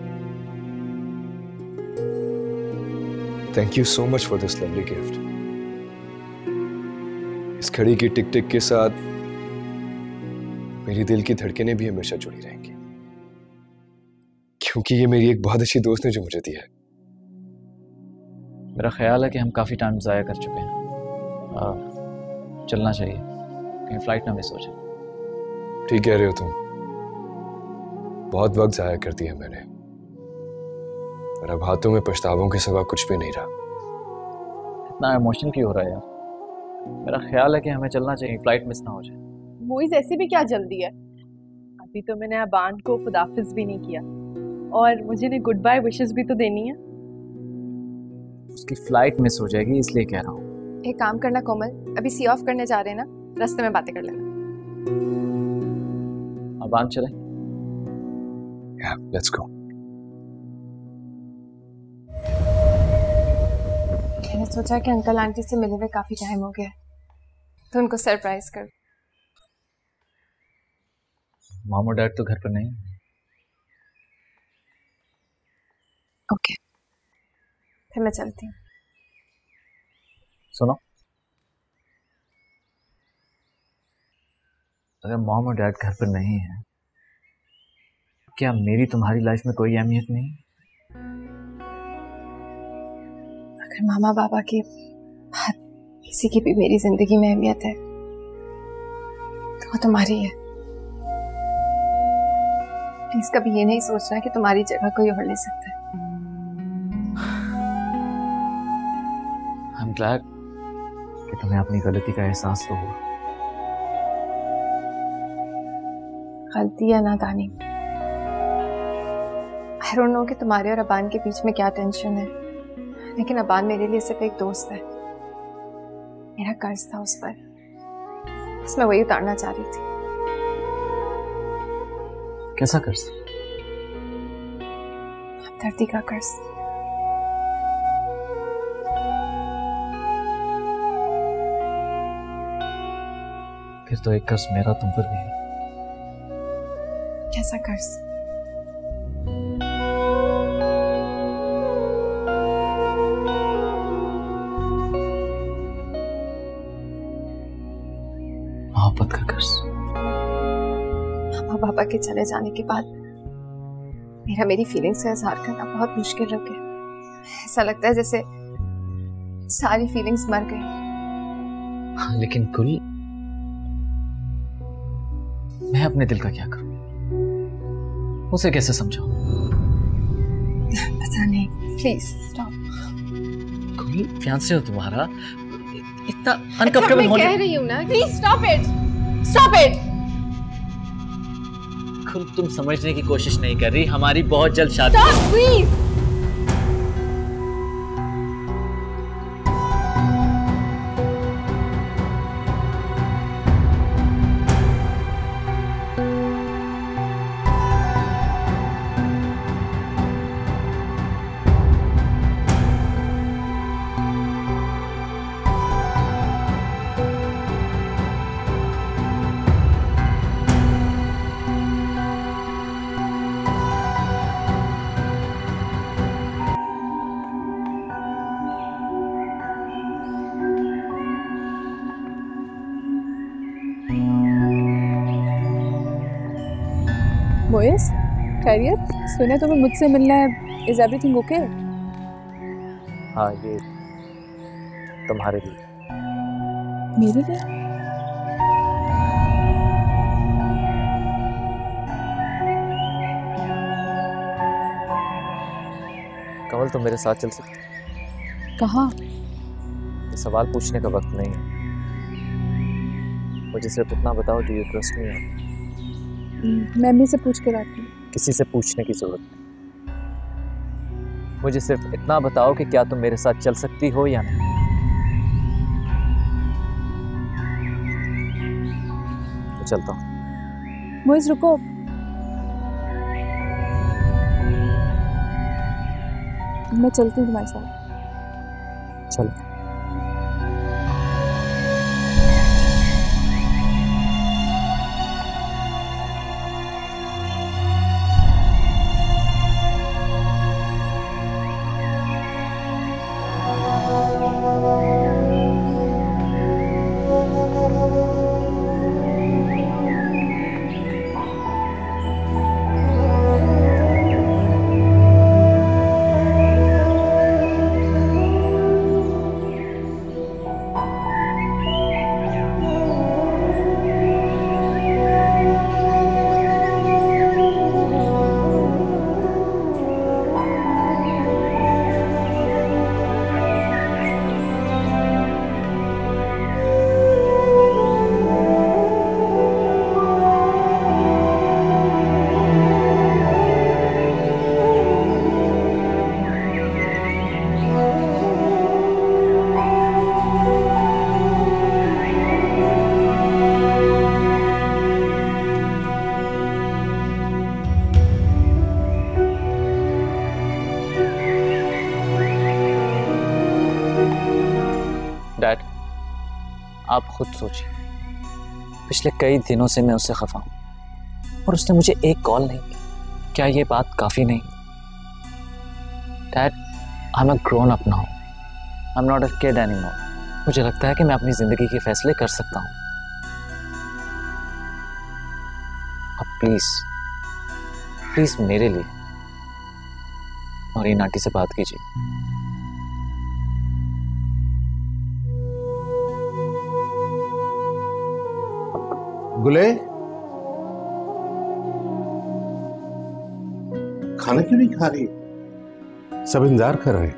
Thank you so much for this lovely gift. इस घड़ी की टिक टिक के साथ मेरी दिल की धड़कनें भी हमेशा जुड़ी रहेंगी, क्योंकि ये मेरी एक बहुत अच्छी दोस्त ने जो मुझे दिया है। मेरा ख्याल है कि हम काफ़ी टाइम ज़ाया कर चुके हैं, चलना चाहिए, कहीं फ्लाइट ना मिस हो जाए। ठीक कह रहे हो तुम, बहुत वक्त ज़ाया कर दिया मैंने, और अब हाथों में पछतावों के सिवा कुछ भी नहीं रहा। इतना इमोशन क्यों हो रहा है यार? मेरा ख्याल है कि हमें चलना चाहिए, फ्लाइट मिस ना हो जाए। मोइज ऐसी भी क्या जल्दी है? अभी तो मैंने अबान को खुदाफिज भी नहीं किया, और मुझे ने गुड बाय विशेस भी तो देनी है। उसकी फ्लाइट मिस हो जाएगी इसलिए कह रहा हूँ। एक काम करना कोमल, अभी सी ऑफ करने जा रहे हैं ना, रास्ते में बातें कर लेना। अबान चले? Let's go. मैंने सोचा कि अंकल आंटी से मिले हुए काफी टाइम हो गया, तो उनको सरप्राइज कर। मॉम और डैड तो घर पर नहीं। ओके, फिर मैं चलती हूँ। सुनो, अगर मॉम और डैड घर पर नहीं है, क्या मेरी तुम्हारी लाइफ में कोई अहमियत नहीं? अगर मामा बाबा के बाद किसी की भी मेरी जिंदगी में अहमियत है तो वो तुम्हारी है। प्लीज कभी ये नहीं सोचना कि तुम्हारी जगह कोई और ले सकता है। I'm glad कि तुम्हें अपनी गलती का एहसास तो हुआ। गलती या नादानी, I don't know कि तुम्हारे और अबान के बीच में क्या टेंशन है, लेकिन अबान मेरे लिए सिर्फ एक दोस्त है। मेरा कर्ज था उस पर, बस मैं वही उतारना चाह रही थी। कैसा कर्ज? हमदर्दी का कर्ज। फिर तो एक कर्ज मेरा तुम पर भी है। कैसा कर्ज? मोहब्बत का कर्ज। मामा पापा के चले जाने के बाद मेरा मेरी फीलिंग्स का इजहार करना बहुत मुश्किल हो गया। ऐसा लगता है जैसे सारी फीलिंग्स मर गई। हाँ, लेकिन कुल मैं अपने दिल का क्या करूं? उसे कैसे समझाऊं? पता नहीं, प्लीज स्टॉप। कुल फियांसे हो तुम्हारा, इतना अनकंफर्टेबल होने। मैं कह रही हूं ना, please stop it, stop it. कुल तुम समझने की कोशिश नहीं कर रही, हमारी बहुत जल्द शादी। Stop please. मोइज, खैरियत? सुने तुम्हें मुझसे मिलना है, इज एवरीथिंग ओके? हाँ, ये तुम्हारे लिए। मेरे लिए? कमल, तुम मेरे साथ चल सकते? कहाँ? ये सवाल पूछने का वक्त नहीं है, मुझे सिर्फ इतना बताओ, डू यू ट्रस्ट मी? मैं अम्मी से पूछ के लाती हूँ। किसी से पूछने की जरूरत नहीं, मुझे सिर्फ इतना बताओ कि क्या तुम मेरे साथ चल सकती हो या नहीं। तो चलता हूँ। मोइज रुको। मैं चलती हूँ तुम्हारे साथ। चलो। डैड, आप खुद सोचिए, पिछले कई दिनों से मैं उससे खफा हूं और उसने मुझे एक कॉल नहीं की। क्या ये बात काफी नहीं? Dad, I am a grown up now, I am not a kid anymore. मुझे लगता है कि मैं अपनी जिंदगी के फैसले कर सकता हूं। अब प्लीज प्लीज मेरे लिए और इन आंटी से बात कीजिए। गुले, खाना क्यों नहीं खा रही? सब इंतजार कर रहे हैं।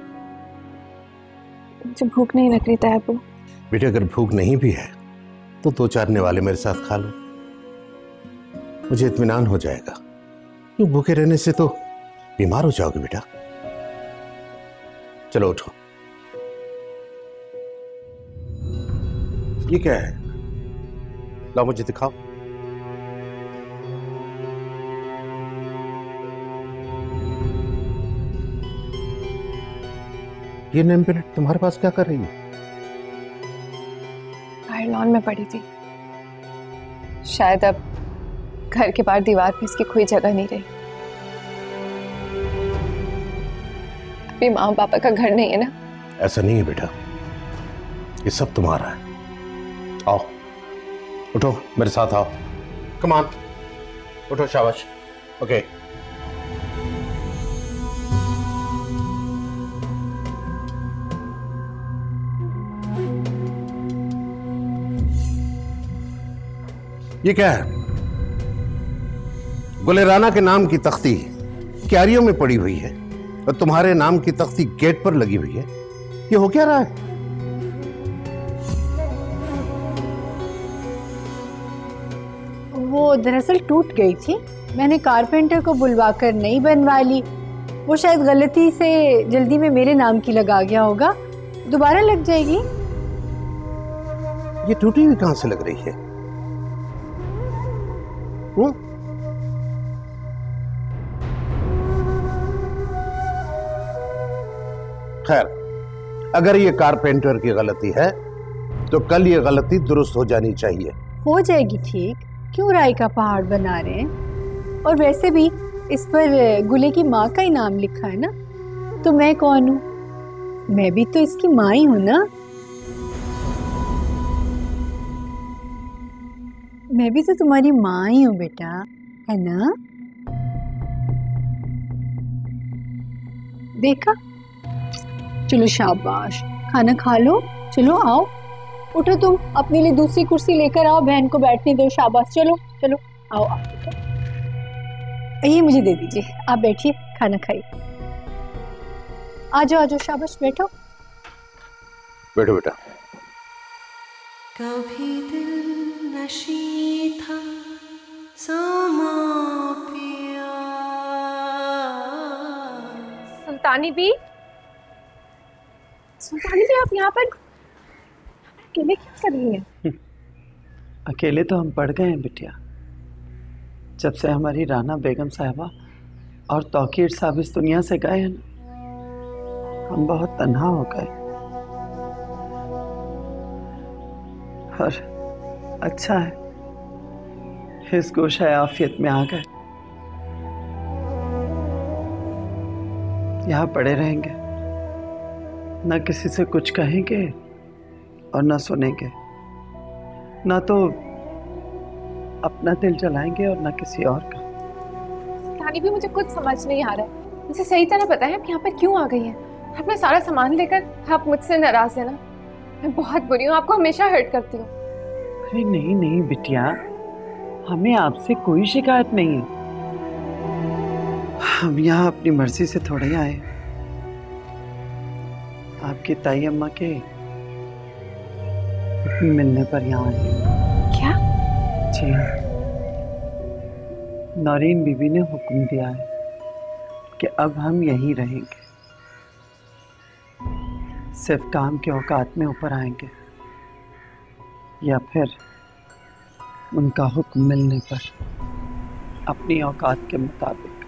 मुझे भूख नहीं लग रही था अबू। बेटे, अगर भूख नहीं भी है तो दो चार निवाले मेरे साथ खा लो, मुझे इत्मीनान हो जाएगा। यूं भूखे रहने से तो बीमार हो जाओगे बेटा। चलो उठो। ये क्या है? लाओ मुझे दिखाओ। ये नेम प्लेट तुम्हारे पास क्या कर रही है? बाहर लॉन में पड़ी थी, शायद अब घर के बाहर दीवार पे इसकी कोई जगह नहीं रही। अभी माँ पापा का घर नहीं है ना? ऐसा नहीं है बेटा, ये सब तुम्हारा है। आओ उठो, मेरे साथ आओ। कम ऑन, उठो, शाबाश। ओके, ये क्या है? गुलेराना के नाम की तख्ती क्यारियों में पड़ी हुई है और तुम्हारे नाम की तख्ती गेट पर लगी हुई है। ये हो क्या रहा है? वो दरअसल टूट गई थी, मैंने कारपेंटर को बुलवाकर नई बनवा ली। वो शायद गलती से जल्दी में मेरे नाम की लगा गया होगा, दोबारा लग जाएगी। ये टूटी हुई कहां से लग रही है? खैर, अगर ये कारपेंटर की गलती है तो कल ये गलती दुरुस्त हो जानी चाहिए। हो जाएगी ठीक, क्यों राय का पहाड़ बना रहे हैं? और वैसे भी इस पर गुले की माँ का ही नाम लिखा है ना, तो मैं कौन हूँ? मैं भी तो इसकी माँ ही हूँ ना। मैं भी तो तुम्हारी माँ ही हूँ बेटा, है ना? देखा? चलो शाबाश, खाना खा लो। चलो आओ, उठो, तुम अपने लिए दूसरी कुर्सी लेकर आओ, बहन को बैठने दो। शाबाश, चलो चलो आओ आप। ये मुझे दे दीजिए, आप बैठिए, खाना खाइए। आ जाओ आ जाओ, शाबाश, बैठो बैठो बेटा। कभी दिल नशी था समा पिया। सुल्तानी भी, सुल्तानी भी आप यहाँ पर अकेले क्या कर रही हैं? अकेले तो हम पड़ गए हैं बिटिया, जब से हमारी राना बेगम साहिबा और तौकीर साहब इस दुनिया से गए हैं ना। हम बहुत तन्हा हो गए और अच्छा है इस गोशा आफियत में आ गए। यहाँ पड़े रहेंगे, ना किसी से कुछ कहेंगे और ना सुनेंगे, ना तो अपना दिल जलाएंगे और ना किसी और का। कहानी भी मुझे कुछ समझ नहीं आ रहा है। मुझे सही तरह पता है आप यहाँ पर क्यों आ गई हैं। अपना सारा सामान लेकर आप मुझसे नाराज है ना। मैं बहुत बुरी हूँ, आपको हमेशा हर्ट करती हूँ। अरे नहीं नहीं बिटिया, हमें आपसे कोई शिकायत नहीं है। हम यहाँ अपनी मर्जी से थोड़े आए, आपकी ताई अम्मा के मिलने पर यहाँ आए। क्या? जी हाँ, नौरीन बीबी ने हुक्म दिया है कि अब हम यहीं रहेंगे, सिर्फ काम के औकात में ऊपर आएंगे या फिर उनका हुक्म मिलने पर अपनी औकात के मुताबिक।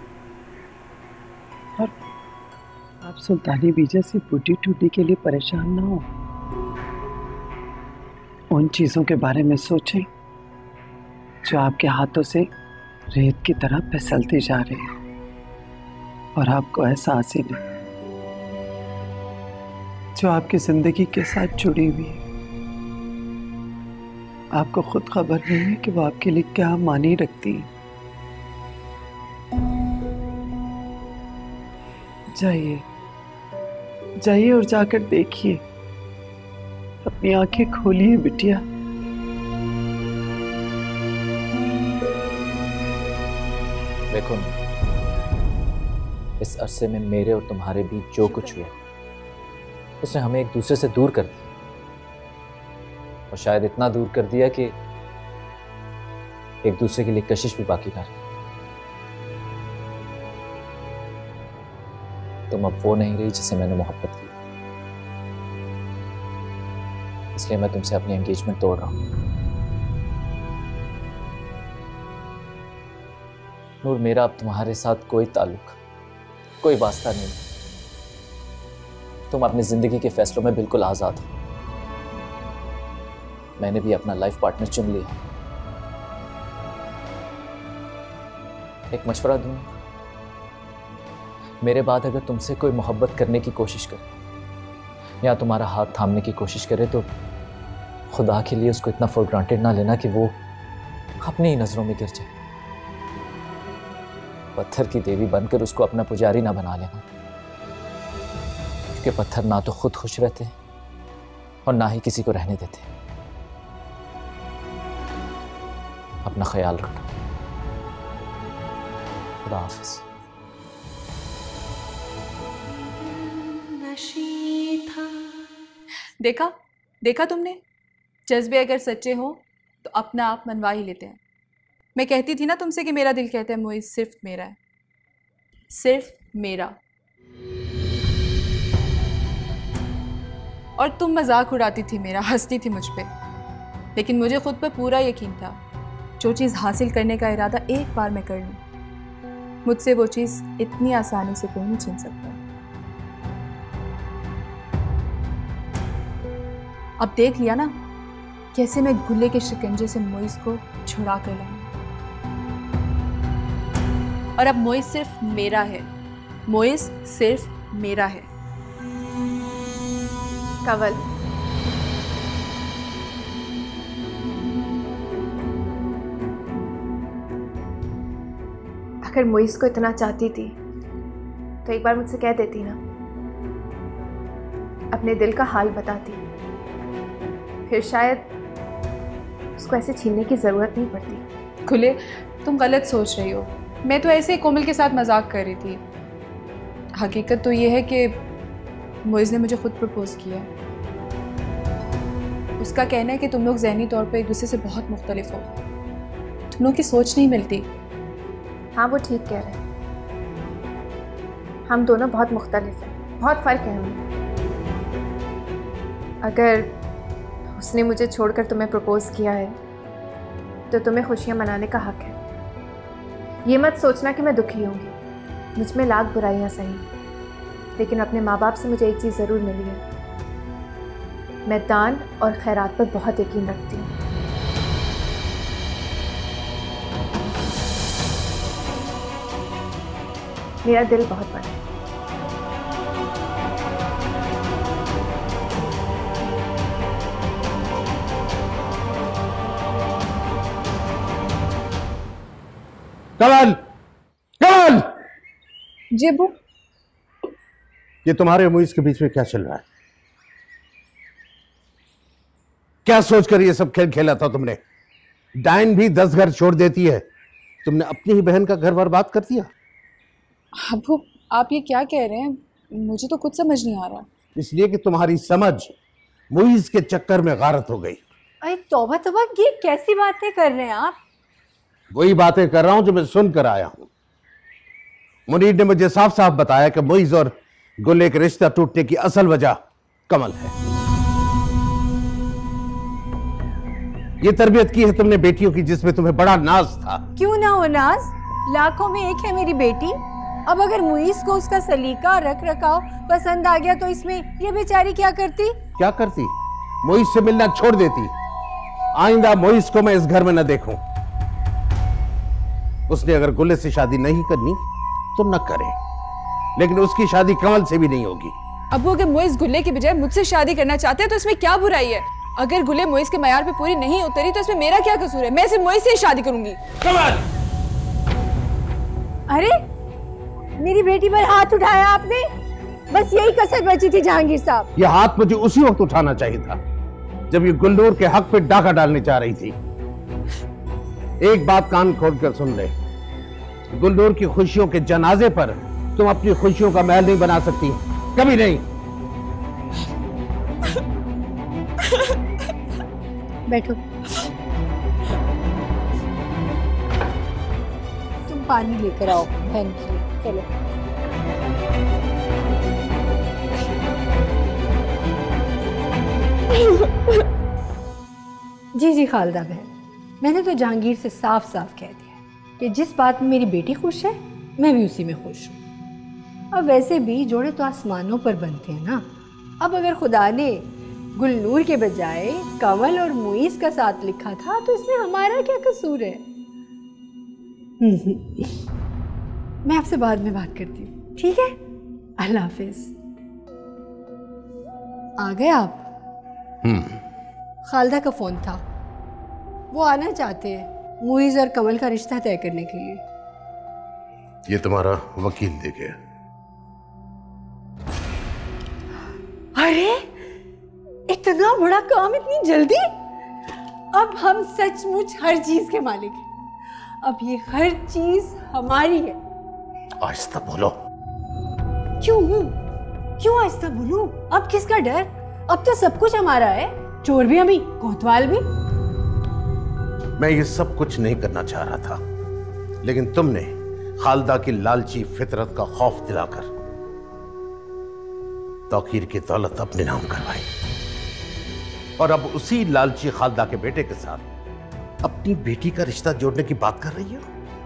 और आप सुल्तानी बीजे से बूटी टूटी के लिए परेशान ना हो। उन चीज़ों के बारे में सोचें जो आपके हाथों से रेत की तरह फिसलती जा रही है और आपको एहसास ही नहीं, जो आपकी जिंदगी के साथ जुड़ी हुई है। आपको खुद खबर नहीं है कि वो आपके लिए क्या मानी रखती है। जाइए जाइए और जाकर देखिए, अपनी आंखें खोलिए बिटिया। देखो, इस अरसे में मेरे और तुम्हारे बीच जो कुछ हुआ उसने हमें एक दूसरे से दूर कर दिया, और शायद इतना दूर कर दिया कि एक दूसरे के लिए कशिश भी बाकी ना रही। तुम अब वो नहीं रही जिसे मैंने मोहब्बत की, इसलिए मैं तुमसे अपनी एंगेजमेंट तोड़ रहा हूं। नूर, मेरा अब तुम्हारे साथ कोई ताल्लुक, कोई वास्ता नहीं। तुम अपनी जिंदगी के फैसलों में बिल्कुल आजाद हो। मैंने भी अपना लाइफ पार्टनर चुन लिया। एक मशवरा दूं, मेरे बाद अगर तुमसे कोई मोहब्बत करने की कोशिश करे या तुम्हारा हाथ थामने की कोशिश करे तो खुदा के लिए उसको इतना फॉर ग्रांटेड ना लेना कि वो अपनी ही नजरों में गिर जाए। पत्थर की देवी बनकर उसको अपना पुजारी ना बना लेना, क्योंकि पत्थर ना तो खुद खुश रहते और ना ही किसी को रहने देते। अपना ख्याल रखना। खुदा हाफिज। देखा देखा तुमने, जज्बे अगर सच्चे हो तो अपना आप मनवा ही लेते हैं। मैं कहती थी ना तुमसे कि मेरा दिल कहता है मोइज़ सिर्फ मेरा है, सिर्फ मेरा। और तुम मजाक उड़ाती थी मेरा, हंसती थी मुझ पे, लेकिन मुझे खुद पर पूरा यकीन था जो चीज़ हासिल करने का इरादा एक बार मैं कर लूँ, मुझसे वो चीज़ इतनी आसानी से कोई नहीं छीन सकता। अब देख लिया ना कैसे मैं गुल्ले के शिकंजे से मोइज़ को छुड़ा कर लाई, और अब मोइज़ सिर्फ मेरा है, मोइज़ सिर्फ मेरा है। कंवल, अगर मोइज़ को इतना चाहती थी तो एक बार मुझसे कह देती ना, अपने दिल का हाल बताती, फिर शायद उसको ऐसे छीनने की ज़रूरत नहीं पड़ती। खुले, तुम गलत सोच रही हो। मैं तो ऐसे ही कोमल के साथ मजाक कर रही थी। हकीकत तो ये है कि मोइज़ ने मुझे खुद प्रपोज किया। उसका कहना है कि तुम लोग ज़हनी तौर पर एक दूसरे से बहुत मुख्तलिफ हो, तुम लोग की सोच नहीं मिलती। हाँ, वो ठीक कह रहे हैं, हम दोनों बहुत मुख्तलिफ हैं, बहुत फ़र्क है हमें। अगर उसने मुझे छोड़कर तुम्हें प्रपोज किया है तो तुम्हें खुशियाँ मनाने का हक है। ये मत सोचना कि मैं दुखी होंगी, मुझ में लाख बुराइयाँ सही, लेकिन अपने माँ बाप से मुझे एक चीज़ ज़रूर मिली है, मैं दान और खैरात पर बहुत यकीन रखती हूँ। मेरा दिल बहुत बड़ा है। कमल, कमल! जी अबू। ये तुम्हारे मुइज के बीच में क्या चल रहा है? क्या सोचकर ये सब खेल खेला था तुमने? डायन भी 10 घर छोड़ देती है, तुमने अपनी ही बहन का घर बर्बाद कर दिया। अबू आप ये क्या कह रहे हैं, मुझे तो कुछ समझ नहीं आ रहा। इसलिए कि तुम्हारी समझ मुइज के चक्कर में गारत हो गई। अरे तौबा तौबा, ये कैसी बातें कर रहे हैं आप? वही बातें कर रहा हूं जो मैं सुन कर आया हूं। मुनीर ने मुझे साफ साफ बताया कि मुइज और गुल्ले के रिश्ता टूटने की असल वजह कमल है। ये तरबियत की है तुमने बेटियों की जिसमें तुम्हें बड़ा नाज था। क्यों ना हो नाज, लाखों में एक है मेरी बेटी। अब अगर मुइज को उसका सलीका रख रखाव पसंद आ गया तो इसमें ये बेचारी क्या करती? क्या करती? मुइज से मिलना छोड़ देती। आइंदा मुइज को मैं इस घर में न देखूं। उसने अगर गुल्ले से शादी नहीं करनी तो न करे, लेकिन उसकी शादी कमल से भी नहीं होगी। अबू अगर मुइज गुल्ले की बजाय मुझसे शादी करना चाहते हैं तो इसमें क्या बुराई है? अगर गुल्ले मुइज के मयार पे पूरी नहीं उतरी तो इसमें मेरा क्या कसूर है? मैं सिर्फ मुइज से ही शादी करूंगी। कमल! अरे मेरी बेटी पर हाथ उठाया आपने, बस यही कसर बची थी जहांगीर साहब। यह हाथ मुझे उसी वक्त उठाना चाहिए था जब ये गुलनूर के हक पे डाका डालने जा रही थी। एक बात कान खोलकर सुन ले, गुलनूर की खुशियों के जनाजे पर तुम अपनी खुशियों का महल नहीं बना सकती, कभी नहीं। बैठो। तुम पानी लेकर आओ बहन के लिए। चलो। जी जी खालदा बहन, मैंने तो जहांगीर से साफ साफ कह दिया कि जिस बात में मेरी बेटी खुश है मैं भी उसी में खुश हूँ। अब वैसे भी जोड़े तो आसमानों पर बनते हैं ना। अब अगर खुदा ने गुलनूर के बजाय कमल और मुइज का साथ लिखा था तो इसमें हमारा क्या कसूर है? मैं आपसे बाद में बात करती हूँ, ठीक है? अल्लाह हाफिज। आ गए आप? खालदा का फोन था, वो आना चाहते हैं मुइज और कमल का रिश्ता तय करने के लिए। ये तुम्हारा वकील दे गया। अरे इतना बड़ा काम इतनी जल्दी? अब हम सचमुच हर चीज के मालिक हैं। अब ये हर चीज हमारी है। आहिस्ता बोलो। क्यों आहिस्ता बोलूं? अब किसका डर? अब तो सब कुछ हमारा है, चोर भी हम ही, कोतवाल भी। मैं ये सब कुछ नहीं करना चाह रहा था, लेकिन तुमने खालदा की लालची फितरत का खौफ दिलाकर तौकीर की दौलत अपने नाम करवाई, और अब उसी लालची खालदा के बेटे के साथ अपनी बेटी का रिश्ता जोड़ने की बात कर रही हो।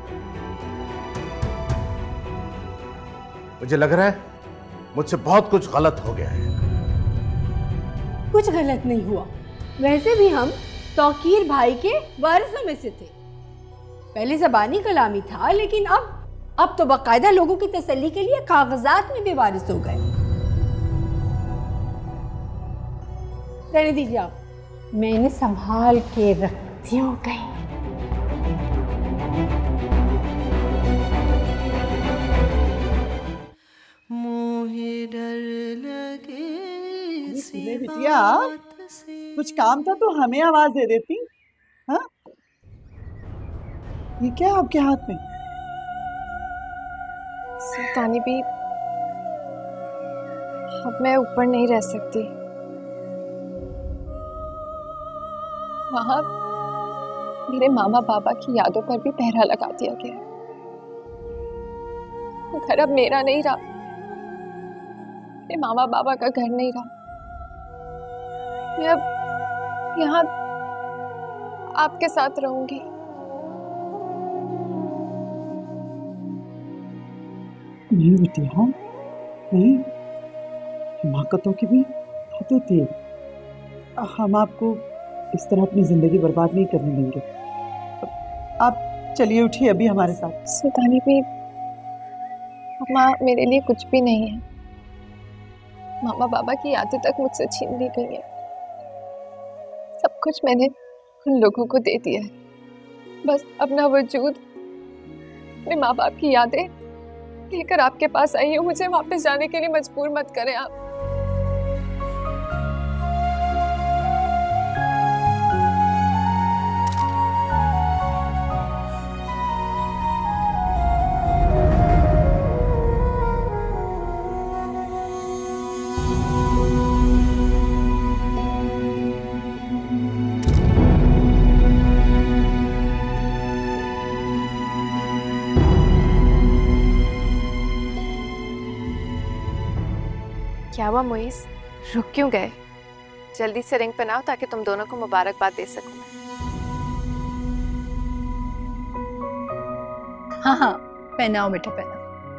मुझे लग रहा है मुझसे बहुत कुछ गलत हो गया है। कुछ गलत नहीं हुआ, वैसे भी हम तौकीर भाई के वारिसों में से थे। पहले ज़बानी कलामी था, लेकिन अब तो बाकायदा लोगों की तसल्ली के लिए कागजात में भी वारिस हो गए। रहने दीजिए आप, मैं इन्हें संभाल के रखती हूँ कहीं। मुझे डर लगे बिटिया, कुछ काम था तो हमें आवाज दे देती। हाँ, ये क्या है आपके हाथ में? सुल्तानी भी, अब मैं ऊपर नहीं रह सकती। वहां मेरे मामा बाबा की यादों पर भी पहरा लगा दिया गया है। घर अब मेरा नहीं रहा, मेरे मामा बाबा का घर नहीं रहा। मैं अब यहाँ आपके साथ रहूंगी। नहीं बिटिया, नहीं, हिमाकतों की भी हद होती है। हम आपको इस तरह अपनी जिंदगी बर्बाद नहीं करने देंगे। आप चलिए, उठिए अभी हमारे साथ। सुल्तानी भी माँ मेरे लिए कुछ भी नहीं है। मामा बाबा की यादें तक मुझसे छीन ली गई है। सब कुछ मैंने उन लोगों को दे दिया है। बस अपना वजूद, अपने माँ बाप की यादें लेकर आपके पास आई हूँ। मुझे वापस जाने के लिए मजबूर मत करें आप। क्या हुआ मुईस, रुक क्यों गए? जल्दी से रिंग पहनाओ ताकि तुम दोनों को मुबारकबाद दे सकूं। हाँ हाँ, पहनाओ बेटा, पहनाओ।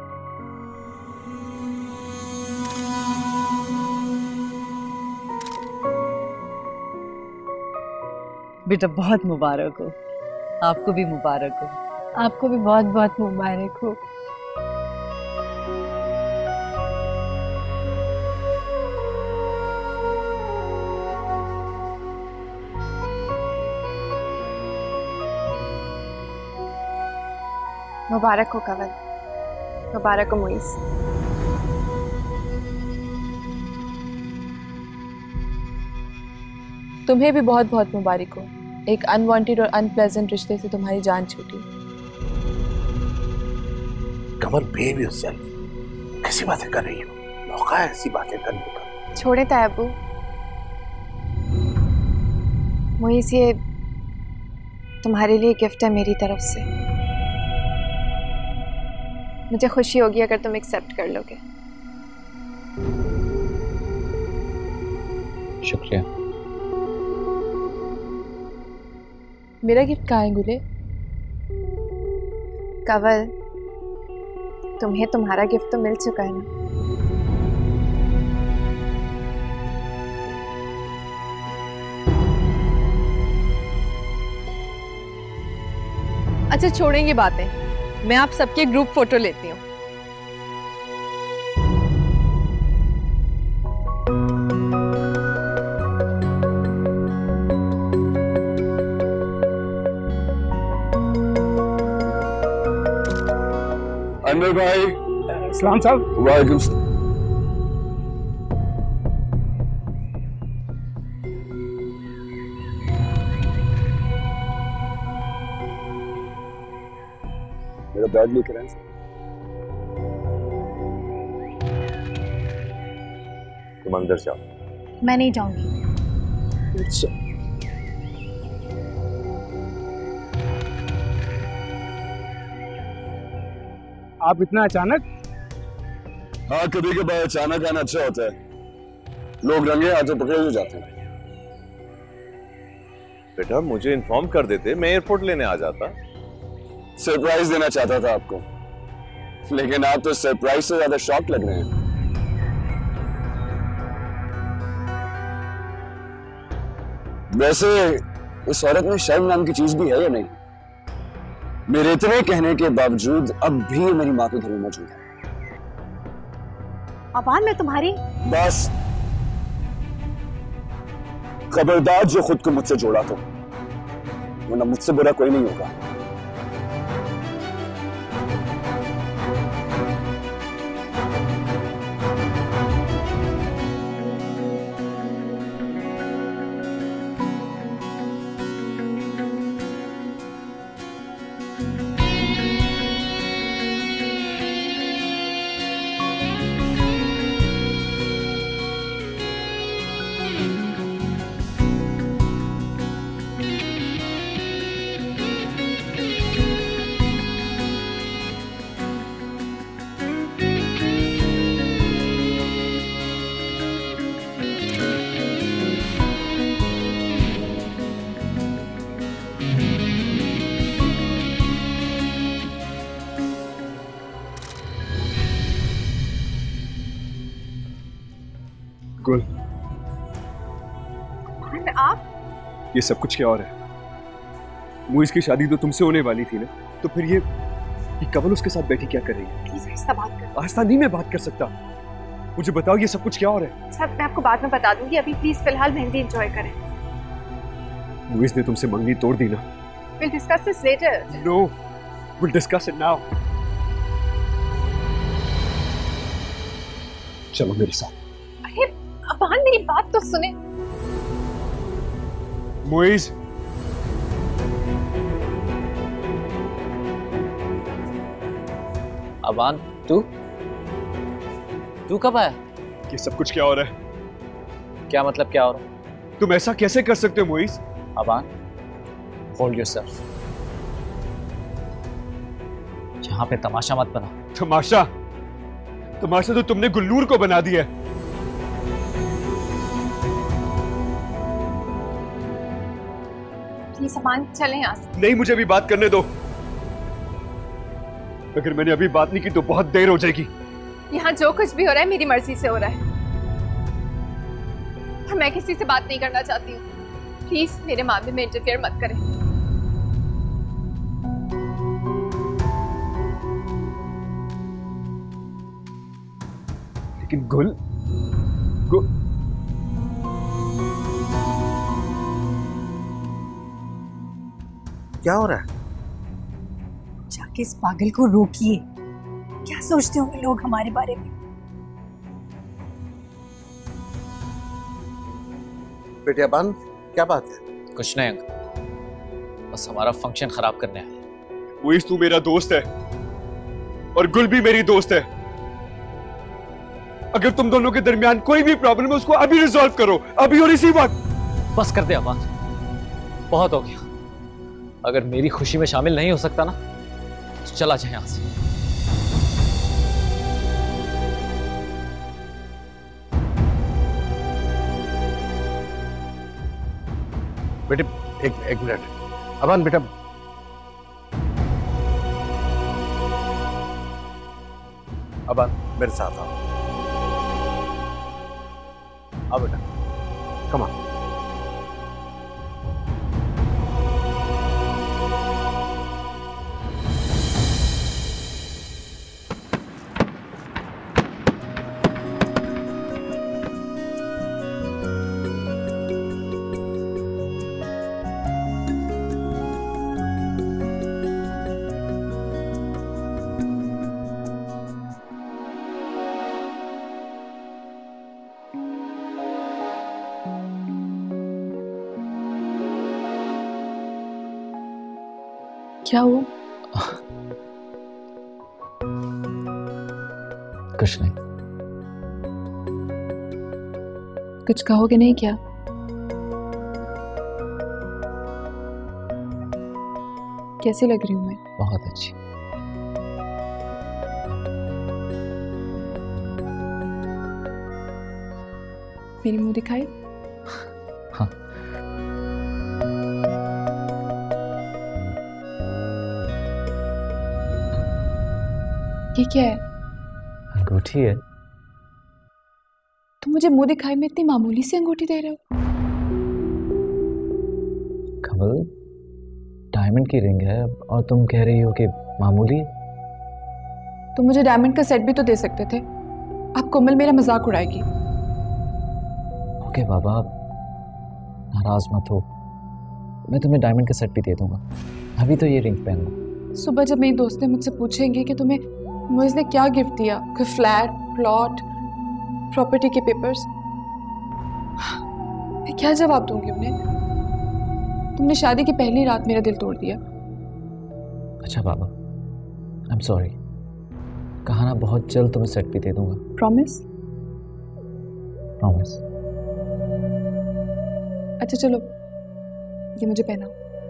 बेटा बहुत मुबारक हो। आपको भी मुबारक हो। आपको भी बहुत बहुत मुबारक हो। मुबारक हो कवल, मुबारक हो मुईस। तुम्हें भी बहुत बहुत मुबारक हो। एक अनवांटेड और अनप्लेजेंट रिश्ते से तुम्हारी जान छूटी। कमल, behave yourself। कैसी बातें कर रही हो? मौका है ऐसी बातें करने का। छोड़े तायब्बू। मुईस, ये तुम्हारे लिए गिफ्ट है मेरी तरफ से। मुझे खुशी होगी अगर तुम एक्सेप्ट कर लोगे। शुक्रिया। मेरा गिफ्ट कहाँ है गुले? कवल, तुम्हें तुम्हारा गिफ्ट तो मिल चुका है ना। अच्छा छोड़ेंगे बातें, मैं आप सबके ग्रुप फोटो लेती हूँ। अनवर भाई। सलाम साहब। वालेकुम। मेरा बैग लेकर आए। तुम अंदर जाओ। मैं नहीं जाऊंगी। आप इतना अचानक? हाँ, कभी कभार अचानक आना अच्छा होता है। लोग रंगे हाथों पकड़े हो जाते हैं। बेटा मुझे इन्फॉर्म कर देते, मैं एयरपोर्ट लेने आ जाता। सरप्राइज देना चाहता था आपको, लेकिन आप तो सरप्राइज से ज्यादा शॉक लग रहे हैं। वैसे इस औरत में शर्म नाम की चीज भी है या नहीं? मेरे इतने कहने के बावजूद अब भी मेरी माँ के घर में मौजूद है। अबान, मैं तुम्हारी बस खबरदार जो खुद को मुझसे जोड़ा तो, वरना मुझसे बुरा कोई नहीं होगा। गुल, आप ये सब कुछ क्या हो रहा है? मुइज़ की शादी तो तुमसे होने वाली थी ना, तो फिर ये कमल उसके साथ बैठी क्या कर रही है? प्लीज आहिस्ता बात कर। आहिस्ता नहीं मैं बात कर सकता। मुझे बताओ ये सब कुछ क्या हो रहा है? सब मैं आपको बाद में बता दूंगी, अभी प्लीज फिलहाल मेहंदी एंजॉय करें। मुइज़ ने तुमसे मंगनी तोड़ दी ना? We'll discuss this later. No, we'll discuss it now. चलो मेरे साथ। अरे अबान मेरी बात तो सुने। मुइज़, अबान, तू कब आया? ये सब कुछ क्या हो रहा है? क्या मतलब क्या हो रहा है? तुम ऐसा कैसे कर सकते हो मुइज़? Aban, hold yourself. यहाँ पे तमाशा मत बना। तमाशा? तमाशा तो तुमने गुल्लूर को बना दिया है। प्लीज अबान चलें यहाँ से। नहीं, मुझे अभी बात करने दो। अगर मैंने अभी बात नहीं की तो बहुत देर हो जाएगी। यहाँ जो कुछ भी हो रहा है मेरी मर्जी से हो रहा है और मैं किसी से बात नहीं करना चाहती हूँ। प्लीज मेरे मामले में इंटरफेयर मत करें। लेकिन गुल, क्या हो रहा है? जाके इस पागल को रोकिए। क्या सोचते होंगे लोग हमारे बारे में? बेटे अबान, क्या बात है? कुछ नहीं अंकल, बस हमारा फंक्शन खराब करने आया। मुइज़ तू मेरा दोस्त है और गुल भी मेरी दोस्त है। अगर तुम दोनों के दरमियान कोई भी प्रॉब्लम है उसको अभी रिजॉल्व करो, अभी और इसी वक्त। बस कर दे अबान, बहुत हो गया। अगर मेरी खुशी में शामिल नहीं हो सकता ना तो चला जाए यहां से। बेटे एक मिनट। अबान बेटा, अबान मेरे साथ आओ। आओ बेटा, कम ऑन। क्या हुआ? कुछ नहीं। कुछ कहोगे नहीं क्या? कैसी लग रही हूँ मैं? बहुत अच्छी। मेरी मुंह दिखाई? हाँ। ये क्या है? अंगूठी है। तुम मुझे मुंह दिखाई में इतनी मामूली सी अंगूठी दे रहे हो? कमल, डायमंड की रिंग है और तुम कह रही हो कि मामूली है। तुम मुझे डायमंड का सेट भी तो दे सकते थे। अब कोमल मेरा मजाक उड़ाएगी। ओके बाबा, नाराज मत हो, मैं तुम्हें डायमंड का सेट भी दे दूंगा। अभी तो ये रिंग पहन लो। सुबह जब मेरी दोस्तें मुझसे पूछेंगे कि तुम्हें मुइज़ ने क्या गिफ्ट दिया, कोई फ्लैट, प्लॉट, प्रॉपर्टी के पेपर्स, मैं क्या जवाब दूंगी उन्हें? तुमने शादी की पहली रात मेरा दिल तोड़ दिया। अच्छा बाबा, आई एम सॉरी। कहा ना बहुत जल्द तुम्हें सेट भी दे दूंगा। प्रॉमिस? प्रॉमिस। अच्छा चलो, ये मुझे पहनाओ।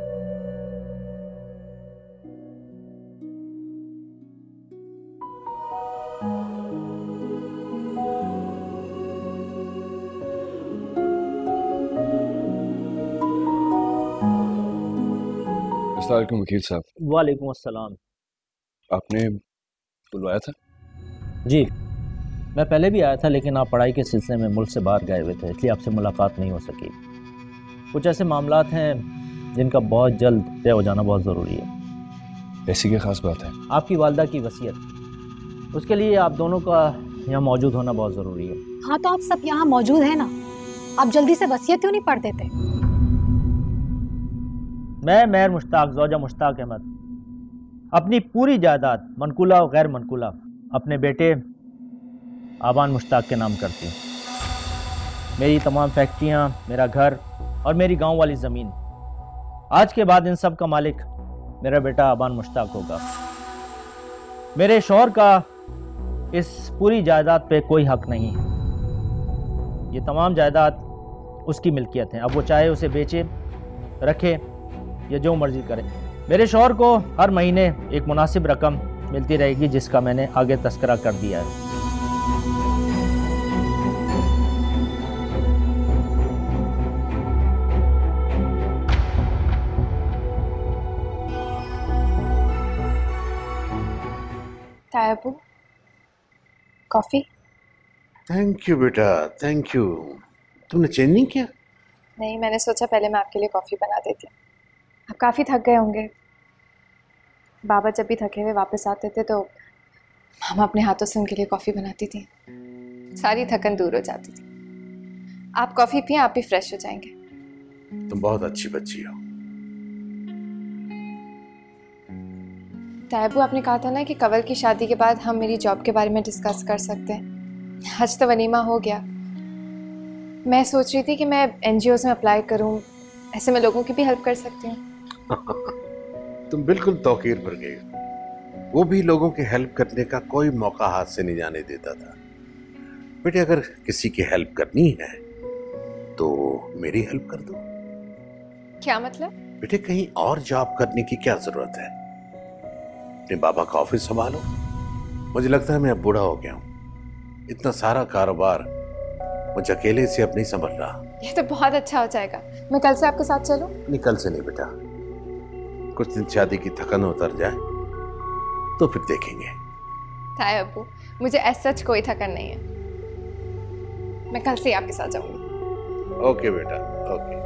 अस्सलाम वालेकुम वकील साहब। वालेकुम अस्सलाम। आपने बुलवाया था? जी, मैं पहले भी आया था, लेकिन आप पढ़ाई के सिलसिले में मुल्क से बाहर गए हुए थे, इसलिए आपसे मुलाकात नहीं हो सकी। कुछ ऐसे मामलात हैं जिनका बहुत जल्द तय हो जाना बहुत ज़रूरी है। ऐसी क्या खास बात है? आपकी वालिदा की वसीयत, उसके लिए आप दोनों का यहाँ मौजूद होना बहुत ज़रूरी है। हाँ तो आप सब यहाँ मौजूद हैं ना, आप जल्दी से वसीयत क्यों नहीं पढ़ देते? मैं मेहर मुश्ताक ज़ौजा मुश्ताक अहमद अपनी पूरी जायदाद मनकूला और गैर मनकूला अपने बेटे आबान मुश्ताक के नाम करती हूँ। मेरी तमाम फैक्ट्रियाँ, मेरा घर और मेरी गांव वाली ज़मीन, आज के बाद इन सब का मालिक मेरा बेटा आबान मुश्ताक होगा। मेरे शौहर का इस पूरी जायदाद पे कोई हक नहीं है। ये तमाम जायदाद उसकी मिल्कियत है। अब वो चाहे उसे बेचे, रखे या जो मर्जी करे। मेरे शौहर को हर महीने एक मुनासिब रकम मिलती रहेगी, जिसका मैंने आगे तस्करा कर दिया है। तायबू, कॉफी? थैंक यू बेटा, थैंक यू। तुमने चेंज नहीं किया? नहीं, मैंने सोचा पहले मैं आपके लिए कॉफ़ी बना देती हूँ। आप काफ़ी थक गए होंगे। बाबा जब भी थके हुए वापस आते थे तो हम अपने हाथों से उनके लिए कॉफ़ी बनाती थी, सारी थकन दूर हो जाती थी। आप कॉफ़ी पिए, आप भी फ्रेश हो जाएंगे। तुम बहुत अच्छी बच्ची हो। तायबू, आपने कहा था ना कि कंवल की शादी के बाद हम मेरी जॉब के बारे में डिस्कस कर सकते हैं। आज तो वलीमा हो गया। मैं सोच रही थी कि मैं NGOs में अप्लाई करूं, ऐसे मैं लोगों की भी हेल्प कर सकती हूँ। तुम बिल्कुल तौकीर पर गई। वो भी लोगों की हेल्प करने का कोई मौका हाथ से नहीं जाने देता था। बेटे, अगर किसी की हेल्प करनी है तो मेरी हेल्प कर दो। क्या मतलब? बेटे, कहीं और जॉब करने की क्या जरूरत है? अपने बाबा का ऑफिस संभालो। मुझे लगता है मैं अब बूढ़ा हो गया हूँ। इतना सारा कारोबार मुझे अकेले से अब नहीं संभल रहा। ये तो बहुत अच्छा हो जाएगा। मैं कल से आपके साथ चलूं? नहीं, कल से नहीं बेटा। कुछ दिन शादी की थकन उतर जाए तो फिर देखेंगे। तायबू, मुझे ऐसा सच कोई थकन नहीं है। मैं कल से ही आपके साथ जाऊंगी। ओके बेटा, ओके।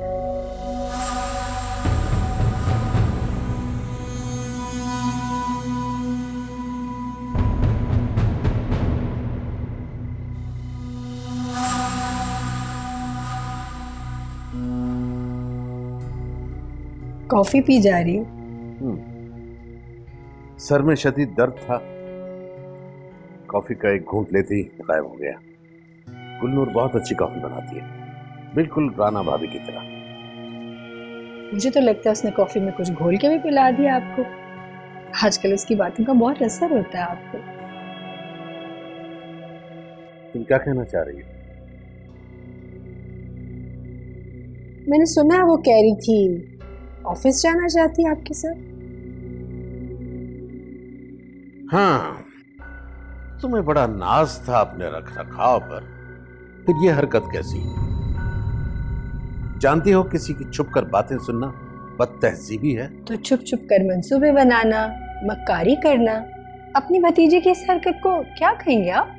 कॉफी पी जा रही हूँ। सर में शदीद दर्द था। कॉफी का एक घूंट लेते ही गायब हो गया। गुलनूर बहुत अच्छी कॉफी बनाती है, बिल्कुल राना भाभी की तरह। मुझे तो लगता है उसने कॉफी में कुछ घोल के भी पिला दिया आपको। आजकल उसकी बातों का बहुत असर होता है आपको। तुम क्या कहना चाह रही हो? मैंने सुना वो कह रही थी ऑफिस जाना चाहती है आपके साथ। हाँ, तुम्हें बड़ा नाज था अपने रख रखाव पर, फिर ये हरकत कैसी? जानती हो किसी की छुप कर बातें सुनना बदतहजीबी है। तो छुप छुप कर मंसूबे बनाना, मक्कारी करना, अपनी भतीजे की इस हरकत को क्या कहेंगे आप?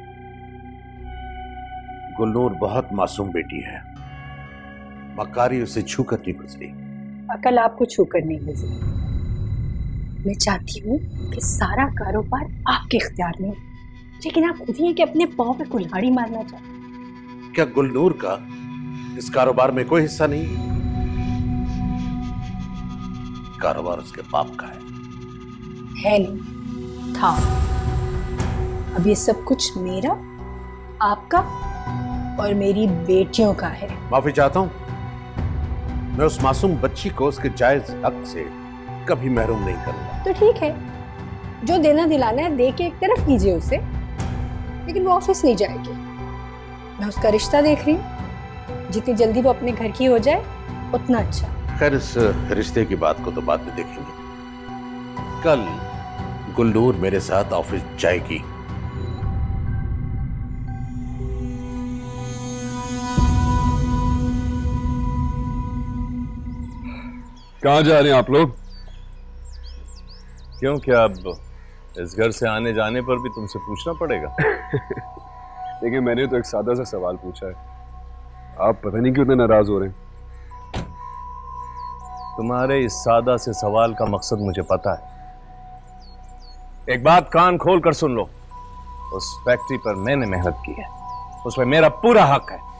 गुलनूर बहुत मासूम बेटी है। मक्कारी उसे छू कर नहीं गुजरी। अकल आपको छू कर नहीं गुजरी। मैं चाहती हूँ कि सारा कारोबार आपके इख्तियार में, लेकिन आप खुद ही हैं कि अपने पाँव पे कुल्हाड़ी मारना चाहते। क्या गुलनूर का इस कारोबार में कोई हिस्सा नहीं? कारोबार उसके बाप का है नहीं, था। अब ये सब कुछ मेरा, आपका और मेरी बेटियों का है। माफी चाहता हूँ। मैं उस मासूम बच्ची को उसके जायज हक से कभी महरूम नहीं करूंगा। तो ठीक है, जो देना दिलाना है दे के एक तरफ कीजिए उसे, लेकिन वो ऑफिस नहीं जाएगी। मैं उसका रिश्ता देख रही हूँ, जितनी जल्दी वो अपने घर की हो जाए उतना अच्छा। खैर, इस रिश्ते की बात को तो बाद में देखेंगे। कल गुलनूर मेरे साथ ऑफिस जाएगी। कहाँ जा रहे हैं आप लोग? क्यों, क्या अब इस घर से आने जाने पर भी तुमसे पूछना पड़ेगा? देखिए मैंने तो एक सादा सा सवाल पूछा है, आप पता नहीं क्यों इतने नाराज हो रहे हैं। तुम्हारे इस सादा से सवाल का मकसद मुझे पता है। एक बात कान खोल कर सुन लो, उस फैक्ट्री पर मैंने मेहनत की है, उसमें मेरा पूरा हक है।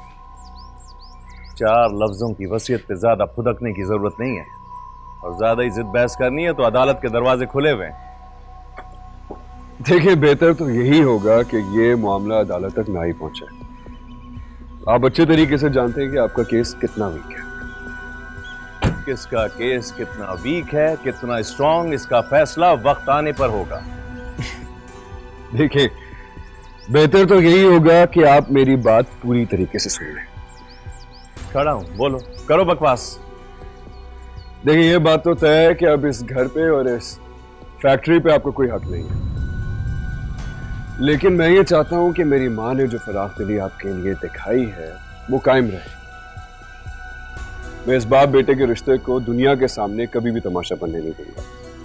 4 लफ्जों की वसीयत पे ज्यादा फुदकने की जरूरत नहीं है, और ज्यादा ही जिद बहस करनी है तो अदालत के दरवाजे खुले हुए हैं। देखिए बेहतर तो यही होगा कि ये मामला अदालत तक ना ही पहुंचे। आप अच्छे तरीके से जानते हैं कि आपका केस कितना वीक है। किसका केस कितना वीक है, कितना स्ट्रांग, इसका फैसला वक्त आने पर होगा। देखिए बेहतर तो यही होगा कि आप मेरी बात पूरी तरीके से सुन लें। खड़ा हूं, बोलो, करो बकवास। देखिए ये बात तो तय है कि अब इस घर पे और इस फैक्ट्री पे आपको कोई हक नहीं है, लेकिन मैं ये चाहता हूं कि मेरी मां ने जो फराख दिली आपके लिए दिखाई है वो कायम रहे। मैं इस बाप बेटे के रिश्ते को दुनिया के सामने कभी भी तमाशा बनने नहीं दूंगा।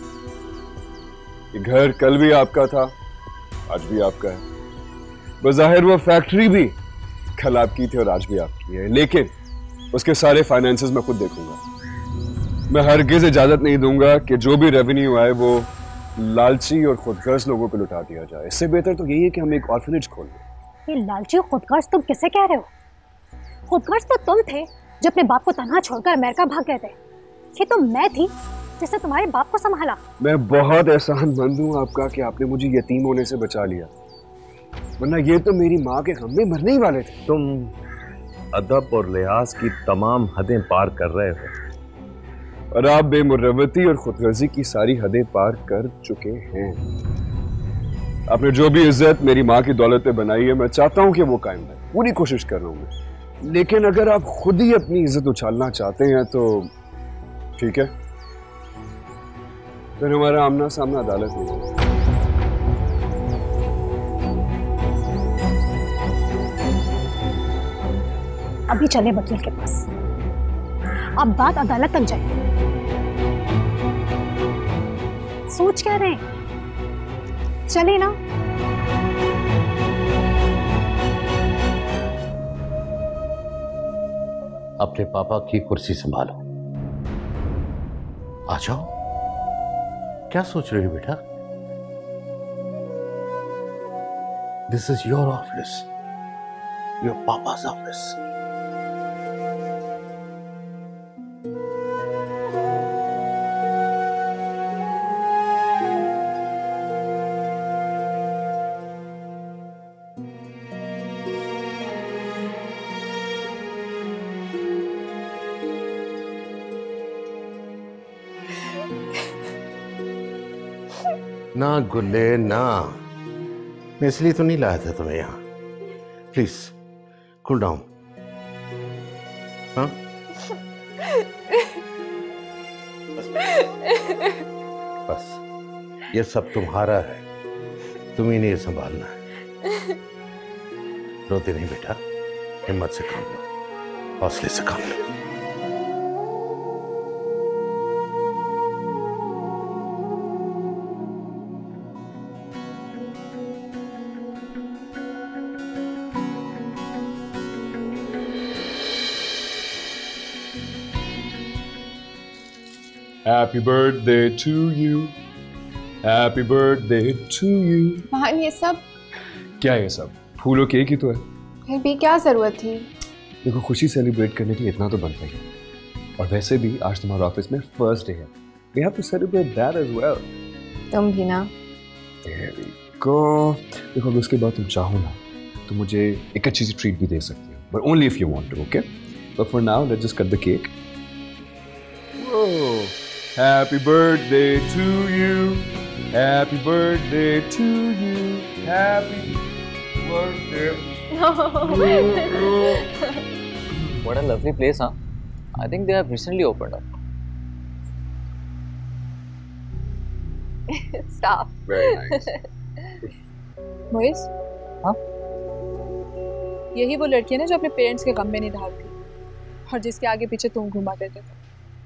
ये घर कल भी आपका था, आज भी आपका है। बज़ाहिर वो फैक्ट्री भी कल आपकी थी और आज भी आपकी है, लेकिन उसके सारे फाइनेंसेस मैं खुद देखूंगा। मैं हरगिज़ इजाजत नहीं दूंगा कि जो भी रेवेन्यू आए वो लालची और खुदगर्ज लोगों को लुटा दिया जाए। इससे बेहतर तो यही है कि हम एक ऑर्फनेज खोल लें। ये लालची और खुदगर्ज तुम किसे कह रहे हो? खुदगर्ज तो तुम थे जो अपने बाप को तनहा छोड़कर अमेरिका भाग गए थे। ये तो मैं थी जिसने तुम्हारे बाप को संभाला। मैं बहुत एहसानमंद हूँ आपका कि आपने मुझे यतीम होने से बचा लिया, वरना ये तो मेरी माँ के गम में मरने ही वाले थे। तुम अदब और लिहाज की तमाम हदें पार कर रहे हो, और आप बेमुरवती और खुदगर्जी की सारी हदें पार कर चुके हैं। आपने जो भी इज्जत मेरी माँ की दौलत पे बनाई है, मैं चाहता हूँ कि वो कायम रहे। पूरी कोशिश कर रहा हूँ मैं, लेकिन अगर आप खुद ही अपनी इज्जत उछालना चाहते हैं तो ठीक है, फिर हमारा आमना सामना अदालत में होगा। अभी चले वकील के पास, अब बात अदालत तक जाए। सोच क्या रहे हैं? चले ना। अपने पापा की कुर्सी संभालो। आ जाओ। क्या सोच रही हो बेटा? This is your office, your papa's office. ना गुल्ले ना, मैं इसलिए तो नहीं लाया था तुम्हें यहां। Please cool down. हाँ बस ये सब तुम्हारा है, तुम्ही ने ये संभालना है। रोते नहीं बेटा, हिम्मत से काम लो, हौसले से काम लो। Happy birthday to you, happy birthday to you। महान ये सब क्या ये सब? फूल और केक ही तो है। फिर भी क्या जरूरत थी? देखो खुशी सेलिब्रेट करने के लिए इतना तो बनता ही है, और वैसे भी आज तुम्हारे ऑफिस में फर्स्ट डे है। We have to celebrate that as well। तुम भी ना। There we go। देखो अगर उसके बाद तुम चाहो ना तो मुझे एक अच्छी सी ट्रीट भी दे सकती हो, but only if you want to, okay? But for now, let's just cut the cake। Whoa! Happy birthday to you, happy birthday to you, happy birthday। What a lovely place, huh? I think they have recently opened up. Stop। Very nice। मोइस, हाँ? यही वो लड़की है ना जो अपने parents के गम में नहीं ढालती और जिसके आगे पीछे तुम घुमा देते थे।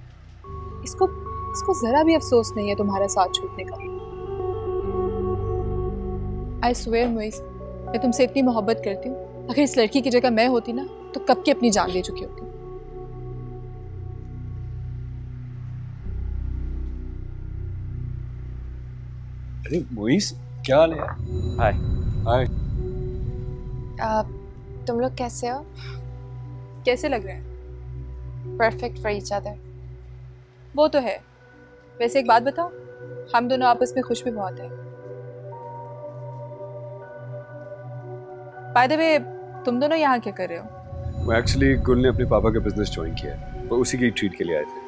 इसको जरा भी अफसोस नहीं है तुम्हारा साथ छूटने का। आई स्वेयर मोइस, मैं तुमसे इतनी मोहब्बत करती हूँ, अगर इस लड़की की जगह मैं होती ना तो कब की अपनी जान दे चुकी होती। अरे मोइस, क्या हाल है? हाय। हाय। तुम लोग कैसे हो? कैसे लग रहे हैं? Perfect for each other. वो तो है। वैसे एक बात बताओ, हम दोनों आपस में खुश भी बहुत हैं। बाय द वे, तुम दोनों यहाँ क्या कर रहे हो? वो एक्चुअली गुल ने अपने पापा का बिजनेस ज्वाइन किया है, वो उसी की ट्रीट के लिए आए थे।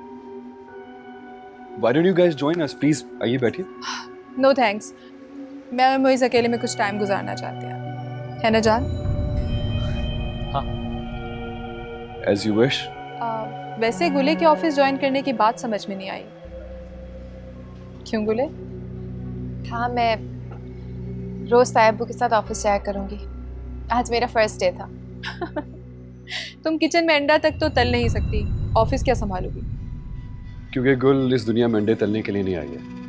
Why don't you guys join us? Please, आइए बैठिए। नो थैंक्स, मैं और मोइस अकेले में कुछ टाइम गुजारना चाहते हैं, है ना जान? हाँ। As you wish। वैसे गुले के ऑफिस ज्वाइन करने की बात समझ में नहीं आई। क्यों गुले? हाँ, मैं रोज तायब्बू के साथ ऑफिस जाया करूंगी। आज मेरा फर्स्ट डे था। तुम किचन में अंडा तक तो तल नहीं सकती, ऑफिस क्या संभालोगी? क्योंकि गुल इस दुनिया में अंडे तलने के लिए नहीं आई है,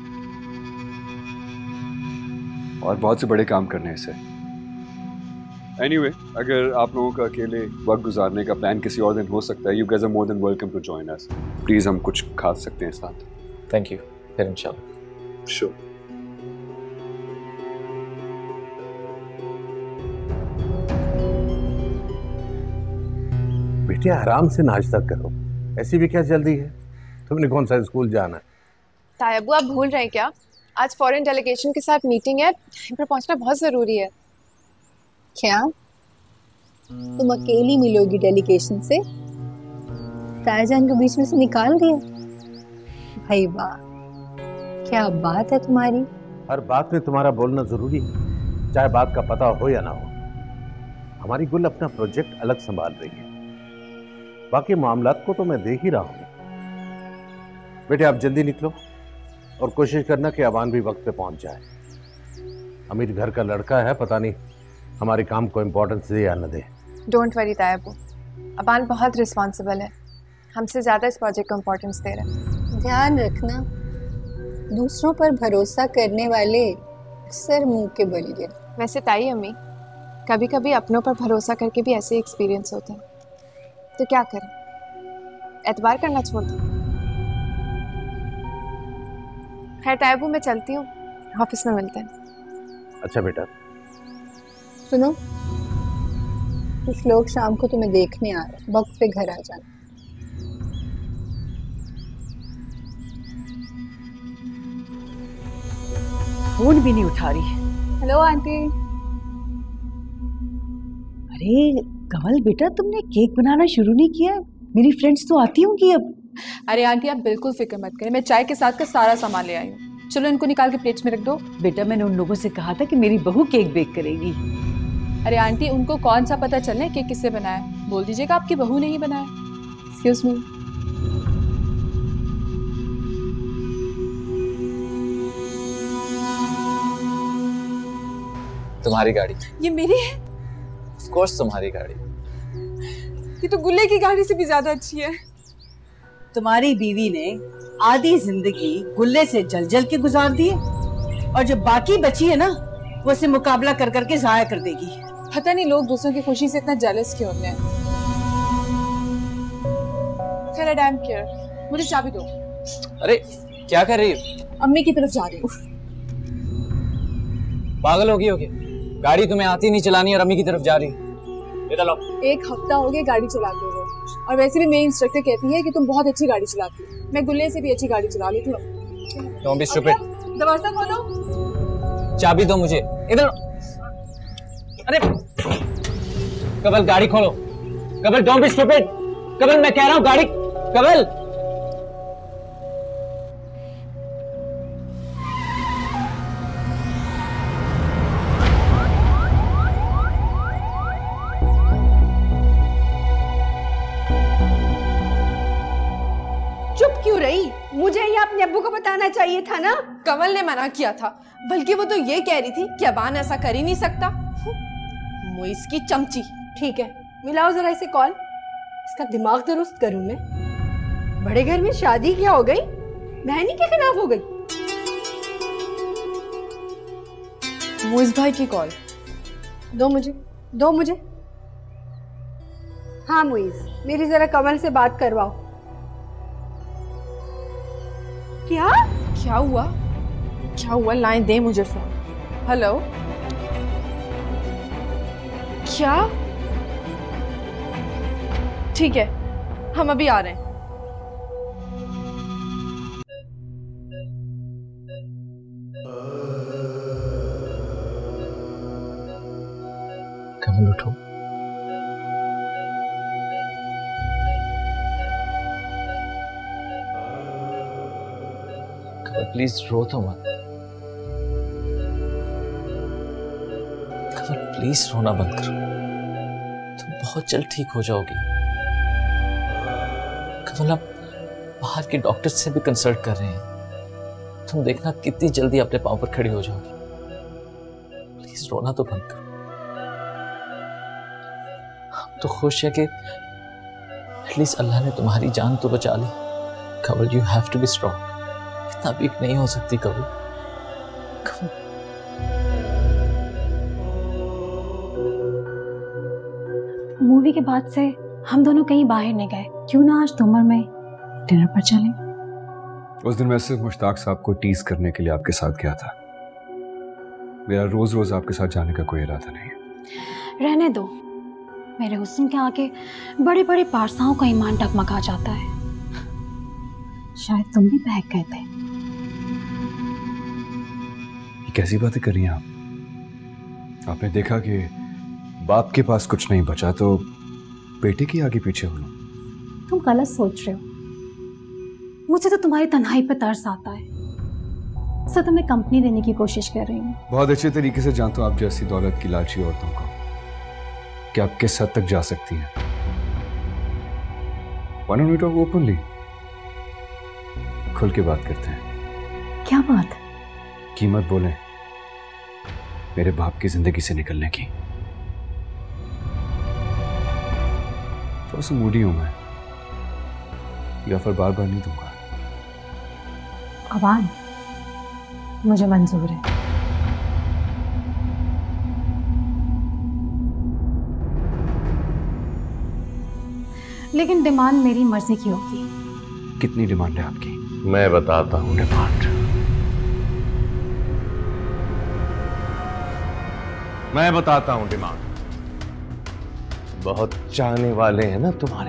और बहुत से बड़े काम करने हैं इसे। Anyway, अगर आप लोगों का अकेले वक्त गुजारने का प्लान किसी और दिन हो सकता है, you guys are more than welcome to join us. Please, हम कुछ खा सकते हैं साथ। थैंक यू, फिर इंशाल्लाह। Sure. बेटे आराम से नाश्ता करो, ऐसी भी क्या जल्दी है? तुमने कौन सा स्कूल जाना है? तायब्बू, आप भूल रहे हैं क्या? आज फॉरेन डेलीगेशन के साथ मीटिंग है, टाइम पर पहुंचना बहुत जरूरी है। क्या तुम अकेली मिलोगी डेलीगेशन से? तायाजान को बीच में से निकाल दिया? भाई वाह, क्या बात है तुम्हारी। हर बात में तुम्हारा बोलना जरूरी है, चाहे बात का पता हो या ना हो। हमारी गुल अपना प्रोजेक्ट अलग संभाल रही है, बाकी मामलात को तो मैं देख ही रहा हूं। बेटे आप जल्दी निकलो और कोशिश करना कि अबान भी वक्त पे पहुंच जाए। अमीर घर का लड़का है, पता नहीं हमारे काम को इम्पोर्टेंस दे या न दे। डोंट वरी तायब्बू, अबान बहुत रिस्पॉन्सिबल है, हमसे ज्यादा इस प्रोजेक्ट को इम्पोर्टेंस दे रहा है। ध्यान रखना, दूसरों पर भरोसा करने वाले अक्सर मुंह के बल गिर। वैसे ताई अम्मी, कभी कभी अपनों पर भरोसा करके भी ऐसे एक्सपीरियंस होते हैं, तो क्या करें, एतबार करना छोड़ दो। खैर तायब्बू, मैं चलती हूँ, ऑफिस में मिलते हैं। अच्छा बेटा। सुनो, कुछ लोग शाम को तुम्हें देखने आ रहे हैं, वक्त पे घर आ जाना। फोन भी नहीं उठा रही। Hello aunty. अरे कमल बेटा, तुमने केक बनाना शुरू नहीं किया? मेरी फ्रेंड्स तो आती होंगी अब। अरे आंटी आप बिल्कुल फिक्र मत करें, मैं चाय के साथ का सारा सामान ले आई हूँ। चलो इनको निकाल के प्लेट्स में रख दो। बेटा मैंने उन लोगों से कहा था कि मेरी बहू केक बेक करेगी। अरे आंटी उनको कौन सा पता चलना केक किससे बनाया, बोल दीजिएगा आपकी बहू ने ही बनाया। Excuse me. तुम्हारी गाड़ी। ये मेरी है? ऑफ कोर्स तुम्हारी गाड़ी। ये तो गुल्ले की गाड़ी से भी ज्यादा अच्छी है। तुम्हारी बीवी ने आधी जिंदगी गुल्ले से जल जल के गुजार दी है, और जो बाकी बची है ना, वो उसे मुकाबला कर करके जाया कर देगी। पता नहीं लोग दूसरों की खुशी से इतना जेलस क्यों होते हैं। खैर आई डोंट केयर, मुझे चाबी दो। अरे क्या कर रही हो? अम्मी की तरफ जा रही हूँ। पागल होगी हो क्या? गाड़ी तुम्हें आती नहीं चलानी और अम्मी की तरफ जा रही है। एक हफ्ता हो गया गाड़ी चलाते हुए, और वैसे भी मेरी इंस्ट्रक्टर कहती है कि तुम बहुत अच्छी गाड़ी चलाती हो। मैं गुल्ले से भी अच्छी गाड़ी चला लेती हूँ। Don't be stupid। दरवाजा खोलो। चाबी दो मुझे। इधर। अरे कबल गाड़ी खोलो। कबल डोंट बी स्टूपिड। कबल मैं कह रहा हूँ गाड़ी। कबल मुझे ये अपने अब्बू को बताना चाहिए था ना। कमल ने मना किया था, बल्कि वो तो ये कह रही थी कि अबान ऐसा कर ही नहीं सकता। मोइस की चमची। ठीक है, मिलाओ जरा इसे कॉल, इसका दिमाग दुरुस्त करूं मैं। बड़े घर में शादी क्या हो गई, बहनी के खिलाफ हो गई। मोइस भाई की कॉल। दो मुझे। हाँ मुइज, मेरी जरा कमल से बात करवाओ। क्या हुआ? लाइन दे मुझे फोन। हेलो, क्या? ठीक है, हम अभी आ रहे हैं। कमल उठो। कमल प्लीज रो तो मत। कमल प्लीज रोना बंद करो, तुम बहुत जल्द ठीक हो जाओगी। कमल आप बाहर के डॉक्टर से भी कंसल्ट कर रहे हैं, तुम देखना कितनी जल्दी अपने पांव पर खड़ी हो जाओगी। प्लीज रोना तो बंद करो। हम तो खुश है कि एटलीस्ट अल्लाह ने तुम्हारी जान तो बचा ली। Kamal you have to be strong, इतना वीक नहीं हो सकती कमल। मूवी के बाद से हम दोनों कहीं बाहर नहीं गए, क्यों ना आज दोपहर में डिनर पर चलें? उस दिन मैं सिर्फ मुश्ताक साहब को टीज करने के लिए आपके साथ गया था। मेरा रोज रोज आपके साथ जाने का कोई इरादा नहीं है। रहने दो, मेरे हुस्न के आगे बड़े बड़े पारसाओं का ईमान डगमगा जाता है। शायद तुम भी बहक गए थे। ये कैसी बातें कर रही हैं आप? आपने देखा कि बाप के पास कुछ नहीं बचा तो बेटे की आगे पीछे हो। तुम गलत सोच रहे हो। मुझे तो तुम्हारी तन्हाई पे तरस आता है, सो तुम्हें कंपनी देने की कोशिश कर रही हूँ। बहुत अच्छे तरीके से जानता हूँ आप जैसी दौलत की लालची औरतों को कि आप किस हद तक जा सकती हैं। Why don't we talk openly? खुल के बात करते हैं। क्या बात? कीमत बोले मेरे बाप की जिंदगी से निकलने की। थोड़ा सा मूडी हूं मैं, या फिर बार बार नहीं दूंगा। अबान, मुझे मंजूर है। लेकिन डिमांड मेरी मर्जी की होगी। कितनी डिमांड है आपकी? मैं बताता हूं डिमांड। मैं बताता हूं डिमांड। बहुत चाहने वाले हैं ना तुम्हारे,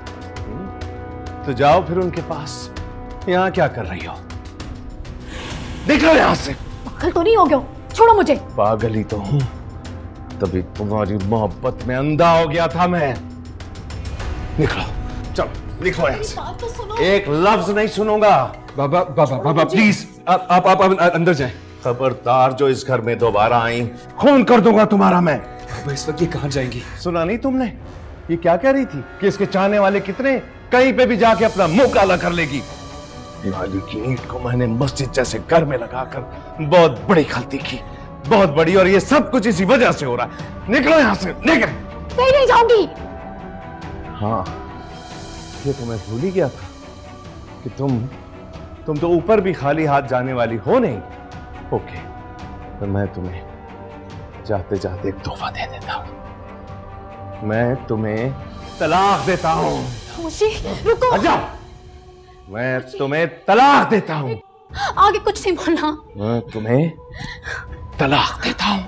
तो जाओ फिर उनके पास। यहां क्या कर रही हो? निकलो यहां से। पागल तो नहीं हो गया? छोड़ो मुझे। पागल ही तो हूं, तभी तुम्हारी मोहब्बत में अंधा हो गया था मैं। निकलो, चलो निकलो यहां से। बात तो सुनो। एक लफ्ज नहीं सुनूंगा। बाबा बाबा बाबा प्लीज आप अंदर जाएं। खबरदार जो इस घर में दोबारा आई, खून कर दूंगा तुम्हारा मैं। बाबा इस वक्त ये कहां जाएंगी? सुना नहीं तुमने ये क्या कह रही थी कि इसके चाहने वाले कितने, कहीं पे भी जाके अपना मुंह काला कर लेगी। दिवाली की ईंट को मैंने मस्जिद जैसे घर में लगाकर बहुत बड़ी गलती की, बहुत बड़ी, और ये सब कुछ इसी वजह से हो रहा है। निकलो यहां से, निकल। कहीं नहीं जाऊंगी। हाँ, ये तो मैं भूल ही गया था कि तुम तो ऊपर भी खाली हाथ जाने वाली हो नहीं। ओके, तो मैं तुम्हें जाते जाते एक तोहफा दे देता हूं। मैं तुम्हें तलाक देता हूं। रुको। हट जाओ। मैं तुम्हें तलाक देता हूं। आगे कुछ नहीं बोलना। मैं तुम्हें तलाक देता हूं।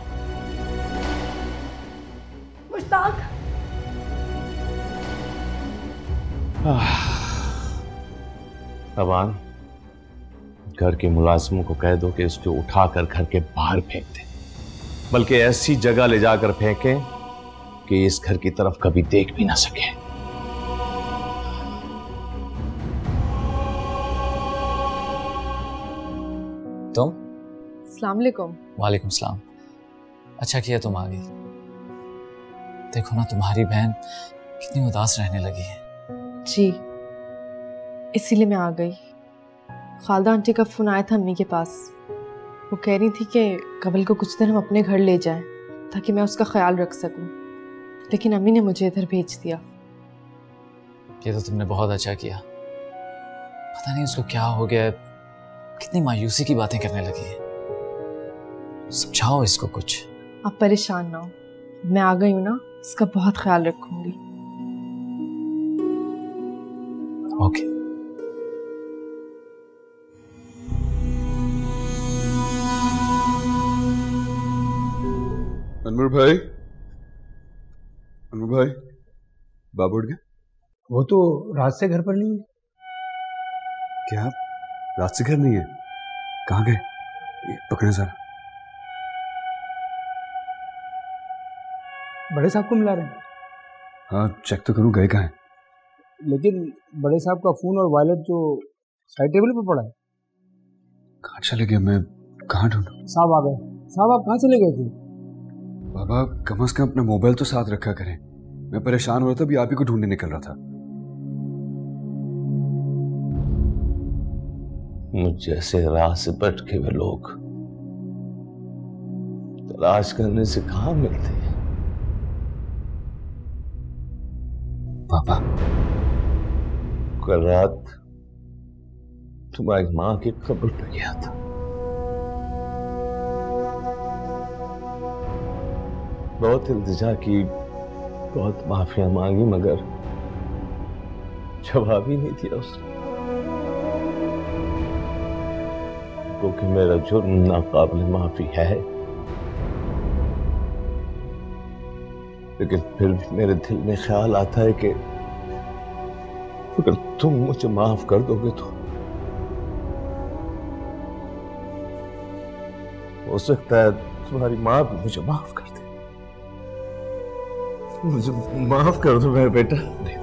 मुश्ताक। अबान, घर के मुलाजिमों को कह दो कि उसको उठाकर घर के बाहर फेंक दे, बल्कि ऐसी जगह ले जाकर फेंकें कि इस घर की तरफ कभी देख भी ना सके। तुम? अस्सलाम वालेकुम। वालेकुम सलाम। अच्छा किया तुम आ गई। देखो ना तुम्हारी बहन कितनी उदास रहने लगी है। जी, इसीलिए मैं आ गई। खालदा आंटी का फोन आया था अम्मी के पास। वो कह रही थी कि कमल को कुछ दिन हम अपने घर ले जाएं ताकि मैं उसका ख्याल रख सकूं, लेकिन अम्मी ने मुझे इधर भेज दिया। ये तो तुमने बहुत अच्छा किया। पता नहीं उसको क्या हो गया, कितनी मायूसी की बातें करने लगी है। समझाओ इसको कुछ। आप परेशान ना हो, मैं आ गई हूँ ना, इसका बहुत ख्याल रखूंगी। ओके। अनवर भाई, अनवर भाई, बाबू उठ गया? वो तो रात से घर पर नहीं है। क्या रात से घर नहीं है? कहाँ गए? ये पकड़े सर। बड़े साहब को मिला रहे हैं? हाँ चेक तो करूँ गए कहाँ हैं? लेकिन बड़े साहब का फोन और वॉलेट जो साइड टेबल पे पड़ा है। कहाँ चले गए? मैं कहाँ ढूंढूं? साहब आ गए। साहब आप कहाँ चले गए थे? बाबा कम से कम अपना मोबाइल तो साथ रखा करें। मैं परेशान हो रहा था, अभी आप ही को ढूंढने निकल रहा था। मुझ जैसे राह से भटके हुए लोग तलाश करने से कहाँ मिलते हैं? पापा कल रात तुम्हारी माँ की कब्र पे गया था। बहुत इल्तिजा की, बहुत माफिया मांगी, मगर जवाब ही नहीं दिया उसने। क्योंकि मेरा जुर्म नाकाबिल माफी है, लेकिन फिर भी मेरे दिल में ख्याल आता है कि अगर तुम मुझे माफ कर दोगे तो हो सकता है तुम्हारी माँ भी मुझे माफ कर दे। मुझे माफ कर दो मेरा बेटा।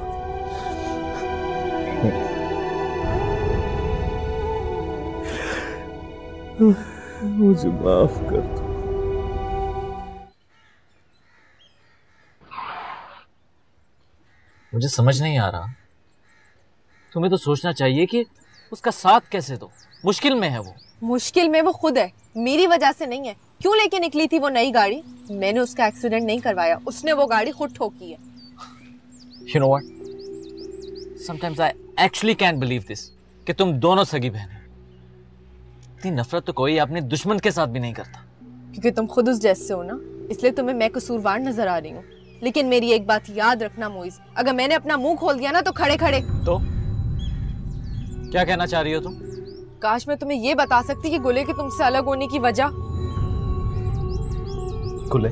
मुझे माफ कर दो। मुझे समझ नहीं आ रहा, तुम्हें तो सोचना चाहिए कि उसका साथ कैसे दो। मुश्किल में है वो। मुश्किल में वो खुद है, मेरी वजह से नहीं है। क्यों लेके निकली थी वो नई गाड़ी? मैंने उसका एक्सीडेंट नहीं करवाया, उसने वो गाड़ी खुद ठोकी है। You know what? Sometimes I actually can't believe this कि तुम दोनों सगी बहन हो। इतनी नफरत तो कोई अपने दुश्मन के साथ भी नहीं करता। क्योंकि तुम खुद उस जैसे हो ना, इसलिए तुम्हें मैं कसूरवार नजर आ रही हूँ। लेकिन मेरी एक बात याद रखना मोइज, अगर मैंने अपना मुंह खोल दिया ना तो खड़े खड़े। तो क्या कहना चाह रही हो तुम? काश मैं तुम्हें ये बता सकती कि गुले के तुमसे अलग होने की वजह। गुले?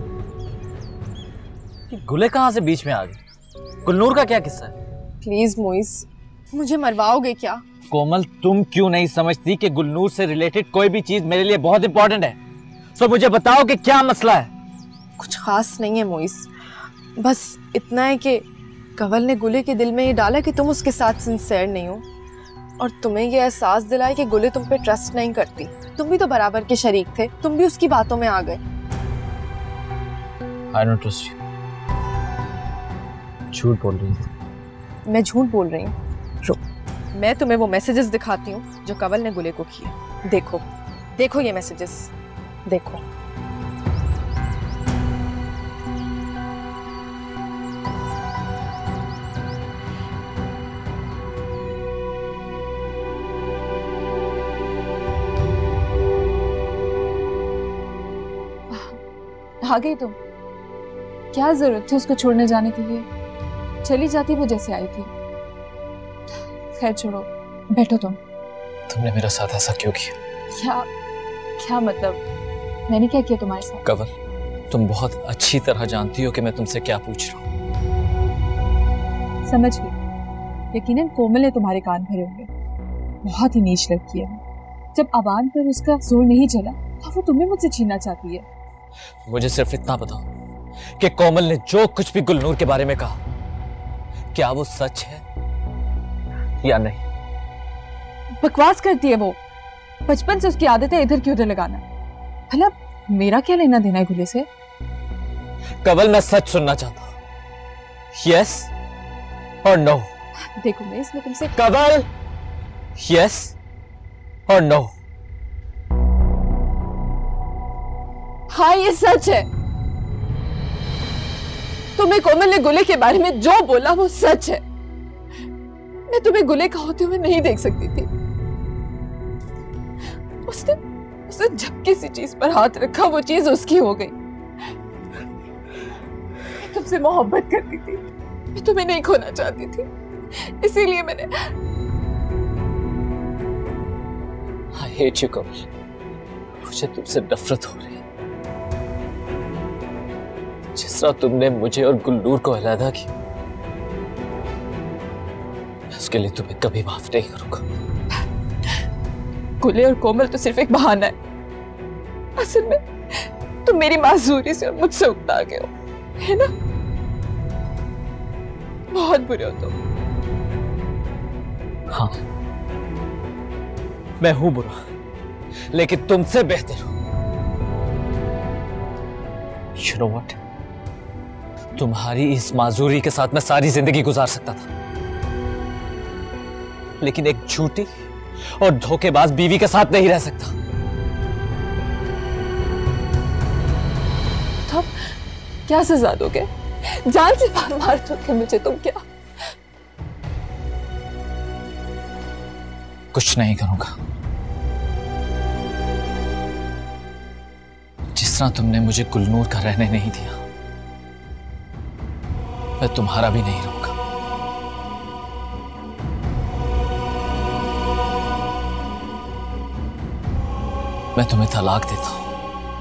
गुले कहाँ से बीच में आ गई? गुलनूर का क्या किस्सा है? प्लीज मोइज, मुझे मरवाओगे क्या? कोमल, तुम क्यों नहीं समझती कि गुलनूर से रिलेटेड कोई भी चीज मेरे लिए बहुत इंपॉर्टेंट है? सो मुझे बताओ कि क्या मसला है। कुछ खास नहीं है मोइज, बस इतना है कि कंवल ने गुले के दिल में ये डाला कि तुम उसके साथ सिंसियर नहीं हो, और तुम्हें ये एहसास दिलाया कि गुले तुम पे ट्रस्ट नहीं करती। तुम भी तो बराबर के शरीक थे, तुम भी उसकी बातों में आ गए। I don't trust you। झूठ बोल रही हूँ। मैं झूठ बोल रही हूँ? मैं तुम्हें वो मैसेजेस दिखाती हूँ जो कंवल ने गुले को किए। देखो देखो ये मैसेजेस, देखो। आ गई तुम? क्या जरूरत थी उसको छोड़ने जाने के लिए? चली जाती वो जैसे आई थी। खैर छोड़ो, बैठो तुम। तुमने मेरा साथ ऐसा क्यों किया? क्या क्या मतलब? मैंने क्या किया तुम्हारे साथ? कंवल, तुम बहुत अच्छी तरह जानती हो कि मैं तुमसे क्या पूछ रहा हूँ। समझ गई। यकीनन कोमल ने तुम्हारे कान भरे होंगे। बहुत ही नीच लड़की है। जब अबान पर उसका जोर नहीं चला तो वो तुम्हें मुझसे छीनना चाहती है। मुझे सिर्फ इतना बताओ कि कोमल ने जो कुछ भी गुलनूर के बारे में कहा, क्या वो सच है या नहीं? बकवास करती है वो। बचपन से उसकी आदत है इधर की उधर लगाना। भला मेरा क्या लेना देना है गुले से? कंवल, मैं सच सुनना चाहता हूं। यस और नो? देखो मैं इसमें तुमसे कंवल, यस और नो? हाँ ये सच है। तुम्हें कोमल ने गुले के बारे में जो बोला वो सच है। मैं तुम्हें गुले का होते हुए नहीं देख सकती थी। उसने जब किसी चीज पर हाथ रखा वो चीज उसकी हो गई। तुमसे मोहब्बत करती थी, मैं तुम्हें नहीं खोना चाहती थी, इसीलिए मैंने। I hate you, कमल। मुझे तुमसे नफरत हो रही है। जिस तरह तुमने मुझे और गुलनूर को अलहदा किया, मैं उसके लिए तुम्हें कभी माफ नहीं करूंगा। गुले और कोमल तो सिर्फ एक बहाना है, असल में तुम मेरी मासूरी से और मुझसे उकता गए हो, है ना? बहुत बुरे हो तुम। हाँ, मैं हूं बुरा, लेकिन तुमसे बेहतर हूं। You know what? तुम्हारी इस माजूरी के साथ मैं सारी जिंदगी गुजार सकता था, लेकिन एक झूठी और धोखेबाज बीवी के साथ नहीं रह सकता। तो क्या सजा दोगे? जान से मार दोगे मुझे तुम? क्या? कुछ नहीं करूंगा। जिस तरह तुमने मुझे गुलनूर का रहने नहीं दिया, मैं तुम्हारा भी नहीं रहूंगा। मैं तुम्हें तलाक देता हूं।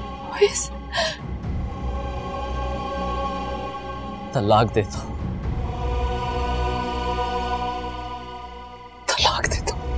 तलाक देता हूं। तलाक देता हूं।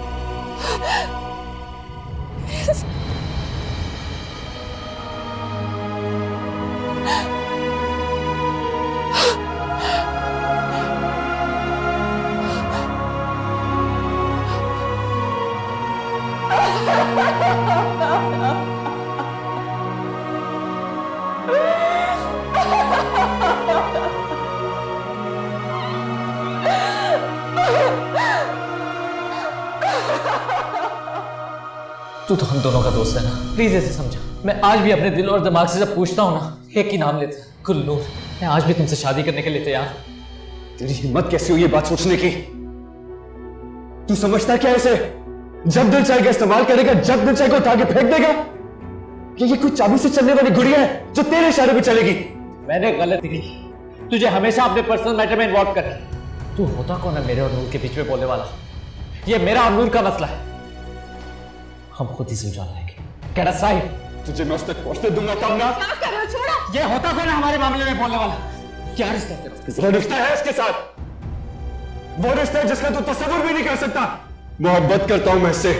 तू तो हम दोनों का दोस्त है ना, प्लीज ऐसे समझा। मैं आज भी अपने दिल और दिमाग से जब पूछता हूँ ना, एक ही नाम लेता है, गुलनूर। मैं आज भी तुमसे शादी करने के लिए तैयार। तेरी हिम्मत कैसी हुई ये बात सोचने की? तू समझता क्या इसे? जब दिल चाहेगा इस्तेमाल करेगा, जब दिल चाहेगा उठा के फेंक देगा। ये कोई चाबी से चलने वाली गुड़िया है जो तेरे इशारे पे चलेगी? मैंने गलती की, तुझे हमेशा अपने पर्सनल मैटर में इन्वॉल्व कर। तू होता कौन है मेरे और नूर के बीच में बोलने वाला? ये मेरा और नूर का मसला है, हम खुद ही सुलझा लेंगे। क्या साहिब, तुझे मैं उस तक पहुंचने दूंगा तब ना। क्या कर रहे हो? छोड़ो। ये होता कौन है हमारे मामले में बोलने वाला? क्या रिश्ता है तेरा? वो रिश्ता है इसके साथ, वो रिश्ता है जिसका तू तस्वीर भी नहीं कर सकता। मोहब्बत करता हूं मैं इससे,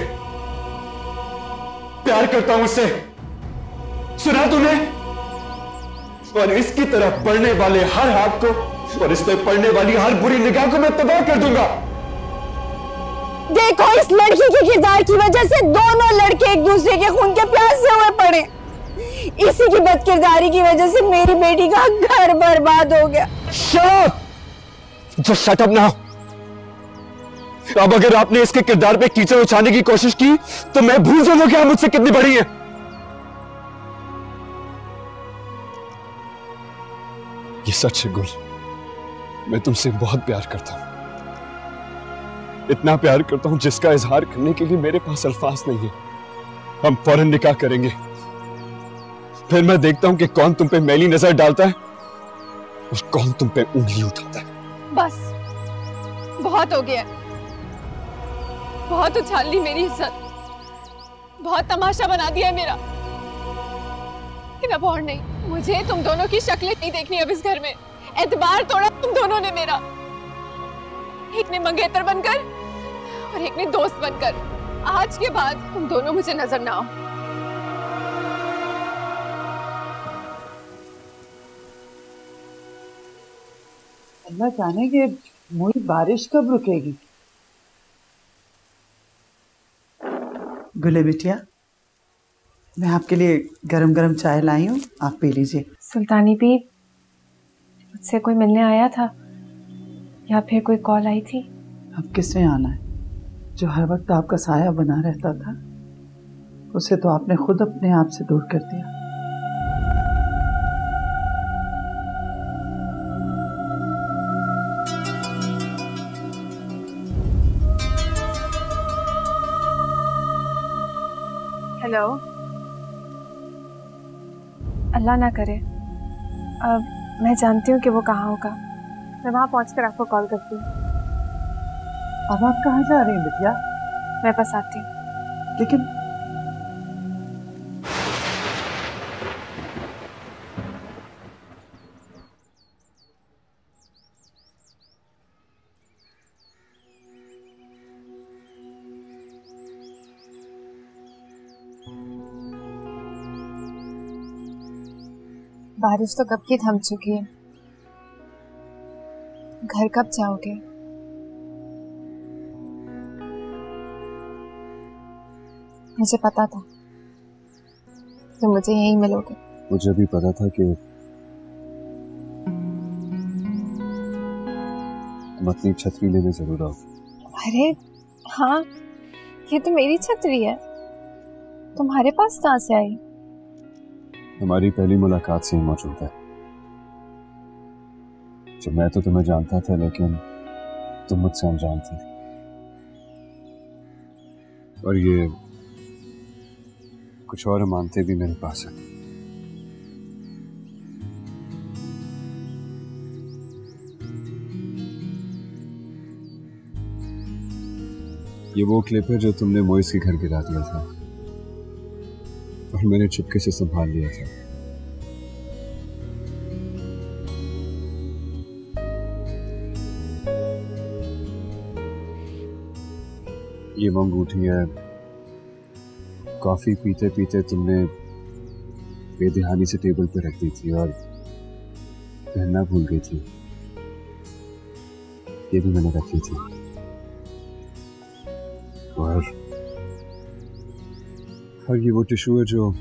प्यार करता हूं इससे, सुना तूने? और इसकी तरफ बढ़ने वाले हर हाथ को और इस पे पड़ने वाली हर बुरी निगाह को मैं तबाह कर दूंगा। देखो, इस लड़की के किरदार की वजह से दोनों लड़के एक दूसरे के खून के प्यासे हुए पड़े। इसी की बदकिरदारी की वजह से मेरी बेटी का घर बर्बाद हो गया। Shut up now. अब अगर आपने इसके किरदार पे कीचड़ उछालने की कोशिश की तो मैं भूल जाऊंगा कि आप मुझसे कितनी बड़ी है। ये सच है गुल, मैं तुमसे बहुत प्यार करता हूं, इतना प्यार करता हूं जिसका इजहार करने के लिए मेरे पास अल्फाज नहीं है। हम फौरन निकाह करेंगे, फिर मैं देखता हूं कि कौन तुम पे मैली नजर डालता है और कौन तुम पे उंगली उठाता है। बस बहुत हो गया, बहुत उछाल ली मेरी इज्जत, बहुत तमाशा बना दिया है मेरा, लेकिन अब और नहीं। मुझे तुम दोनों की शक्लें नहीं देखनी अब इस घर में। एतबार तोड़ा तुम दोनों ने मेरा, एक ने मंगेतर बनकर और एक ने दोस्त बनकर। आज के बाद तुम दोनों मुझे नजर ना आओ। अल्लाह जाने कि मोई बारिश कब रुकेगी। गुले बिटिया, मैं आपके लिए गरम गरम चाय लाई हूँ, आप पी लीजिए। सुल्तानी भी मुझसे कोई मिलने आया था या फिर कोई कॉल आई थी? अब किसने आना है? जो हर वक्त आपका साया बना रहता था, उसे तो आपने खुद अपने आप से दूर कर दिया। हेलो, अल्लाह ना करे अब मैं जानती हूँ कि वो कहाँ होगा। मैं वहाँ पहुँचकर आपको कॉल करती हूँ। अब आप कहाँ जा रही हैं बिटिया? मैं बस आती हूँ। लेकिन बारिश तो कब की थम चुकी है। घर कब जाओगे? मुझे पता था तुम मुझे यहीं मिलोगे। मुझे भी पता था कि तुम अपनी छतरी लेने जरूर आओ। अरे हाँ, ये तो मेरी छतरी है, तुम्हारे पास कहाँ से आई? हमारी पहली मुलाकात से ही मौजूद है। जब मैं तो तुम्हें जानता था, लेकिन तुम मुझसे अनजान थी। और ये कुछ और अमानतें भी मेरे पास हैं। ये वो क्लिप है जो तुमने मोइस के घर गिरा दिया था और मैंने चुपके से संभाल लिया था। ये वो अंगूठी है, कॉफी पीते पीते तुमने बेध्यानी से टेबल पर रख दी थी और पहनना भूल गई थी। ये भी मैंने रखी थी। और ये वो टिश्यू है जो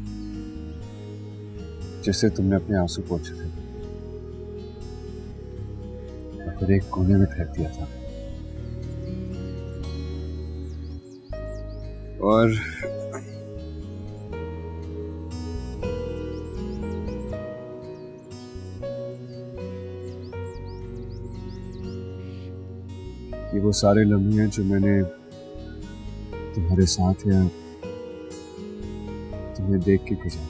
जिससे तुमने अपने आंसू पोंछे थे और फिर एक कोने में फेंक दिया था। और ये वो सारे लम्हे हैं जो मैंने तुम्हारे साथ या तुम्हें देख के गुजारा।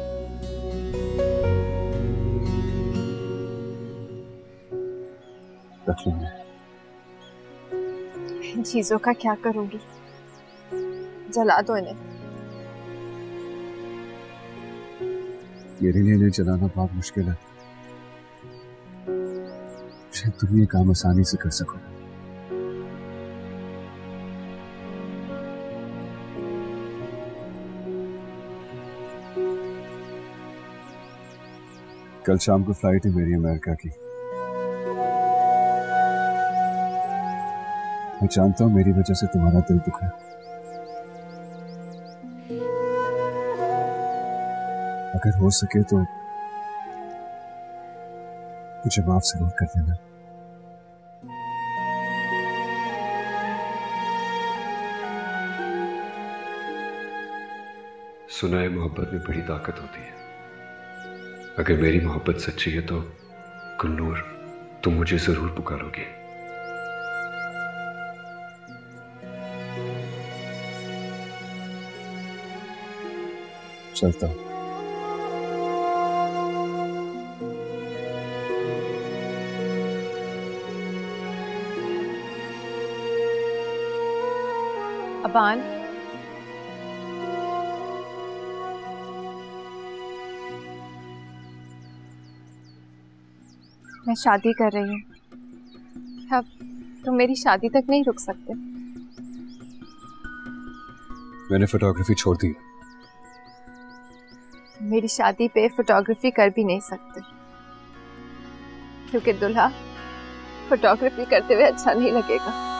रख लूंगा। इन चीजों का क्या करूंगी? जला दो इन्हें। मेरे लिए इन्हें जलाना बहुत मुश्किल है। शायद तुम ये काम आसानी से कर सको। कल शाम को फ्लाइट है मेरी अमेरिका की। मैं जानता हूं मेरी वजह से तुम्हारा दिल दुखा। अगर हो सके तो मुझे माफ जरूर कर देना। सुना है मोहब्बत में बड़ी ताकत होती है। अगर मेरी मोहब्बत सच्ची है तो गुलनूर, तुम मुझे जरूर पुकारोगे। चलता हूं। अबान, मैं शादी कर रही हूँ। क्या तुम मेरी शादी तक नहीं रुक सकते? मैंने फोटोग्राफी छोड़ दी। तुम मेरी शादी पे फोटोग्राफी कर भी नहीं सकते, क्योंकि दूल्हा फोटोग्राफी करते हुए अच्छा नहीं लगेगा।